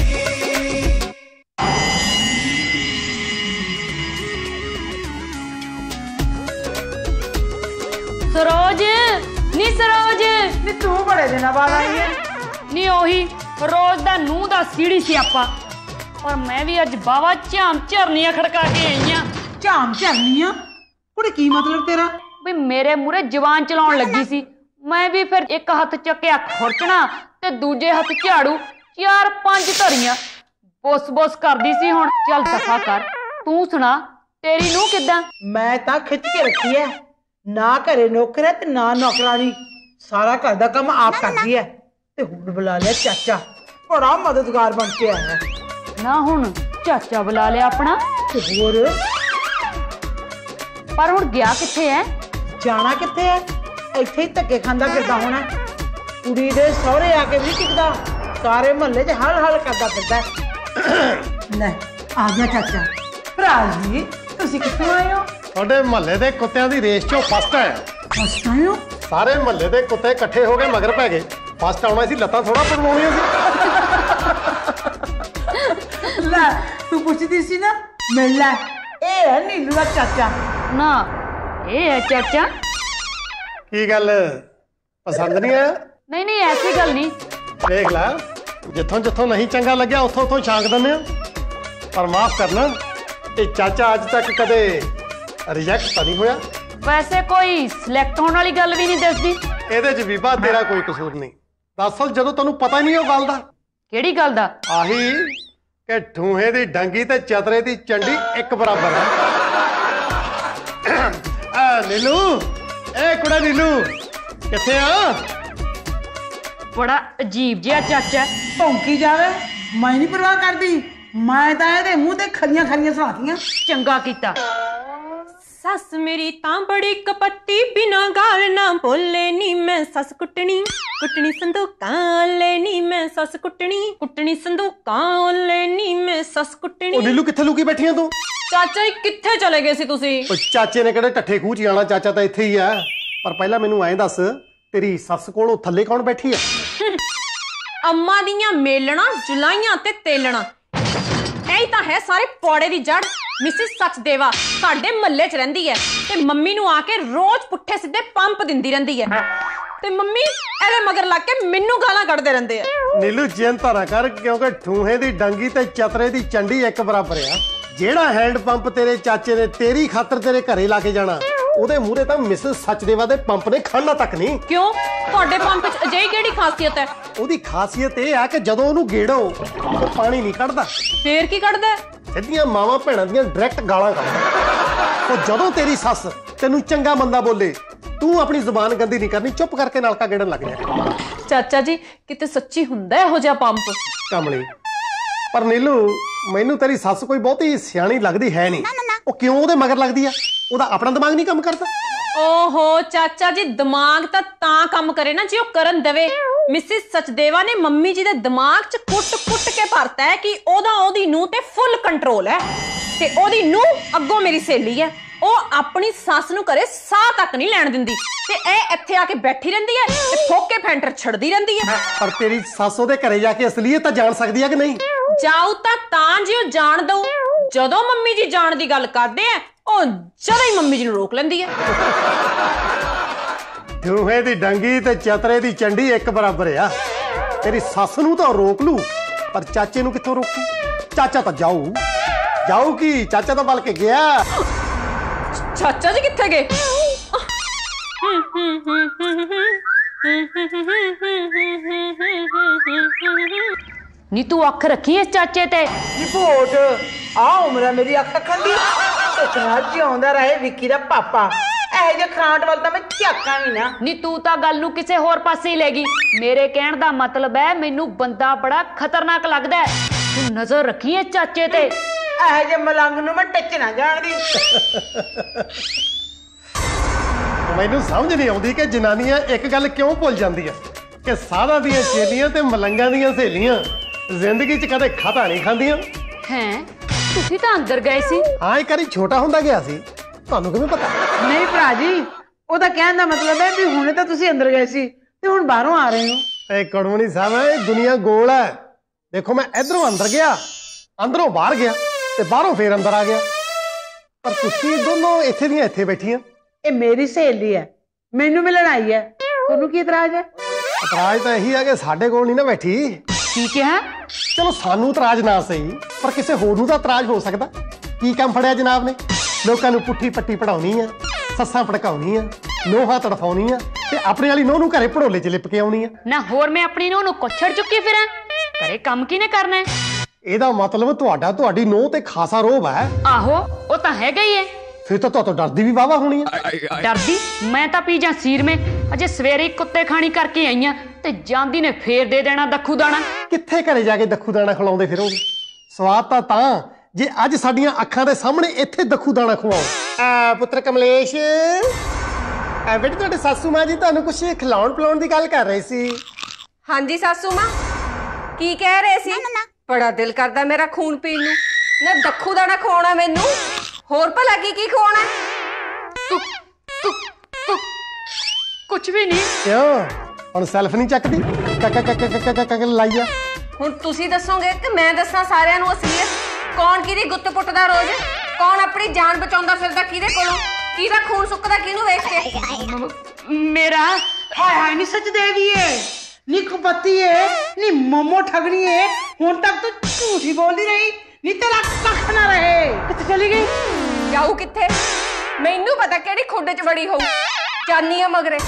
सरोज ਨੀ सरोज ਨੀ ਤੂੰ ਬੜੇ ਦਿਨਾਂ ਬਾਅਦ ਆਈ ਹੈ ਨੀ ਉਹੀ ਰੋਜ਼ ਦਾ ਨੂੰਹ ਦਾ ਸੀੜੀ ਸਿਆਪਾ ਔਰ ਮੈਂ ਵੀ ਅੱਜ ਬਾਵਾ ਝਾਮ ਝਰਨੀਆਂ ਖੜਕਾ ਕੇ ਆਈ ਆ ਝਾਮ ਝਰਨੀਆਂ ਕੁੜੇ ਕੀ ਮਤਲਬ ਤੇਰਾ ਵੀ ਮੇਰੇ ਮੂਰੇ ਜਵਾਨ ਚਲਾਉਣ ਲੱਗੀ ਸੀ ਮੈਂ ਵੀ ਫਿਰ ਇੱਕ ਹੱਥ ਚੱਕਿਆ ਖੁਰਚਣਾ ਤੇ ਦੂਜੇ ਹੱਥ ਝਾੜੂ 4-5 ਧਰੀਆਂ ਬੁੱਸ ਕਰਦੀ ਸੀ ਹੁਣ ਚੱਲ ਦਫਾ ਕਰ ਤੂੰ ਸੁਣਾ ਤੇਰੀ ਨੂੰਹ ਕਿੱਦਾਂ ਮੈਂ ਤਾਂ ਖਿੱਚ ਕੇ ਰੱਖੀ ਐ ਨਾ ਘਰੇ ਨੌਕਰ ਹੈ ਤੇ ਨਾ ਨੌਕਰਾਨੀ ਸਾਰਾ ਘਰ ਦਾ ਕੰਮ ਆਪ ਕਰਦੀ ਐ ਤੇ ਹੁਣ ਬੁਲਾ ਲਿਆ ਚਾਚਾ ਬੜਾ ਮਦਦਗਾਰ ਬਣ ਕੇ ਆਇਆ ਨਾ ਹੁਣ ਚਾਚਾ ਬੁਲਾ ਲਿਆ ਆਪਣਾ ਤੇ ਹੋਰ ਪਰ ਹੁਣ ਗਿਆ ਕਿੱਥੇ ਐ ਜਾਣਾ ਕਿੱਥੇ ਐ ਇੱਥੇ ਹੀ ਧੱਕੇ ਖਾਂਦਾ ਫਿਰਦਾ ਹੋਣਾ ਕੁੜੀ ਦੇ ਸਹੁਰੇ ਆ ਕੇ ਵੀ ਟਿਕਦਾ ਸਾਰੇ ਮਹੱਲੇ 'ਚ ਹਲ ਕਰਦਾ ਫਿਰਦਾ ਲੈ ਆ ਗਿਆ ਚਾਚਾ ਭਰਾ ਜੀ ਤੁਸੀਂ ਕਿੱਥੋਂ ਆਏ ਹੋ ਤੁਹਾਡੇ ਮਹੱਲੇ ਦੇ ਕੁੱਤਿਆਂ ਦੀ ਰੇਸ 'ਚੋਂ ਫਸਟ ਆਇਆ ਫਸਟ ਆਏ ਹੋ ਸਾਰੇ ਮਹੱਲੇ ਦੇ ਕੁੱਤੇ ਇਕੱਠੇ ਹੋ ਕੇ ਮਗਰ ਪੈ ਗਏ ਫਸਟ ਆਉਣਾ ਸੀ ਲੱਤਾਂ ਥੋੜਾ ਪੜਵਾਉਣੀਆਂ ਸੀ ਲੈ ਤੂੰ ਪੁੱਛਦੀ ਸੀ ਨਾ ਮਿਲ ਲੈ ਇਹ ਹੈ ਨੀਲੂ ਦਾ ਚਾਚਾ ਨਾ ਇਹ ਹੈ ਚਾਚਾ ਕੀ ਗੱਲ ਪਸੰਦ ਨਹੀਂ ਆਇਆ? ਨਹੀਂ ਨਹੀਂ ਐਸੀ ਗੱਲ ਨਹੀਂ। ਦੇਖ ਲੈ ਜਿੱਥੋਂ ਜਿੱਥੋਂ ਨਹੀਂ ਚੰਗਾ ਲੱਗਿਆ ਉੱਥੋਂ ਉੱਥੋਂ ਛਾਂਕ ਦਿੰਦੇ ਆ। ਪਰ ਮਾਫ ਕਰਨਾ ਇਹ ਚਾਚਾ ਅੱਜ ਤੱਕ ਕਦੇ ਰਿਜੈਕਟ ਤਾਂ ਨਹੀਂ ਹੋਇਆ। ਵੈਸੇ ਕੋਈ ਸਿਲੈਕਟ ਹੋਣ ਵਾਲੀ ਗੱਲ ਵੀ ਨਹੀਂ ਦੱਸਦੀ। ਇਹਦੇ 'ਚ ਬੀਬਾ ਤੇਰਾ ਕੋਈ ਕਸੂਰ ਨਹੀਂ। ਦਰਅਸਲ ਜਦੋਂ ਤੈਨੂੰ ਪਤਾ ਨਹੀਂ ਉਹ ਗੱਲ ਦਾ। ਕਿਹੜੀ ਗੱਲ ਦਾ? ਆਹੀ ਕਿ ਠੂਹੇ ਦੀ ਡੰਗੀ ਤੇ ਚਤਰੇ ਦੀ ਚੰਡੀ ਇੱਕ ਬਰਾਬਰ ਹੈ। ਆ ਨੀਲੂ, ਏ ਕੁੜਾ ਨੀਲੂ ਕਿੱਥੇ ਆ? ਬੜਾ ਅਜੀਬ ਜਿਹਾ ਚਾਚਾ। ਭੌਂਕੀ ਜਾਵੇ ਮੈਂ ਨਹੀਂ ਪਰਵਾਹ ਕਰਦੀ। ਮੈਂ ਤਾਂ ਇਹਦੇ ਮੂੰਹ ਤੇ ਖਰੀਆਂ ਖਰੀਆਂ ਸੁਣਾਤੀਆਂ। ਚੰਗਾ ਕੀਤਾ। ਸੱਸ ਮੇਰੀ ਤਾਂ ਬੜੀ ਕਪੱਤੀ ਬਿਨਾ ਗਾਲ ਨਾ ਬੋਲੇ ਨੀ ਮੈਂ ਸੱਸ ਕੁੱਟਣੀ ਕੁੱਟਣੀ ਸੰਦੂਕਾਂ ਲੈ ਨੀ ਮੈਂ ਸੱਸ ਕੁੱਟਣੀ ਕੁੱਟਣੀ ਸੰਦੂਕਾਂ ਲੈ ਨੀ ਮੈਂ ਸੱਸ ਕੁੱਟਣੀ। ਉਹ ਨੀਲੂ ਕਿੱਥੇ ਲੁਕੀ ਬੈਠੀ ਆ ਤੂੰ? ਚਾਚਾ ਜੀ ਕਿੱਥੇ ਚਲੇ ਗਏ ਸੀ ਤੁਸੀਂ? ਉਹ ਚਾਚੇ ਨੇ ਕਿਹੜੇ ਟੱਠੇ ਖੂਹ 'ਚ ਜਾਣਾ, ਚਾਚਾ ਤਾਂ ਇੱਥੇ ਹੀ ਆ। ਪਰ ਪਹਿਲਾਂ ਮੈਨੂੰ ਐਂ ਦੱਸ ਤੇਰੀ ਸੱਸ ਕੋਲੋਂ ਥੱਲੇ ਕੌਣ ਬੈਠੀ ਆ? ਅੰਮਾ ਦੀਆਂ ਮੇਲਣਾ ਜੁਲਾਈਆਂ ਤੇ ਤੇਲਣਾ ਇਹੀ ਤਾਂ ਹੈ ਸਾਰੇ ਪੌੜੇ ਦੀ ਜੜ। ਮਿਸਿਸ ਸਚਦੇਵਾ ਸਾਡੇ ਮਹੱਲੇ 'ਚ ਰਹਿੰਦੀ ਹੈ ਤੇ ਮੰਮੀ ਨੂੰ ਆ ਕੇ ਰੋਜ਼ ਪੁੱਠੇ ਸਿੱਧੇ ਪੰਪ ਦਿੰਦੀ ਰਹਿੰਦੀ ਹੈ ਤੇ ਮੰਮੀ ਇਹਦੇ ਮਗਰ ਲੱਗ ਕੇ ਮੈਨੂੰ ਗਾਲਾਂ ਕੱਢਦੇ ਰਹਿੰਦੇ ਆ। ਨੀਲੂ ਚਿੰਤਾ ਨਾ ਕਰ ਕਿਉਂਕਿ ਠੂਹੇ ਦੀ ਡੰਗੀ ਤੇ ਚਤਰੇ ਦੀ ਚੰਡੀ ਇੱਕ ਬਰਾਬਰ ਆ। ਜਿਹੜਾ ਹੈਂਡ ਪੰਪ ਤੇਰੇ ਚਾਚੇ ਨੇ ਤੇਰੀ ਖਾਤਰ ਤੇਰੇ ਘਰੇ ਲਾ ਕੇ ਜਾਣਾ ਉਹਦੇ ਮੂਹਰੇ ਤਾਂ ਮਿਸਿਸ ਸਚਦੇਵਾ ਦੇ ਪੰਪ ਨੇ ਖਾਣਾ ਤੱਕ ਨਹੀਂ। ਕਿਉਂ ਤੁਹਾਡੇ ਪੰਪ 'ਚ ਅਜਿਹੀ ਕਿਹੜੀ ਖਾਸੀਅਤ ਹੈ? ਉਹਦੀ ਖਾਸੀਅਤ ਇਹ ਆ ਕਿ ਜਦੋਂ ਉਹਨੂੰ ਗੇੜੋ ਉਹ ਪਾਣੀ ਨਹੀਂ ਕੱਢਦਾ। ਫੇਰ ਕੀ ਕੱਢਦਾ? ਸਿੱਧੀਆਂ ਮਾਵਾਂ ਭੈਣਾਂ ਦੀਆਂ ਡਾਇਰੈਕਟ ਗਾਲਾਂ ਕੱਢਦਾ। ਉਹ ਜਦੋਂ ਤੇਰੀ ਸੱਸ ਤੈਨੂੰ ਚੰਗਾ ਮੰਦਾ ਬੋਲੇ ਤੂੰ ਆਪਣੀ ਜ਼ੁਬਾਨ ਗੰਦੀ ਨਹੀਂ ਕਰਨੀ, ਚੁੱਪ ਕਰਕੇ ਨਲਕਾ ਗੇੜਨ ਲੱਗ ਜਾ। ਚਾਚਾ ਜੀ ਕਿਤੇ ਸੱਚੀ ਹੁੰਦਾ ਇਹੋ ਜਿਹਾ ਪੰਪ? ਕਮਲੀ ਪਰ ਨੀਲੂ ਮੈਨੂੰ ਤੇਰੀ ਸੱਸ ਕੋਈ ਬਹੁਤੀ ਸਿਆਣੀ ਲੱਗਦੀ ਹੈ ਨਹੀਂ। ਉਹ ਕਿਉਂ ਉਹਦੇ ਮਗਰ ਲੱਗਦੀ ਆ? ਉਹਦਾ ਆਪਣਾ ਦਿਮਾਗ ਨਹੀਂ ਕੰਮ ਕਰਦਾ? ਓਹੋ ਚਾਚਾ ਜੀ ਦਿਮਾਗ ਤਾਂ ਕੰਮ ਕਰੇ ਨਾ ਜੇ ਉਹ ਕਰਨ ਦੇਵੇ। ਮਿਸਿਸ ਸਚਦੇਵਾ ਨੇ ਮੰਮੀ ਜੀ ਦੇ ਦਿਮਾਗ 'ਚ ਕੁੱਟ-ਕੁੱਟ ਕੇ ਭਰਤਾ ਹੈ ਕਿ ਉਹਦੀ ਨੂੰਹ ਤੇ ਫੁੱਲ ਕੰਟਰੋਲ ਹੈ ਤੇ ਉਹਦੀ ਨੂੰਹ ਅੱਗੋਂ ਮੇਰੀ ਸਹੇਲੀ ਹੈ। ਉਹ ਆਪਣੀ ਸੱਸ ਨੂੰ ਘਰੇ ਸਾਹ ਤੱਕ ਨਹੀਂ ਲੈਣ ਦਿੰਦੀ ਤੇ ਇਹ ਇੱਥੇ ਆ ਕੇ ਬੈਠੀ ਰਹਿੰਦੀ ਹੈ ਤੇ ਫੋਕੇ ਫੈਂਟਰ ਛੱਡਦੀ ਰਹਿੰਦੀ ਹੈ। ਪਰ ਤੇਰੀ ਸੱਸ ਉਹਦੇ ਘਰੇ ਜਾ ਕੇ ਅਸਲੀਅਤ ਤਾਂ ਜਾਣ ਸਕਦੀ ਹੈ ਕਿ ਨਹੀਂ? ਜਾਊ ਤਾਂ ਜੇ ਉਹ ਜਾਣ ਦਊ। ਜਦੋਂ ਮੰਮੀ ਜੀ ਜਾਣ ਦੀ ਗੱਲ ਕਰਦੇ ਆ ਉਹ ਜਦੋਂ ਹੀ ਮੰਮੀ ਜੀ ਨੂੰ ਰੋਕ ਲੈਂਦੀ ਹੈ। ਠੂਹੇ ਦੀ ਡੰਗੀ ਤੇ ਚਤਰੇ ਦੀ ਚੰਡੀ ਇੱਕ ਬਰਾਬਰ ਆ। ਤੇਰੀ ਸੱਸ ਨੂੰ ਤਾਂ ਰੋਕ ਲੂ ਪਰ ਚਾਚੇ ਨੂੰ ਕਿੱਥੋਂ ਰੋਕੂ? ਚਾਚਾ ਤਾਂ ਜਾਊ ਕੀ ਚਾਚਾ ਤਾਂ ਬਲ ਕੇ ਗਿਆ। ਚਾਚਾ ਜੀ ਕਿੱਥੇ ਗਏ? ਨੀ ਤੂੰ ਅੱਖ ਰੱਖੀ ਇਸ ਚਾਚੇ ਤੇ? ਰਿਪੋਰਟ ਆ ਉਮਰ ਮੇਰੀ ਅੱਖ ਖੰਦੀ ਇਤਨਾ ਜਿਉਂਦਾ ਰਹੇ ਵਿੱਕੀ ਦਾ ਪਾਪਾ। ਇਹ ਜੇ ਖਾਂਟ ਵੱਲ ਤਾਂ ਮੈਂ ਝਾਕਾਂ ਵੀ ਨਾ। ਨੀ ਤੂੰ ਤਾਂ ਗੱਲ ਨੂੰ ਕਿਸੇ ਹੋਰ ਪਾਸੇ ਹੀ ਲੈ ਗਈ। ਮੇਰੇ ਕਹਿਣ ਦਾ ਮਤਲਬ ਹੈ ਮੈਨੂੰ ਬੰਦਾ ਬੜਾ ਖਤਰਨਾਕ ਲੱਗਦਾ ਹੈ। ਤੂੰ ਨਜ਼ਰ ਰੱਖੀ ਇਸ ਚਾਚੇ ਤੇ। ਇਹ ਜੇ ਮਲੰਗ ਨੂੰ ਮੈਂ ਟੱਚ ਨਾ ਜਾਣਦੀ। ਮੈਨੂੰ ਸਮਝ ਨਹੀਂ ਆਉਂਦੀ ਕਿ ਜਨਾਨੀਆਂ ਇੱਕ ਗੱਲ ਕਿਉਂ ਭੁੱਲ ਜਾਂਦੀਆਂ ਕਿ ਸਾਧਾਂ ਦੀਆਂ ਚੇਲੀਆਂ ਤੇ ਮਲੰਗਾਂ ਦੀਆਂ ਸਹੇਲੀਆਂ ਜ਼ਿੰਦਗੀ 'ਚ ਕਦੇ ਖਾਧਾ ਨਹੀਂ ਖਾਂਦੀਆਂ। ਹੈਂ ਤੁਸੀਂ ਤਾਂ ਅੰਦਰ ਗਏ ਸੀ? ਹਾਂ ਇੱਕ ਵਾਰੀ ਛੋਟਾ ਹੁੰਦਾ ਗਿਆ ਸੀ। ਤੁਹਾਨੂੰ ਕਿਵੇਂ ਪਤਾ? ਨਹੀਂ ਭਰਾ ਜੀ ਉਹਦਾ ਕਹਿਣ ਦਾ ਮਤਲਬ ਹੈ ਵੀ ਹੁਣੇ ਤਾਂ ਤੁਸੀਂ ਅੰਦਰ ਗਏ ਸੀ ਤੇ ਹੁਣ ਬਾਹਰੋਂ ਆ ਰਹੇ ਹੋ। ਇਹ ਕੜਵਣੀ ਸਾਹਿਬ ਇਹ ਦੁਨੀਆ ਗੋਲ ਹੈ। ਦੇਖੋ ਮੈਂ ਇਧਰੋਂ ਅੰਦਰ ਗਿਆ, ਅੰਦਰੋਂ ਬਾਹਰ ਗਿਆ ਤੇ ਬਾਹਰੋਂ ਫੇਰ ਅੰਦਰ ਆ ਗਿਆ। ਪਰ ਤੁਸੀਂ ਦੋਨੋਂ ਇੱਥੇ ਦੀਆਂ ਇੱਥੇ ਬੈਠੀਆਂ। ਇਹ ਮੇਰੀ ਸਹੇਲੀ ਹੈ, ਮੈਨੂੰ ਮਿਲਣ ਆਈ ਹੈ। ਤੁਹਾਨੂੰ ਕੀ ਇਤਰਾਜ਼ ਹੈ? ਇਤਰਾਜ਼ ਤਾਂ ਇਹੀ ਹੈ ਕਿ ਸਾਡੇ ਕੋਲ ਨਹੀਂ ਨਾ ਬੈਠੀ। ਕੀ ਕਿਹਾ? ਚਲੋ ਸਾਨੂੰ ਇਤਰਾਜ਼ ਨਾ ਸਹੀ ਪਰ ਕਿਸੇ ਹੋਰ ਨੂੰ ਤਾਂ ਇਤਰਾਜ਼ ਹੋ ਸਕਦਾ। ਕੀ ਕੰਮ ਫੜਿਆ ਜਨਾਬ ਨੇ? ਲੋਕਾਂ ਨੂੰ ਪੁੱਠੀ ਪੱਟੀ ਪੜਾਉਣੀ ਆ, ਸੱਸਾਂ ਭੜਕਾਉਣੀ ਆ, ਨੋਹਾਂ ਤੜਫਾਉਣੀ ਆ ਤੇ ਆਪਣੇ ਵਾਲੀ ਨੂੰਹ ਨੂੰ ਘਰੇ ਭੜੋਲੇ 'ਚ ਲਿਪ ਕੇ ਆਉਣੀ ਆ। ਨਾ ਹੋਰ ਮੈਂ ਆਪਣੀ ਨੂੰਹ ਨੂੰ ਕੁੱਛੜ ਚੁੱਕੀ ਫਿਰਾਂ? ਘਰੇ ਕੰਮ ਕਿਹਨੇ ਕਰਨਾ ਹੈ? ਇਹਦਾ ਮਤਲਬ ਤੁਹਾਡੀ ਨੂੰਹ ਤੇ ਖਾਸਾ ਰੋਹਬ ਹੈ। ਆਹੋ ਉਹ ਤਾਂ ਹੈਗਾ ਹੀ ਹੈ। ਫਿਰ ਤਾਂ ਤੁਹਾਤੋਂ ਡਰਦੀ ਵੀ ਵਾਵਾ ਹੋਣੀ ਆ। ਡਰਦੀ? ਮੈਂ ਤਾਂ ਪੀ ਜਾਂ ਸੀਰਮੇ ਅਜੇ ਸਵੇਰੇ ਕੁੱਤੇ ਖਾਣੀ ਕਰਕੇ ਆਈਆਂ ਤੇ ਜਾਂਦੀ ਨੇ ਫੇਰ ਦੇ ਦੇਣਾ ਦੱਖੂ ਦਾਣਾ। ਕਿੱਥੇ ਘਰੇ ਜਾ ਕੇ ਦੱਖੂ ਦਾਣਾ ਖਿਲਾਉਂਦੇ ਫਿਰੋਗੇ? ਸਵਾਦ ਤਾਂ ਜੇ ਅੱਜ ਸਾਡੀਆਂ ਅੱਖਾਂ ਦੇ ਸਾਹਮਣੇ ਇੱਥੇ ਦੱਖੂ ਦਾਣਾ ਖਵਾਓ। ਪੁੱਤਰ ਕਮਲੇਸ਼ ਬੇਟੇ ਤੁਹਾਡੇ ਸਾਸੂ ਮਾਂ ਜੀ ਤੁਹਾਨੂੰ ਕੁਛ ਖਿਲਾਉਣ ਪਿਲਾਉਣ ਦੀ ਗੱਲ ਕਰ ਰਹੇ ਸੀ। ਹਾਂਜੀ ਸਾਸੂ ਮਾਂ ਕੀ ਕਹਿ ਰਹੇ ਸੀ? ਬੜਾ ਦਿਲ ਕਰਦਾ ਮੇਰਾ ਖੂਨ ਪੀਣ ਨੂੰ। ਨਾ ਦੱਖੂ ਦਾਣਾ ਖਵਾਉਣਾ ਮੈਨੂੰ, ਹੋਰ ਭਲਾ ਕੀ ਖਵਾਉਣਾ? ਕੁਛ ਵੀ ਨਹੀਂ। ਕਿਉਂ ਹੁਣ ਸੈਲਫ ਨਹੀਂ ਚੱਕਦੀ? ਲਾਈਆ ਹੁਣ ਤੁਸੀਂ ਦੱਸੋਗੇ ਕਿ ਮੈਂ ਦੱਸਾਂ ਸਾਰਿਆਂ ਨੂੰ ਅਸਲੀਅਤ? ਕੌਣ ਕਿਹਦੀ ਗੁੱਤ ਪੁੱਟਦਾ ਰੋਜ਼? ਕੌਣ ਆਪਣੀ ਜਾਨ ਬਚਾਉਂਦਾ ਫਿਰਦਾ ਕਿਹਦੇ ਕੋਲੋਂ? ਕਿਹਦਾ ਖੂਨ ਸੁੱਕਦਾ ਕਿਹਨੂੰ ਵੇਖ ਕੇ? ਮੇਰਾ ਹਾਏ ਹਾਏ ਨੀ ਸਚਦੇਵੀਏ, ਨੀ ਕੁਪੱਤੀਏ, ਨੀ ਮੋਮੋ ਠਗਣੀਏ, ਹੁਣ ਤੱਕ ਤੂੰ ਝੂਠ ਹੀ ਬੋਲਦੀ ਰਹੀ। ਨੀ ਤੇਰਾ ਕੱਖ ਨਾ ਰਹੇ। ਕਿੱਥੇ ਚਲੀ ਗਈ? ਜਾਊ ਕਿੱਥੇ? ਮੈਨੂੰ ਪਤਾ ਕਿਹੜੀ ਖੁੱਡ 'ਚ ਵੜੀ ਹੋਊ। ਜਾਨੀ ਆ ਮਗਰੇ।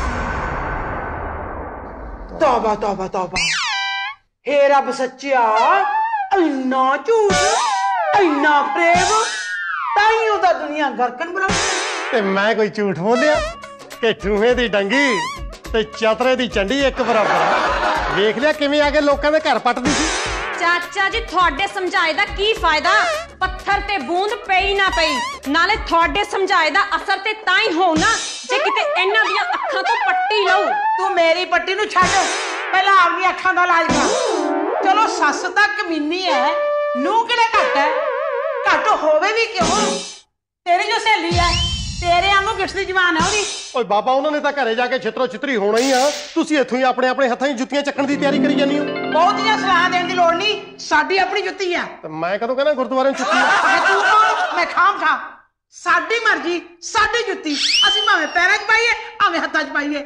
ਤੌਬਾ ਤੌਬਾ ਤੌਬਾ, ਹੇ ਰੱਬ ਸੱਚਿਆ, ਇੰਨਾ ਝੂਠ, ਇੰਨਾ ਪ੍ਰੇਮ, ਤਾਈਓ ਤਾਂ ਦੁਨੀਆ ਗਰਕਨ ਬਣਾ। ਤੇ ਮੈਂ ਕੋਈ ਝੂਠ ਬੋਲਿਆ ਕਿ ਠੂਹੇ ਦੀ ਡੰਗੀ ਤੇ ਚਤਰੇ ਦੀ ਚੰਡੀ ਇੱਕ ਬਰਾਬਰ? ਵੇਖ ਲਿਆ ਕਿਵੇਂ ਆ ਕੇ ਲੋਕਾਂ ਦੇ ਘਰ ਪੱਟਦੀ ਸੀ। ਚਾਚਾ ਜੀ ਤੁਹਾਡੇ ਸਮਝਾਏ ਦਾ ਕੀ ਫਾਇਦਾ? ਪੱਥਰ ਤੇ ਬੂੰਦ ਪਈ ਨਾ ਪਈ। ਨਾਲੇ ਤੁਹਾਡੇ ਸਮਝਾਏ ਦਾ ਅਸਰ ਤੇ ਤਾਂ ਹੀ ਹੋਊ ਨਾ ਜੇ ਕਿਤੇ ਇਹਨਾਂ ਦੀਆਂ ਅੱਖਾਂ ਤੋਂ ਪੱਟੀ ਲਊ। ਤੂੰ ਮੇਰੀ ਪੱਟੀ ਨੂੰ ਛੱਡ, ਪਹਿਲਾਂ ਆਪਣੀ ਅੱਖਾਂ ਦਾ ਇਲਾਜ ਕਰ। ਚਲੋ ਸੱਸ ਤਾਂ ਕਮੀਨੀ ਹੈ, ਨੂੰਹ ਕਿਹੜੇ ਘੱਟ ਹੈ? ਘੱਟ ਹੋਵੇ ਵੀ ਕਿਉਂ, ਤੇਰੀ ਜੋ ਸਹੇਲੀ ਹੈ, ਤੇਰੇ ਵਾਂਗੂ ਗਿੱਠ ਦੀ ਜਵਾਨ ਹੈ ਉਹਦੀ। ਓਏ ਬਾਬਾ, ਉਹਨਾਂ ਨੇ ਤਾਂ ਘਰੇ ਜਾ ਕੇ ਛਿੱਤਰੋ ਛਿੱਤਰੀ ਹੋਣਾ ਹੀ ਆ। ਤੁਸੀਂ ਇੱਥੋਂ ਹੀ ਆਪਣੇ ਆਪਣੇ ਹੱਥਾਂ 'ਚ ਜੁੱਤੀਆਂ ਚੱਕਣ ਦੀ ਤਿਆਰੀ ਕਰੀ ਜਾਂਦੀ ਹੋ। ਬਹੁਤੀਆਂ ਸਲਾਹ ਦੇਣ ਦੀ ਲੋੜ ਨਹੀਂ, ਸਾਡੀ ਆਪਣੀ ਜੁੱਤੀ ਆ। ਤੇ ਮੈਂ ਕਦੋਂ ਕਹਿੰਦਾ ਗੁਰਦੁਆਰੇ ਨੂੰ ਚੁੱਕੀ? ਤੂੰ ਕੌਣ? ਮੈਂ ਖਾਮ ਖਾ। ਸਾਡੀ ਮਰਜ਼ੀ, ਸਾਡੀ ਜੁੱਤੀ। ਅਸੀਂ ਭਾਵੇਂ ਪੈਰਾਂ 'ਚ ਪਾਈਏ, ਭਾਵੇਂ ਹੱਥਾਂ 'ਚ ਪਾਈਏ।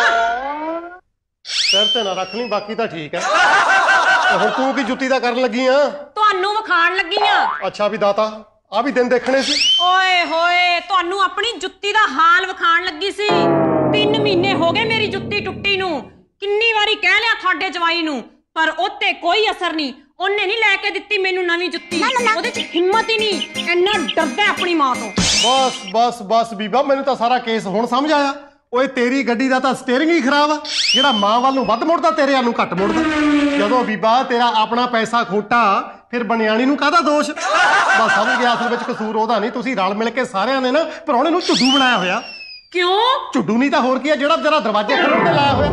ਸਿਰ ਤੇ ਨਾ ਰੱਖ ਲਈ, ਬਾਕੀ ਤਾਂ ਠੀਕ ਹੈ। ਤੇ ਹੁਣ ਤੂੰ ਕੀ ਜੁੱਤੀ ਦਾ ਕਰਨ ਲੱਗੀ ਆ? ਤੁਹਾਨੂੰ ਵਿਖਾਣ ਲੱਗੀ ਆ। ਅੱਛਾ ਵੀ ਦਾਤਾ, ਆ ਵੀ ਦਿਨ ਦੇਖਣੇ ਸੀ। ਓਏ ਹੋਏ, ਤੁਹਾਨੂੰ ਆਪਣੀ ਜੁੱਤੀ ਦਾ ਹਾਲ ਵਿਖਾਣ ਲੱਗੀ ਸੀ। 3 ਮਹੀਨੇ ਹੋ ਗਏ ਮੇਰੀ ਜੁੱਤੀ ਟੁੱਟੀ ਨੂੰ। ਕਿੰਨੀ ਵਾਰੀ ਕਹਿ ਲਿਆ ਤੁਹਾਡੇ ਜਵਾਈ ਨੂੰ, ਪਰ ਉਹਤੇ ਕੋਈ ਅਸਰ ਨਹੀਂ। ਉਹਨੇ ਨਹੀਂ ਲੈ ਕੇ ਦਿੱਤੀ ਮੈਨੂੰ ਨਵੀਂ ਜੁੱਤੀ। ਉਹਦੇ 'ਚ ਹਿੰਮਤ ਹੀ ਨਹੀਂ, ਇੰਨਾ ਡਰਦਾ ਆਪਣੀ ਮਾਂ ਤੋਂ। ਬਸ ਬਸ ਬਸ ਬੀਬਾ, ਮੈਨੂੰ ਤਾਂ ਸਾਰਾ ਕੇਸ ਹੁਣ ਸਮਝ ਆਇਆ। ਓਏ ਤੇਰੀ ਗੱਡੀ ਦਾ ਤਾਂ ਸਟੀਅਰਿੰਗ ਹੀ ਖਰਾਬ ਆ। ਜਿਹੜਾ ਮਾਂ ਵੱਲ ਨੂੰ ਵੱਧ ਮੁੜਦਾ, ਤੇਰੇ ਵੱਲ ਨੂੰ ਘੱਟ ਮੁੜਦਾ। ਜਦੋਂ ਬੀਬਾ ਤੇਰਾ ਆਪਣਾ ਪੈਸਾ ਖੋਟਾ, ਫਿਰ ਬਨਿਆਣੀ ਨੂੰ ਕਾਹਦਾ ਦੋਸ਼? ਬਸ ਸਮਝ ਗਿਆ, ਅਸਲ ਵਿੱਚ ਕਸੂਰ ਉਹਦਾ ਨਹੀਂ। ਤੁਸੀਂ ਰਲ ਮਿਲ ਕੇ ਸਾਰਿਆਂ ਨੇ ਨਾ ਪ੍ਰਾਹੁਣੇ ਨੂੰ ਝੁੱਡੂ ਬਣਾਇਆ ਹੋਇਆ। ਕਿਉਂ ਝੁੱਡੂ? ਨਹੀਂ ਤਾਂ ਹੋਰ ਕੀ ਆ, ਜਿਹੜਾ ਜਰਾ ਦਰਵਾਜ਼ੇ ਖੋਲ੍ਹਣ ਤੇ ਲਾਇਆ ਹੋਇਆ।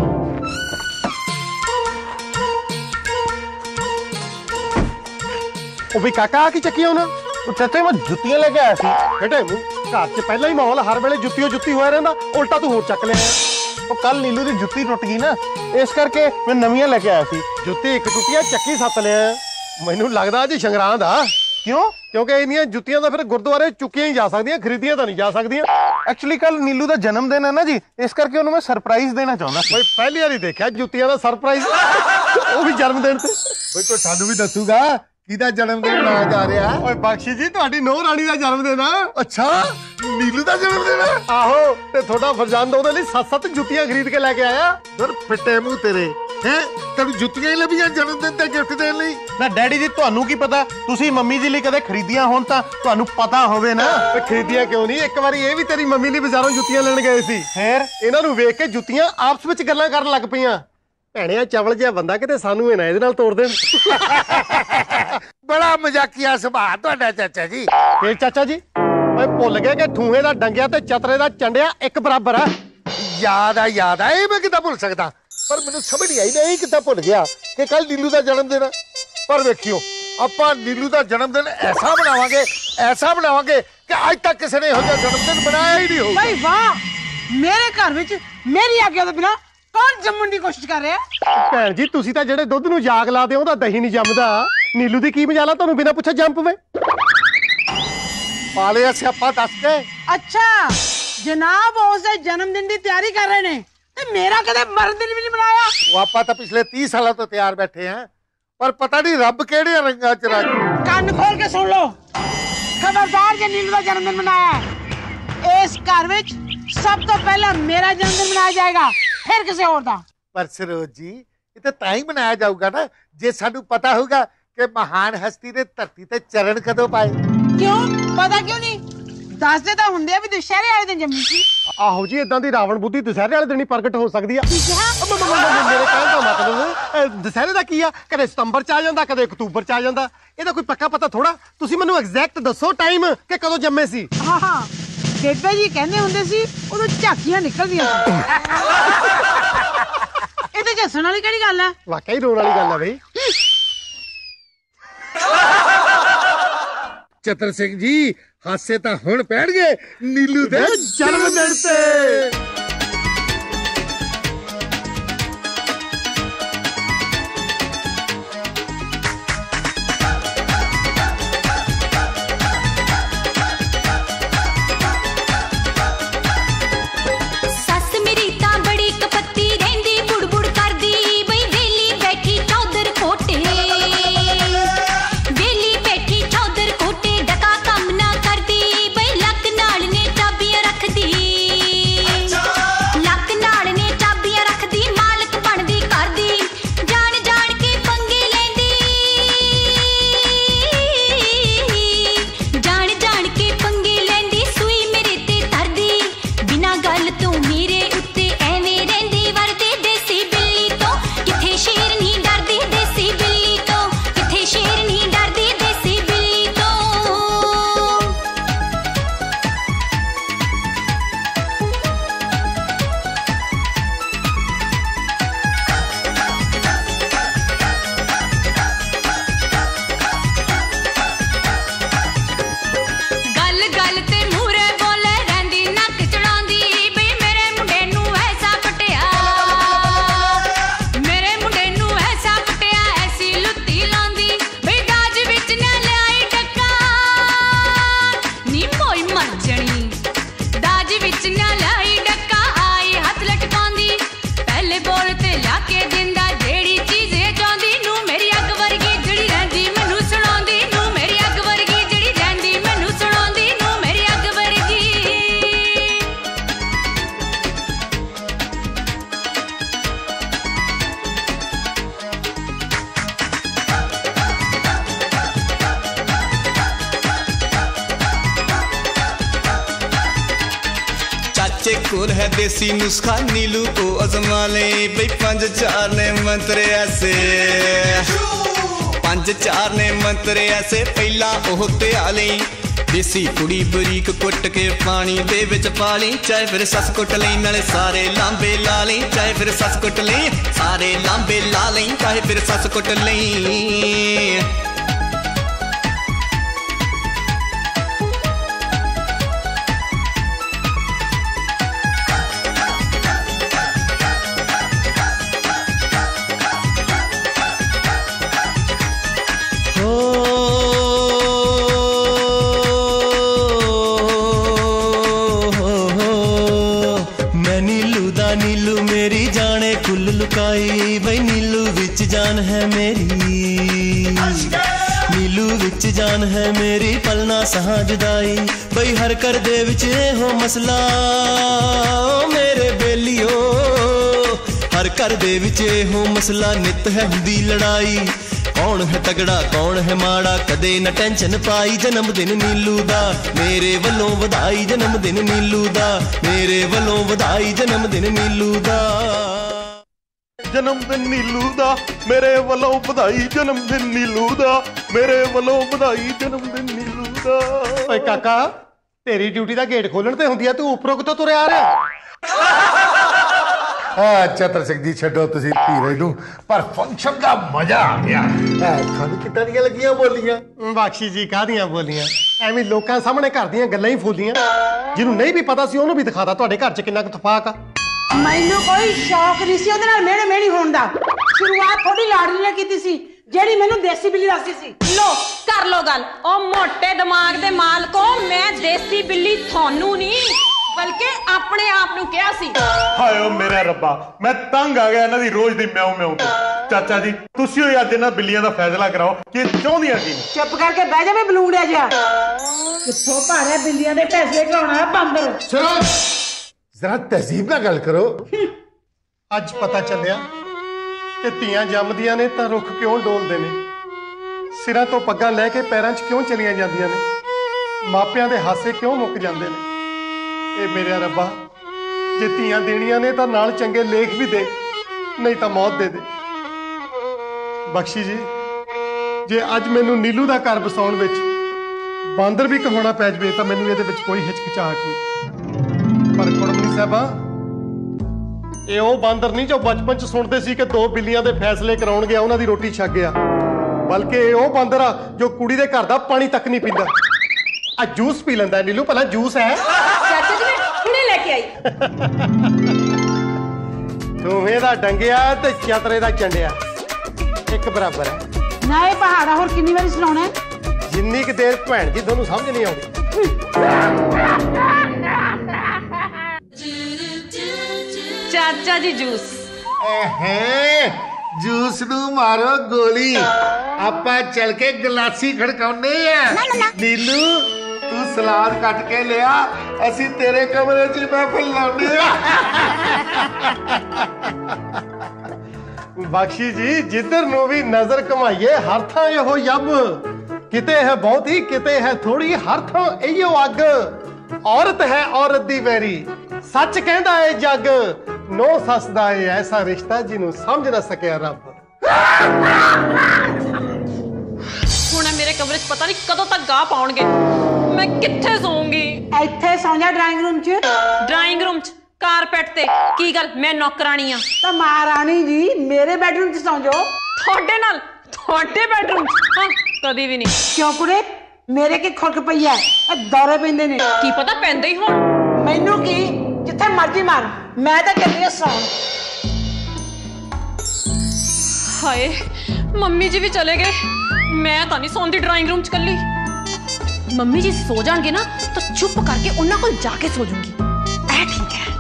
ਉਹ ਵੀ ਕਾਕਾ ਆ ਕੀ ਚੱਕੀ ਉਹਨਾਂ? ਉਹ ਚਾਚਾ ਮੈਂ ਜੁੱਤੀਆਂ ਲੈ ਕੇ ਆਇਆ ਸੀ। ਬੇਟੇ ਮੂੰਹ, ਘਰ 'ਚ ਪਹਿਲਾਂ ਹੀ ਮਾਹੌਲ ਹਰ ਵੇਲੇ ਜੁੱਤੀਓ ਜੁੱਤੀ ਹੋਇਆ ਰਹਿੰਦਾ, ਉਲਟਾ ਤੂੰ ਹੋਰ ਚੱਕ ਲਿਆ। ਉਹ ਕੱਲ ਨੀਲੂ ਦੀ ਜੁੱਤੀ ਟੁੱਟ ਗਈ ਨਾ, ਇਸ ਕਰਕੇ ਮੈਂ ਨਵੀਆਂ ਲੈ ਕੇ ਆਇਆ ਸੀ। ਜੁੱਤੀ ਇੱਕ ਟੁੱਟੀਆ, ਚੱਕੀ ਸੱਤ ਲਿਆ। ਮੈਨੂੰ ਲੱਗਦਾ ਅੱਜ ਸੰਗਰਾਂਦ ਆ। ਕਿਉਂ? ਕਿਉਂਕਿ ਇੰਨੀਆਂ ਜੁੱਤੀਆਂ ਤਾਂ ਫਿਰ ਗੁਰਦੁਆਰੇ ਚੁੱਕੀਆਂ ਹੀ ਜਾ ਸਕਦੀਆਂ, ਖਰੀਦੀਆਂ ਤਾਂ ਨਹੀਂ ਜਾ ਸਕਦੀਆਂ। ਐਕਚੁਅਲੀ ਕੱਲ ਨੀਲੂ ਦਾ ਜਨਮ ਦਿਨ ਹੈ ਨਾ ਜੀ, ਇਸ ਕਰਕੇ ਉਹਨੂੰ ਮੈਂ ਸਰਪ੍ਰਾਈਜ਼ ਦੇਣਾ ਚਾਹੁੰਦਾ ਸੀ। ਓਏ ਪਹਿਲੀ ਵਾਰੀ ਦੇਖਿਆ ਜੁੱਤੀਆਂ ਦਾ ਸਰਪ੍ਰਾਈਜ਼, ਉਹ ਵੀ ਜਨਮ ਦਿਨ ਤੇ। ਓਏ ਕੋਈ ਸਾਨੂੰ ਵੀ ਦੱਸੂਗਾ ਕਿਹਦਾ ਜਨਮ ਦਿਨ ਮਨਾਇਆ ਜਾ ਰਿਹਾ? ਓਏ ਬਖਸ਼ੀ ਜੀ, ਤੁਹਾਡੀ ਨੂੰਹ ਰਾਣੀ ਦਾ ਜਨਮ ਦਿਨ ਆ। ਅੱਛਾ, ਨੀਲੂ ਦਾ ਜਨਮ ਦਿਨ ਆ? ਆਹੋ, ਤੇ ਤੁਹਾਡਾ ਫਰਜ਼ੰਦ ਉਹਦੇ ਲਈ 7-7 ਜੁੱਤੀਆਂ ਖਰੀਦ ਕੇ ਲੈ ਕੇ ਆਇਆ। ਦਰ ਫਿੱਟੇ ਮੂੰਹ ਤੇਰੇ, ਹੈ ਤੈਨੂੰ ਜੁੱਤੀਆਂ ਹੀ ਲੱਭੀਆਂ ਜਨਮ ਦਿਨ ਤੇ ਗਿਫਟ ਦੇਣ ਲਈ? ਨਾ ਡੈਡੀ ਜੀ, ਤੁਹਾਨੂੰ ਕੀ ਪਤਾ? ਤੁਸੀਂ ਮੰਮੀ ਜੀ ਲਈ ਕਦੇ ਖਰੀਦੀਆਂ ਹੋਣ ਤਾਂ ਤੁਹਾਨੂੰ ਪਤਾ ਹੋਵੇ ਨਾ। ਓਏ ਖਰੀਦੀਆਂ ਕਿਉਂ ਨਹੀਂ? ਇੱਕ ਵਾਰੀ ਇਹ ਵੀ ਤੇਰੀ ਮੰਮੀ ਲਈ ਬਾਜ਼ਾਰੋਂ ਜੁੱਤੀਆਂ ਲੈਣ ਗਏ ਸੀ। ਫੇਰ ਇਹਨਾਂ ਨੂੰ ਵੇਖ ਕੇ ਜੁੱਤੀਆਂ ਆਪਸ ਵਿੱਚ ਗੱਲਾਂ ਕਰਨ ਲੱਗ ਪਈਆਂ। ਭੈਣਿਆ ਚਵਲ ਜਿਹਾ ਬੰਦਾ, ਕਿਤੇ ਸਾਨੂੰ ਇਹਦੇ ਨਾਲ ਤੋੜ ਦੇਣ। ਬੜਾ ਮਜ਼ਾਕੀਆ ਸੁਭਾਅ ਤੁਹਾਡਾ ਚਾਚਾ ਜੀ। ਫੇਰ ਚਾਚਾ ਜੀ, ਓਏ ਭੁੱਲ ਗਏ ਕਿ ਠੂਹੇ ਦਾ ਡੰਗਿਆ ਤੇ ਚਤਰੇ ਦਾ ਚੰਡਿਆ ਇੱਕ ਬਰਾਬਰ ਆ। ਯਾਦ ਆ, ਯਾਦ ਆ, ਇਹ ਮੈਂ ਕਿੱਦਾਂ ਭੁੱਲ ਸਕਦਾ? ਪਰ ਮੈਨੂੰ ਸਮਝ ਨਹੀਂ ਆਈ, ਇਹ ਕਿੱਦਾਂ ਭੁੱਲ ਗਿਆ ਕਿ ਕੱਲ ਨੀਲੂ ਦਾ ਜਨਮ ਦਿਨ ਆ। ਪਰ ਵੇਖਿਓ, ਆਪਾਂ ਨੀਲੂ ਦਾ ਜਨਮ ਦਿਨ ਐਸਾ ਬਣਾਵਾਂਗੇ ਕਿ ਅੱਜ ਤੱਕ ਕਿਸੇ ਨੇ ਇਹੋ ਜਿਹਾ ਜਨਮ ਦਿਨ ਬਣਾਇਆ ਹੀ ਨਹੀਂ ਹੋਊਗਾ। ਬਈ ਵਾਹ, ਮੇਰੇ ਘਰ ਵਿੱਚ ਮੇਰੀ ਆਗਿਆ ਤੋਂ ਬਿਨਾਂ ਕੌਣ ਜੰਮਣ ਦੀ ਕੋਸ਼ਿਸ਼ ਕਰ ਰਿਹਾ? ਭੈਣ ਜੀ, ਤੁਸੀਂ ਤਾਂ ਜਿਹੜੇ ਦੁੱਧ ਨੂੰ ਜਾਗ ਲਾਦੇ ਉਹਦਾ ਦਹੀਂ ਨਹੀਂ ਜੰਮਦਾ। ਨੀਲੂ ਦੀ ਕੀ ਮਜਾਲਾ ਤੁਹਾਨੂੰ ਬਿਨਾਂ ਪੁੱਛੇ ਜੰਮ ਪਵੇ? ਪਾਲਿਆ ਸਿਆਪਾ ਦੱਸ ਕੇ। ਅੱਛਾ, ਜਨਾਬ ਉਸ ਦੇ ਜਨਮ ਦਿਨ ਦੀ ਤਿਆਰੀ ਕਰ ਰਹੇ ਨੇ ਤੇ ਮੇਰਾ ਕਦੇ ਮਰਨ ਦਿਨ ਵੀ ਨਹੀਂ ਮਨਾਇਆ। ਉਹ ਆਪਾਂ ਤਾਂ ਪਿਛਲੇ 30 ਸਾਲਾਂ ਤੋਂ ਤਿਆਰ ਬੈਠੇ ਆ, ਪਰ ਪਤਾ ਨਹੀਂ ਰੱਬ ਕਿਹੜੇ ਰੰਗਾਂ ਚ ਰਾਜੀ। ਕੰਨ ਖੋਲ ਕੇ ਸੁਣ ਲਓ, ਖਬਰਦਾਰ ਜੇ ਨੀਲੂ ਦਾ ਜਨਮ ਦਿਨ ਮਨਾਇਆ, ਇਸ ਘਰ ਵਿੱਚ ਸਭ ਤੋਂ ਪਹਿਲਾਂ ਮੇਰਾ ਜਨਮ ਦਿਨ ਮਨਾਇਆ ਜਾਏਗਾ, ਫਿਰ ਕਿਸੇ ਹੋਰ ਦਾ। ਪਰ ਸਰੋਜ ਜੀ, ਇਹ ਤਾਂ ਤਾਂ ਹੀ ਮਨਾਇਆ ਜਾਊਗਾ ਨਾ ਜੇ ਸਾਨੂੰ ਪਤਾ ਹੋਊਗਾ ਕਿ ਮਹਾਨ ਹਸਤੀ ਨੇ ਧਰਤੀ ਤੇ ਚਰਨ ਕਦੋਂ ਪਾਏ। ਕਿਉਂ ਪਤਾ ਕਿਉਂ ਨਹੀਂ? ਦੱਸਦੇ ਤਾਂ ਹੁੰਦੇ ਆ ਵੀ ਦੁਸ਼ਹਿਰੇ ਵਾਲੇ ਦਿਨ ਜੰਮੀ ਸੀ। ਆਹੋ ਜੀ, ਇਦਾਂ ਦੀ ਰਾਵਣ ਬੁੱਧੀ ਦੁਸ਼ਹਿਰੇ ਵਾਲੇ ਦਿਨ ਹੀ ਪ੍ਰਗਟ ਹੋ ਸਕਦੀ ਆ। ਮੇਰੇ ਕਹਿਣ ਦਾ ਮਤਲਬ ਦੁਸ਼ਹਿਰੇ ਦਾ ਕੀ ਆ, ਕਦੇ ਸਤੰਬਰ ਚ ਆ ਜਾਂਦਾ, ਕਦੇ ਅਕਤੂਬਰ ਚ ਆ ਜਾਂਦਾ। ਇਹਦਾ ਕੋਈ ਪੱਕਾ ਪਤਾ ਥੋੜਾ। ਤੁਸੀਂ ਮੈਨੂੰ ਐਗਜ਼ੈਕਟ ਦੱਸੋ ਟਾਈਮ ਕਿ ਕਦੋਂ ਜੰਮੇ ਸੀ। ਹਾਂ, ਬੇਬੇ ਜੀ ਕਹਿੰਦੇ ਹੁੰਦੇ ਸੀ ਉਦੋਂ ਝਾਕੀਆਂ ਨਿਕਲਦੀਆਂ ਸੀ। ਇਹਦੇ ਚ ਹੱਸਣ ਵਾਲੀ ਕਿਹੜੀ ਗੱਲ ਹੈ? ਵਾਕਈ ਰੋਣ ਵਾਲੀ ਗੱਲ ਆ ਬਈ। ਚਤਰ ਸਿੰਘ ਜੀ, ਹਾਸੇ ਤਾਂ ਹੁਣ ਪੈਣਗੇ ਨੀਲੂ ਦੇ ਜਨਮ ਦਿਨ ਤੇ। कोल है देसी नुस्खा नीलू को आजमा ले बई 5-4 ने मंत्र ऐसे 5-4 ने मंत्र ऐसे पहला ओह ध्या ले देसी कुड़ी बरीक कुट के पानी दे विच पा ली चाहे फिर सस कुट ले नाले सारे लांबे ला ली चाहे फिर सस कुट ले सारे लांबे ला ली चाहे फिर सस कुट ले जान है मेरी पलना सहा जुदाई बई हर कर दे विच हो मसला मेरे बेलियो हर कर दे विच हो मसला नित है हुंदी लड़ाई कौन है तगड़ा कौन है माड़ा कदे न टेंशन पाई जन्मदिन नीलू दा मेरे वल्लों वधाई जन्मदिन नीलू दा मेरे वल्लों वधाई जन्मदिन नीलू दा जन्मदिन नीलू दा मेरे वल्लों बधाई जन्मदिन नीलू दा मेरे वल्लों बधाई जन्मदिन नीलू दा। ਓਏ ਕਾਕਾ ਤੇਰੀ ਡਿਊਟੀ ਦਾ ਗੇਟ ਖੋਲਣ ਤੇ ਹੁੰਦੀ ਆ ਤੂੰ ਉੱਪਰੋਂ ਕਿਤੋਂ ਤੁਰਿਆ ਆ ਰਿਹਾ? ਚਤਰ ਸਿੰਘ ਜੀ ਛੱਡੋ ਤੁਸੀਂ ਧੀਰੇ ਨੂੰ ਪਰ ਫੰਕਸ਼ਨ ਦਾ ਮਜ਼ਾ ਆ ਗਿਆ। ਤੁਹਾਨੂੰ ਕਿੱਦਾਂ ਦੀਆਂ ਲੱਗੀਆਂ ਬੋਲੀਆਂ? ਬਖਸ਼ੀ ਜੀ ਕਾਹਦੀਆਂ ਬੋਲੀਆਂ ਐਵੇਂ ਲੋਕਾਂ ਸਾਹਮਣੇ ਘਰ ਦੀਆਂ ਗੱਲਾਂ ਹੀ ਫੋਲੀਆਂ ਜਿਹਨੂੰ ਨਹੀਂ ਵੀ ਪਤਾ ਸੀ ਉਹਨੂੰ ਵੀ ਦਿਖਾਤਾ ਤੁਹਾਡੇ ਘਰ 'ਚ ਕਿੰਨਾ ਕੁ ਤਫਾਕ ਆ। ਮੈਨੂੰ ਕੋਈ ਸ਼ੌਕ ਨਹੀਂ ਸੀ ਉਹਦੇ ਨਾਲ ਮੇੜੇ ਮੇੜੀ ਹੋਣ ਦਾ ਸ਼ੁਰੂਆਤ ਥੋੜੀ ਲਾਡਲੀ ਨੇ ਕੀਤੀ ਸੀ ਜਿਹੜੀ ਮੈਨੂੰ ਦੇਸੀ ਬਿੱਲੀ ਦੱਸਦੀ ਸੀ। ਲੋ ਕਰ ਲੋ ਗੱਲ ਉਹ ਮੋਟੇ ਦਿਮਾਗ ਦੇ ਮਾਲਕੋ ਮੈਂ ਦੇਸੀ ਬਿੱਲੀ ਤੁਹਾਨੂੰ ਨਹੀਂ ਬਲਕਿ ਆਪਣੇ ਆਪ ਨੂੰ ਕਿਹਾ ਸੀ। ਹਾਏ ਓ ਮੇਰਾ ਰੱਬਾ ਮੈਂ ਤੰਗ ਆ ਗਿਆ ਇਹਨਾਂ ਦੀ ਰੋਜ਼ ਦੀ ਮਿਆਉ ਮਿਆਉ ਤੋਂ। ਚਾਚਾ ਜੀ ਤੁਸੀਂ ਹੋਈ ਅੱਜ ਇਹਨਾਂ ਬਿੱਲੀਆਂ ਦਾ ਫੈਸਲਾ ਕਰਾਓ ਕਿ ਚਾਹੁੰਦੀਆਂ ਕੀ ਨੇ। ਚੁੱਪ ਕਰਕੇ ਬਹਿ ਜਾਵੇਂ ਬਲੂੰਗੜਿਆ ਜਿਹਾ ਕਿੱਥੋਂ ਭਾਰੇ ਬਿੱਲੀਆਂ ਦੇ ਫੈਸਲੇ ਕਰਾਉਣਾ ਬਾਂਦਰ। ਚਲੋ ਜ਼ਰਾ ਤਹਿਜ਼ੀਬ ਨਾਲ ਗੱਲ ਕਰੋ। ਅੱਜ ਪਤਾ ਚੱਲਿਆ ਕਿ ਧੀਆਂ ਜੰਮਦੀਆਂ ਨੇ ਤਾਂ ਰੁੱਖ ਕਿਉਂ ਡੋਲਦੇ ਨੇ ਸਿਰਾਂ ਤੋਂ ਪੱਗਾਂ ਲੈ ਕੇ ਪੈਰਾਂ 'ਚ ਕਿਉਂ ਚਲੀਆਂ ਜਾਂਦੀਆਂ ਨੇ ਮਾਪਿਆਂ ਦੇ ਹਾਸੇ ਕਿਉਂ ਮੁੱਕ ਜਾਂਦੇ ਨੇ। ਇਹ ਮੇਰਾ ਰੱਬਾ ਜੇ ਧੀਆਂ ਦੇਣੀਆਂ ਨੇ ਤਾਂ ਨਾਲ ਚੰਗੇ ਲੇਖ ਵੀ ਦੇ ਨਹੀਂ ਤਾਂ ਮੌਤ ਦੇ ਦੇ। ਬਖਸ਼ੀ ਜੀ ਜੇ ਅੱਜ ਮੈਨੂੰ ਨੀਲੂ ਦਾ ਘਰ ਵਸਾਉਣ ਵਿੱਚ ਬਾਂਦਰ ਵੀ ਕਹਾਉਣਾ ਪੈ ਜਾਵੇ ਤਾਂ ਮੈਨੂੰ ਇਹਦੇ ਵਿੱਚ ਕੋਈ ਹਿਚਕਿਚਾਹਟ ਨਹੀਂ। ਪਰ ਕੁੜਮਣੀ ਸਾਹਿਬਾ ਇਹ ਉਹ ਬਾਂਦਰ ਨਹੀਂ ਜੋ ਬਚਪਨ 'ਚ ਸੁਣਦੇ ਸੀ ਕਿ ਦੋ ਬਿੱਲੀਆਂ ਦੇ ਫੈਸਲੇ ਕਰਾਉਣ ਗਿਆ ਉਹਨਾਂ ਦੀ ਰੋਟੀ ਛਕ ਗਿਆ ਬਲਕਿ ਇਹ ਉਹ ਬਾਂਦਰ ਆ ਜੋ ਕੁੜੀ ਦੇ ਘਰ ਦਾ ਪਾਣੀ ਤੱਕ ਨਹੀਂ ਪੀਂਦਾ। ਆ ਜੂਸ ਪੀ ਲੈਂਦਾ ਨੀਲੂ ਭਲਾ ਜੂਸ ਹੈ ਚਾਚਾ ਜੀ ਮੈਂ ਹੁਣੇ ਲੈ ਕੇ ਆਈ। ਦੋਵੇਂ ਦਾ ਡੰਗਿਆ ਤੇ ਚਤਰੇ ਦਾ ਚੰਡਿਆ ਇੱਕ ਬਰਾਬਰ ਹੈ ਨਾ। ਇਹ ਪਹਾੜਾ ਹੋਰ ਕਿੰਨੀ ਵਾਰੀ ਸੁਣਾਉਣਾ ਜਿੰਨੀ ਕਿ ਦੇਰ ਭੈਣ ਜੀ ਤੁਹਾਨੂੰ ਸਮਝ ਨਹੀਂ ਆਉਂਦੀ। ਚਾਚਾ ਜੀ ਜੂਸ ਜੂਸ ਨੂੰ ਮਾਰੋ ਗੋਲੀ ਆਪਾਂ ਚੱਲ ਕੇ ਗਲਾਸੀ ਖੜਕਾਉਨੇ ਆ। ਨੀਲੂ ਤੂੰ ਸਲਾਦ ਕੱਟ ਕੇ ਲਿਆ ਅਸੀਂ ਤੇਰੇ ਕਮਰੇ 'ਚ ਮਹਿਫਿਲ ਲਾਉਨੇ ਆ। ਬਖਸ਼ੀ ਜੀ ਜਿੱਧਰ ਨੂੰ ਵੀ ਨਜ਼ਰ ਘਮਾਈਏ ਹਰ ਥਾਂ ਇਹੋ ਯੱਬ ਕਿਤੇ ਹੈ ਬਹੁਤੀ ਕਿਤੇ ਹੈ ਥੋੜੀ ਹਰ ਥਾਂ ਇਹੋ ਅੱਗ ਔਰਤ ਹੈ ਔਰਤ ਦੀ ਵੈਰੀ ਸੱਚ ਕਹਿੰਦਾ ਏ ਜੱਗ ਨੋ ਸੱਸ ਦਾ ਏ ਐਸਾ ਰਿਸ਼ਤਾ ਜਿਹਨੂੰ ਸਮਝ ਨਾ ਸਕਿਆ ਰੱਬ। ਹੁਣ ਮੇਰੇ ਕਮਰੇ 'ਚ ਪਤਾ ਨਹੀਂ ਕਦੋਂ ਤੱਕ ਗਾਹ ਪਾਉਣਗੇ ਮੈਂ ਕਿੱਥੇ ਸੌਂਗੀ। ਇੱਥੇ ਸੌਂ ਜਾ ਡਰਾਇੰਗ ਰੂਮ 'ਚ। ਡਰਾਇੰਗ ਰੂਮ 'ਚ ਕਾਰਪੈਟ ਤੇ ਕੀ ਗੱਲ ਮੈਂ ਨੌਕਰਾਣੀ ਆ ਤਾਂ ਮਹਾਰਾਣੀ ਜੀ ਮੇਰੇ ਬੈਡਰੂਮ 'ਚ ਸੌਂ ਜਾਓ। ਤੁਹਾਡੇ ਨਾਲ ਤੁਹਾਡੇ ਬੈਡਰੂਮ 'ਚ ਹਾਂ ਕਦੀ ਵੀ ਨਹੀਂ। ਕਿਉਂ ਕੁੜੇ ਮੇਰੇ ਕੀ ਖੁਰਕ ਪਈ ਐ ਦੌਰੇ ਪੈਂਦੇ ਨੇ। ਕੀ ਪਤਾ ਪੈਂਦੇ ਹੀ ਹੋਣ ਮੈਨੂੰ ਕੀ ਜਿੱਥੇ ਮਰਜ਼ੀ ਮਾਰ ਮੈਂ ਤਾਂ ਚੱਲੀ ਆ ਸੌਣ। ਹਾਏ ਮੰਮੀ ਜੀ ਵੀ ਚਲੇ ਗਏ ਮੈਂ ਤਾਂ ਨਹੀਂ ਸੌਂਦੀ ਡਰਾਇੰਗ ਰੂਮ 'ਚ ਕੱਲੀ। ਮੰਮੀ ਜੀ ਸੋ ਜਾਣਗੇ ਨਾ ਤਾਂ ਚੁੱਪ ਕਰਕੇ ਉਹਨਾਂ ਕੋਲ ਜਾ ਕੇ ਸੋ ਜੂੰਗੀ। ਐ ਠੀਕ ਹੈ।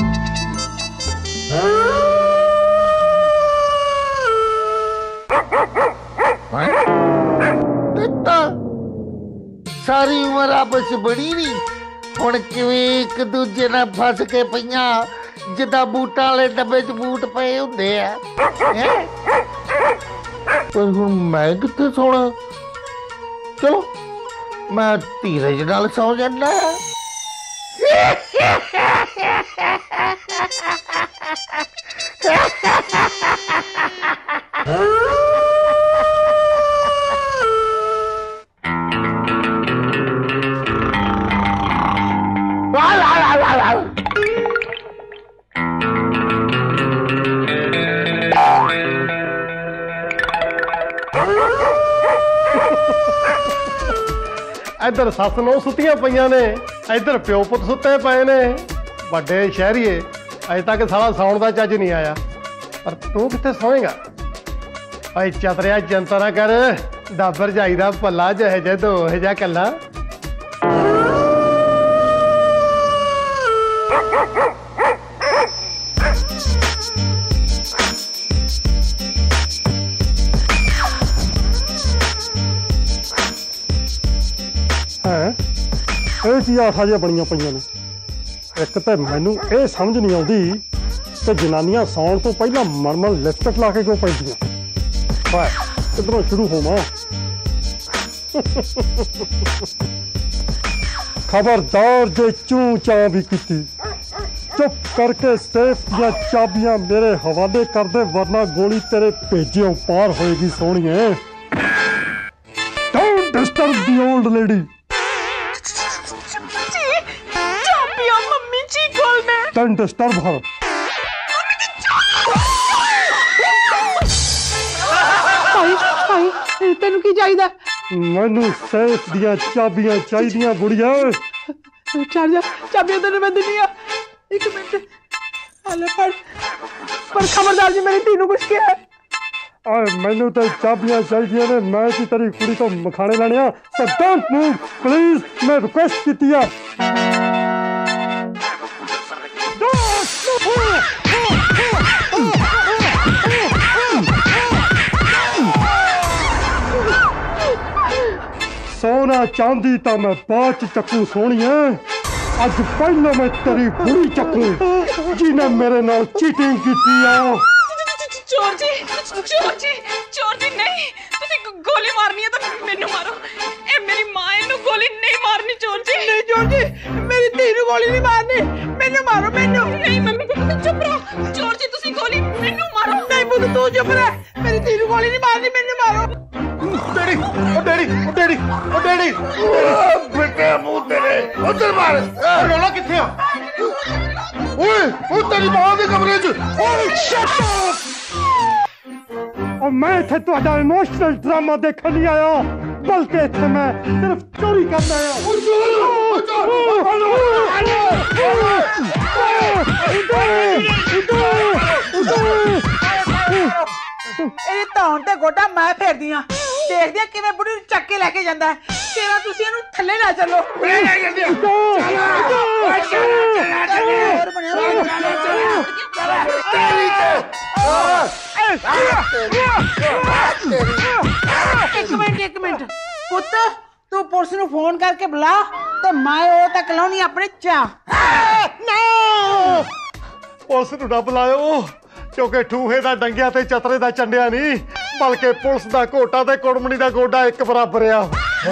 ਸਾਰੀ ਉਮਰ ਆਪਸ ਬੜੀ ਨਹੀਂ ਹੁਣ ਕਿਵੇਂ ਇੱਕ ਦੂਜੇ ਨਾਲ ਫਸ ਕੇ ਪਈਆਂ ਜਿੱਦਾਂ ਬੂਟਾਂ ਵਾਲੇ ਡੱਬੇ 'ਚ ਬੂਟ ਪਏ ਹੁੰਦੇ ਆ। ਪਰ ਹੁਣ ਮੈਂ ਕਿੱਥੇ ਸੌਣਾ? ਚਲੋ ਮੈਂ ਧੀਰਜ ਨਾਲ ਸੌ ਜਾਂਦਾ। ਇੱਧਰ ਸੱਸ ਨੂੰ ਸੁੱਤੀਆਂ ਪਈਆਂ ਨੇ, ਇੱਧਰ ਪਿਓ ਪੁੱਤ ਸੁੱਤੇ ਪਏ ਨੇ। ਵੱਡੇ ਸ਼ਹਿਰੀਏ, ਅਜੇ ਤੱਕ ਸਾਲਾ ਸੌਣ ਦਾ ਚੱਜ ਨਹੀਂ ਆਇਆ, ਪਰ ਤੂੰ ਕਿੱਥੇ ਸੌਏਗਾ? ਓਏ ਚਤਰਿਆ ਜੰਤਰ ਨਾ ਕਰ, ਡਾਬਰ ਜਾਈਦਾ ਭੱਲਾ ਜਿਹੇ ਜੇ ਦੋ ਇਹ ਜਿਹਾ ਕੱਲਾ। ਇਹ ਚੀਜ਼ਾਂ ਆਠਾ ਜਿਹੀਆਂ ਬਣੀਆਂ ਪਈਆਂ ਨੇ। ਇੱਕ ਤਾਂ ਮੈਨੂੰ ਇਹ ਸਮਝ ਨਹੀਂ ਆਉਂਦੀ ਕਿ ਜਨਾਨੀਆਂ ਸੌਣ ਤੋਂ ਪਹਿਲਾਂ ਮਰਮਰ ਲਿਪਸਟਿਕ ਲਾ ਕੇ ਕਿਉਂ ਪੈਂਦੀਆਂ। ਪਰ ਕਿੱਧਰੋਂ ਸ਼ੁਰੂ ਹੋਵਾਂ? ਖਬਰਦਾਰ ਜੇ ਚੂੰ ਚਾਂ ਵੀ ਕੀਤੀ, ਚੁੱਪ ਕਰਕੇ ਸੇਫ ਦੀਆਂ ਚਾਬੀਆਂ ਮੇਰੇ ਹਵਾਲੇ ਕਰ ਦੇ, ਵਰਨਾ ਗੋਲੀ ਤੇਰੇ ਭੇਜਿਓਂ ਪਾਰ ਹੋਏਗੀ ਸੋਹਣੀਏ। Don't disturb the old lady. Don't disturb her. ਭਾਈ ਤੈਨੂੰ ਕੀ ਚਾਹੀਦਾ? ਮੈਨੂੰ ਸੇਫ ਦੀਆਂ ਚਾਬੀਆਂ ਚਾਹੀਦੀਆਂ ਗੁੜੀਆ। ਚਾਬੀਆਂ ਤੈਨੂੰ ਮੈਂ ਦਿੰਦੀ ਆ। ਇੱਕ ਮਿੰਟ ਹਲੇ ਫੜ। ਪਰ ਖਬਰਦਾਰ ਜੀ ਮੇਰੀ ਧੀ ਨੂੰ ਕੁਛ ਕਿਹਾ। ਓਏ ਮੈਨੂੰ ਤਾਂ ਚਾਬੀਆਂ ਚਾਹੀਦੀਆਂ ਨੇ, ਮੈਂ ਕੀ ਤੇਰੀ ਕੁੜੀ ਤੋਂ ਮਖਾਣੇ ਲੈਣੇ ਆ। So don't move please, ਮੈਂ ਰਿਕੁਐਸਟ ਕੀਤੀ ਆ। सोना चांदी तो मैं बाच चक्कू सोनिए, अज पहले मैं तेरी बुरी चक्कू जिन्हें मेरे नाल चीटिंग की। चोर जी नहीं, तुसी गोली मारनी है तो मेनू मारो। ए मेरी मां इनू गोली नहीं मारनी। चोर जी नहीं, चोर जी मेरी धी नू गोली नहीं मारनी, मेनू मारो। मेनू नहीं मम्मी जी तुसी चुप रहो। चोर जी तुसी गोली मेनू मारो। नहीं पुत्त तू चुप रह, मेरी धी नू गोली नहीं मारनी, मेनू मारो। डैडी ओ डैडी ओ डैडी ओ डैडी बेटे मुंह तेरे उधर मार। रोला किथे आ? ओए ओ तेरी मां दे कमरे च। ओए शट अप। और मैं इत्थे तुहाडा इमोशनल ड्रामा देखण नहीं आया, बल्कि इत्थे मैं सिर्फ चोरी करन आया। ਇਹਦੀ ਧੌਣ ਤੇ ਗੋਡਾ ਮੈਂ ਫੇਰਦੀ ਆ, ਦੇਖਦੀ ਆ ਕਿਵੇਂ ਬੁੜੀ ਨੂੰ ਚੱਕ ਕੇ ਲੈ ਕੇ ਜਾਂਦਾ। ਤੇਰਾ ਤੁਸੀਂ ਇਹਨੂੰ ਥੱਲੇ ਲੈ ਚੱਲੋ। ਇੱਕ ਮਿੰਟ ਪੁੱਤ, ਤੂੰ ਪੁਲਿਸ ਨੂੰ ਫੋਨ ਕਰਕੇ ਬੁਲਾ ਤੇ ਮੈਂ ਉਹ ਤੱਕ ਲਾਉਣੀ ਆਪਣੇ ਚਾਹ। ਪੁਲਿਸ ਨੂੰ ਨਾ ਬੁਲਾਇਓ, ਕਿਉਂਕਿ ਠੂਹੇ ਦਾ ਡੰਗਿਆ ਤੇ ਚਤਰੇ ਦਾ ਚੰਡਿਆ ਨਹੀਂ, ਬਲਕਿ ਪੁਲਿਸ ਦਾ ਘੋਟਾ ਤੇ ਕੁੜਮਣੀ ਦਾ ਗੋਡਾ ਇੱਕ ਬਰਾਬਰ ਆ।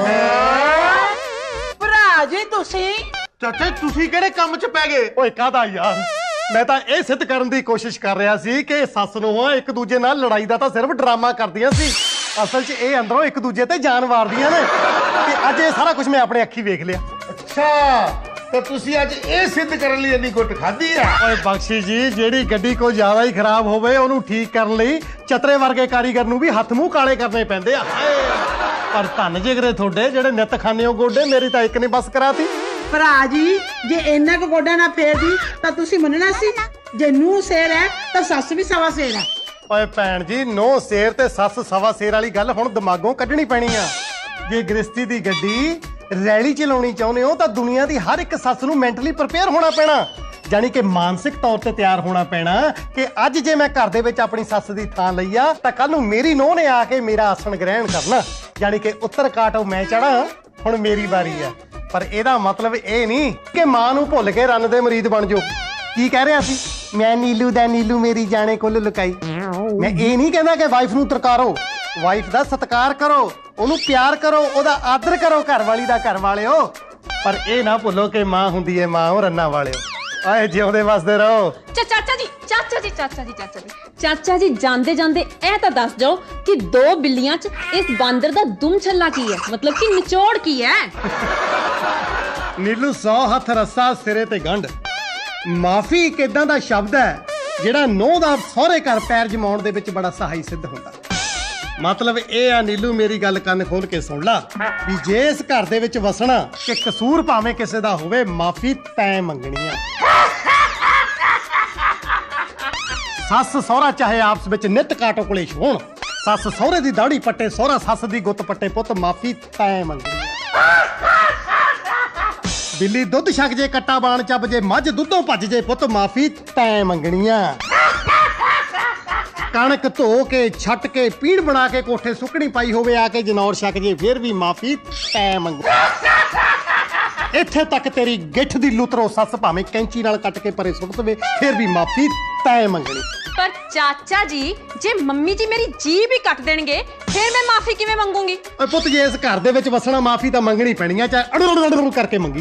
ਭਰਾ ਜੀ ਤੁਸੀਂ ਚਾਚਾ ਤੁਸੀਂ ਕਿਹੜੇ ਕੰਮ 'ਚ ਪੈ ਗਏ? ਓਏ ਕਾਹਦਾ ਯਾਰ, ਮੈਂ ਤਾਂ ਇਹ ਸਿੱਧ ਕਰਨ ਦੀ ਕੋਸ਼ਿਸ਼ ਕਰ ਰਿਹਾ ਸੀ ਕਿ ਸੱਸ ਨੂੰਹਾਂ ਇੱਕ ਦੂਜੇ ਨਾਲ ਲੜਾਈ ਦਾ ਤਾਂ ਸਿਰਫ ਡਰਾਮਾ ਕਰਦੀਆਂ ਸੀ, ਅਸਲ 'ਚ ਇਹ ਅੰਦਰੋਂ ਇੱਕ ਦੂਜੇ ਤੇ ਜਾਨ ਵਾਰਦੀਆਂ ਨੇ। ਤੇ ਅੱਜ ਇਹ ਸਾਰਾ ਕੁਝ ਮੈਂ ਆਪਣੇ ਅੱਖੀ ਵੇਖ ਲਿਆ। ਅੱਛਾ तो तुसी आज ये सिद्ध करने लिए इन्नी गुट खाधी है? ओए बख्शी जी, जेड़ी गड्डी को ज्यादा ही खराब होवे ओनू ठीक करन लई चतरे वर्गे कारीगर नू भी हथ मूंह काले करने पैंदे आ। पर धन जिगरे थोड़े जेड़े नित खाने गोडे, मेरी तां एक नहीं बस कराती। ਭਰਾ ਜੀ ਜੇ ਇੰਨਾ ਕੁ ਗੋਡਾ ਨਾ ਫੇਰਦੀ ਤਾਂ ਤੁਸੀਂ ਮੰਨਣਾ ਸੀ, ਜੇ ਨੂੰਹ ਸ਼ੇਰ ਹੈ ਤਾਂ ਸੱਸ ਵੀ ਸਵਾ ਸ਼ੇਰ ਹੈ। ਓਏ ਭੈਣ ਜੀ, ਨੂੰਹ ਸ਼ੇਰ ਤੇ ਸੱਸ ਸਵਾ ਸ਼ੇਰ ਵਾਲੀ ਗੱਲ ਹੁਣ ਦਿਮਾਗੋਂ ਕੱਢਣੀ ਪੈਣੀ ਆ। ਜੇ ਗ੍ਰਸਤੀ ਦੀ ਗੱਡੀ ਰੈਲੀ ਚਲਾਉਣੀ ਚਾਹੁੰਦੇ ਹੋ ਤਾਂ ਦੁਨੀਆ ਦੀ ਹਰ ਇੱਕ ਸੱਸ ਨੂੰ ਮੈਂਟਲੀ ਪ੍ਰਿਪੇਅਰ ਹੋਣਾ ਪੈਣਾ, ਜਾਨੀ ਕਿ ਮਾਨਸਿਕ ਤੌਰ ਤੇ ਤਿਆਰ ਹੋਣਾ ਪੈਣਾ ਕਿ ਅੱਜ ਜੇ ਮੈਂ ਘਰ ਦੇ ਵਿੱਚ ਆਪਣੀ ਸੱਸ ਦੀ ਥਾਂ ਲਈ ਆ ਤਾਂ ਕੱਲ ਨੂੰ ਮੇਰੀ ਨੂੰਹ ਨੇ ਆ ਕੇ ਮੇਰਾ ਆਸਣ ਗ੍ਰਹਿਣ ਕਰਨਾ, ਜਾਨੀ ਕਿ ਉੱਤਰ ਕਾਟੋ ਮੈਂ ਚੜਾ, ਹੁਣ ਮੇਰੀ ਵਾਰੀ ਆ। ਪਰ ਇਹਦਾ ਮਤਲਬ ਇਹ ਨਹੀਂ ਕਿ ਮਾਂ ਨੂੰ ਭੁੱਲ ਕੇ ਰੰਨ ਦੇ ਮਰੀਦ ਬਣ ਜਾਓ। ਕੀ ਕਹਿ ਰਿਹਾ ਸੀ ਮੈਂ? ਨੀਲੂ ਦਾ ਨੀਲੂ ਮੇਰੀ ਜਾਣੇ ਕੁੱਲ ਲੁਕਾਈ। ਮੈਂ ਇਹ ਨਹੀਂ ਕਹਿੰਦਾ ਕਿ ਵਾਈਫ ਨੂੰ ਤਰਕਾਰੋ, ਵਾਈਫ ਦਾ ਸਤਿਕਾਰ ਕਰੋ, ਉਹਨੂੰ ਪਿਆਰ ਕਰੋ, ਉਹਦਾ ਆਦਰ ਕਰੋ, ਘਰ ਵਾਲੀ ਦਾ ਘਰ ਵਾਲਿਓ। ਪਰ ਇਹ ਨਾ ਭੁੱਲੋ ਕਿ ਮਾਂ ਹੁੰਦੀ ਹੈ ਮਾਂ, ਉਹ ਰੰਨਾਂ ਵਾਲਿਓ। ਆਏ ਜਿਉਂਦੇ ਵਸਦੇ ਰਹੋ। ਚਾਚਾ ਜੀ ਚਾਚਾ ਜੀ ਜਾਂਦੇ ਜਾਂਦੇ ਇਹ ਤਾਂ ਦੱਸ ਜਾਓ ਕਿ 2 ਬਿੱਲੀਆਂ 'ਚ ਇਸ ਬਾਂਦਰ ਦਾ ਦੁਮ ਛੱਲਾ ਕੀ ਹੈ, ਮਤਲਬ ਕਿ ਨਿਚੋੜ ਕੀ ਹੈ? ਨੀਲੂ 100 ਹੱਥ ਰੱਸਾ ਸਿਰੇ ਤੇ ਗੰਢ। ਮਾਫੀ ਇੱਕ ਇਦਾਂ ਦਾ ਸ਼ਬਦ ਹੈ ਜਿਹੜਾ ਨੂੰਹ ਦਾ ਸਹੁਰੇ ਘਰ ਪੈਰ ਜਮਾਉਣ ਦੇ ਵਿੱਚ ਬੜਾ ਸਹਾਈ ਸਿੱਧ ਹੁੰਦਾ। ਮਤਲਬ ਇਹ ਆ ਨੀਲੂ, ਮੇਰੀ ਗੱਲ ਕੰਨ ਖੋਲ ਕੇ ਸੁਣ ਲਾ ਵੀ ਜੇ ਇਸ ਘਰ ਦੇ ਵਿੱਚ ਵਸਣਾ ਕਿ ਕਸੂਰ ਭਾਵੇਂ ਕਿਸੇ ਦਾ ਹੋਵੇ, ਮਾਫੀ ਤੈਂ ਮੰਗਣੀ ਆ। ਸੱਸ ਸਹੁਰਾ ਚਾਹੇ ਆਪਸ ਵਿੱਚ ਨਿੱਤ ਕਾਟੋ ਕਲੇਸ਼ ਹੋਣ, ਸੱਸ ਸਹੁਰੇ ਦੀ ਦਾੜੀ ਪੱਟੇ, ਸਹੁਰਾ ਸੱਸ ਦੀ ਗੁੱਤ ਪੱਟੇ, ਪੁੱਤ ਮਾਫੀ ਤੈਂ ਮੰਗਣੀ ਆ। ਬਿੱਲੀ ਦੁੱਧ ਛਕ ਜੇ, ਕੱਟਾ ਬਾਣ ਚੱਬ ਜੇ, ਮੱਝ ਦੁੱਧੋਂ ਭੱਜ ਜੇ, ਪੁੱਤ ਮਾਫੀ ਤੈਂ ਮੰਗਣੀ ਆ। ਕਣਕ ਧੋ ਕੇ ਛੱਟ ਕੇ ਪੀੜ ਬਣਾ ਕੇ ਕੋਠੇ ਸੁੱਕਣੀ ਪਾਈ ਹੋਵੇ, ਆ ਕੇ ਜਨੌਰ ਛਕ ਜੇ, ਫਿਰ ਵੀ ਮਾਫੀ ਤੈਂ ਮੰਗਣੀ। ਇੱਥੇ ਤੱਕ ਤੇਰੀ ਗਿੱਠ ਦੀ ਲੁਤਰੋ ਸੱਸ ਭਾਵੇਂ ਕੈਂਚੀ ਨਾਲ ਕੱਟ ਕੇ ਪਰੇ ਸੁੱਟ ਦੇਵੇ, ਫਿਰ ਵੀ ਮਾਫੀ ਤੈਂ ਮੰਗਣੀ। ਪਰ ਚਾਚਾ ਜੀ, ਜੇ ਮੰਮੀ ਜੀ ਮੇਰੀ ਜੀਭ ਹੀ ਕੱਟ ਦੇਣਗੇ ਫਿਰ ਮੈਂ ਮਾਫੀ ਕਿਵੇਂ ਮੰਗੂੰਗੀ? ਓਏ ਪੁੱਤ, ਜੇ ਇਸ ਘਰ ਦੇ ਵਿੱਚ ਵਸਣਾ ਮਾਫੀ ਤਾਂ ਮੰਗਣੀ ਪੈਣੀ ਆ, ਚਾਹੇ ਅੜੂ ਕਰਕੇ ਮੰਗੀ।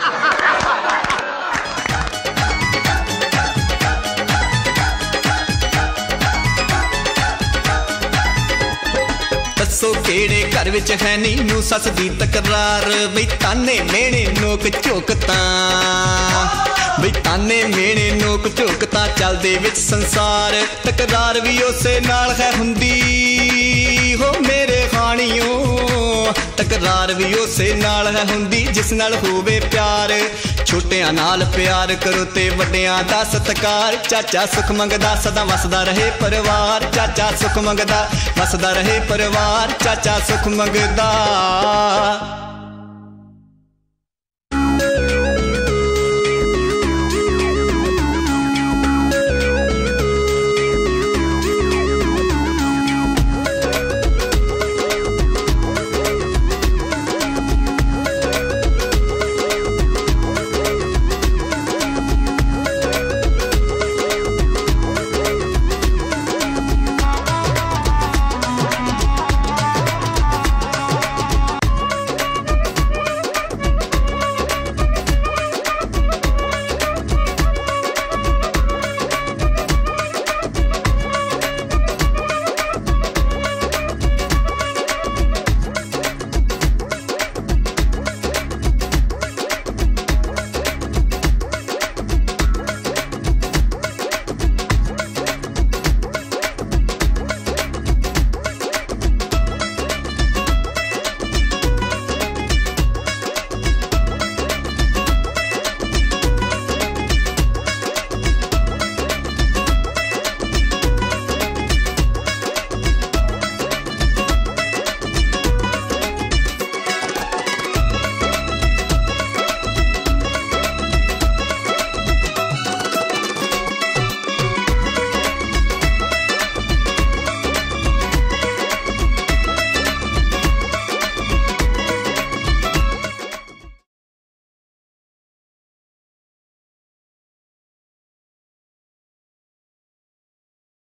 ਦੱਸੋ ਕਿਹੜੇ ਘਰ ਵਿੱਚ ਹੈ ਨੀ ਨੂੰ ਸੱਸ ਦੀ ਤਕਰਾਰ, ਬਈ ਤਾਨੇ ਮੇਣੇ ਨੋਕ ਝੋਕਤਾਂ, ਬਈ ਤਾਨੇ ਮੇਣੇ ਨੋਕ ਝੋਕਤਾਂ ਚੱਲਦੇ ਵਿੱਚ ਸੰਸਾਰ। ਤਕਰਾਰ ਵੀ ਉਸੇ ਨਾਲ ਹੈ ਹੁੰਦੀ ਹੋ ਮੇਰੇ ਖਾਣੀਓ, ਤਕਰਾਰ ਵੀ ਉਸੇ ਨਾਲ ਹੈ ਹੁੰਦੀ ਜਿਸ ਨਾਲ ਹੋਵੇ ਪਿਆਰ। ਛੋਟਿਆਂ ਨਾਲ ਪਿਆਰ ਕਰੋ ਤੇ ਵੱਡਿਆਂ ਦਾ ਸਤਿਕਾਰ। ਚਾਚਾ ਸੁੱਖ ਮੰਗਦਾ ਸਦਾ ਵਸਦਾ ਰਹੇ ਪਰਿਵਾਰ, ਚਾਚਾ ਸੁੱਖ ਮੰਗਦਾ ਵਸਦਾ ਰਹੇ ਪਰਿਵਾਰ, ਚਾਚਾ ਸੁੱਖ ਮੰਗਦਾ।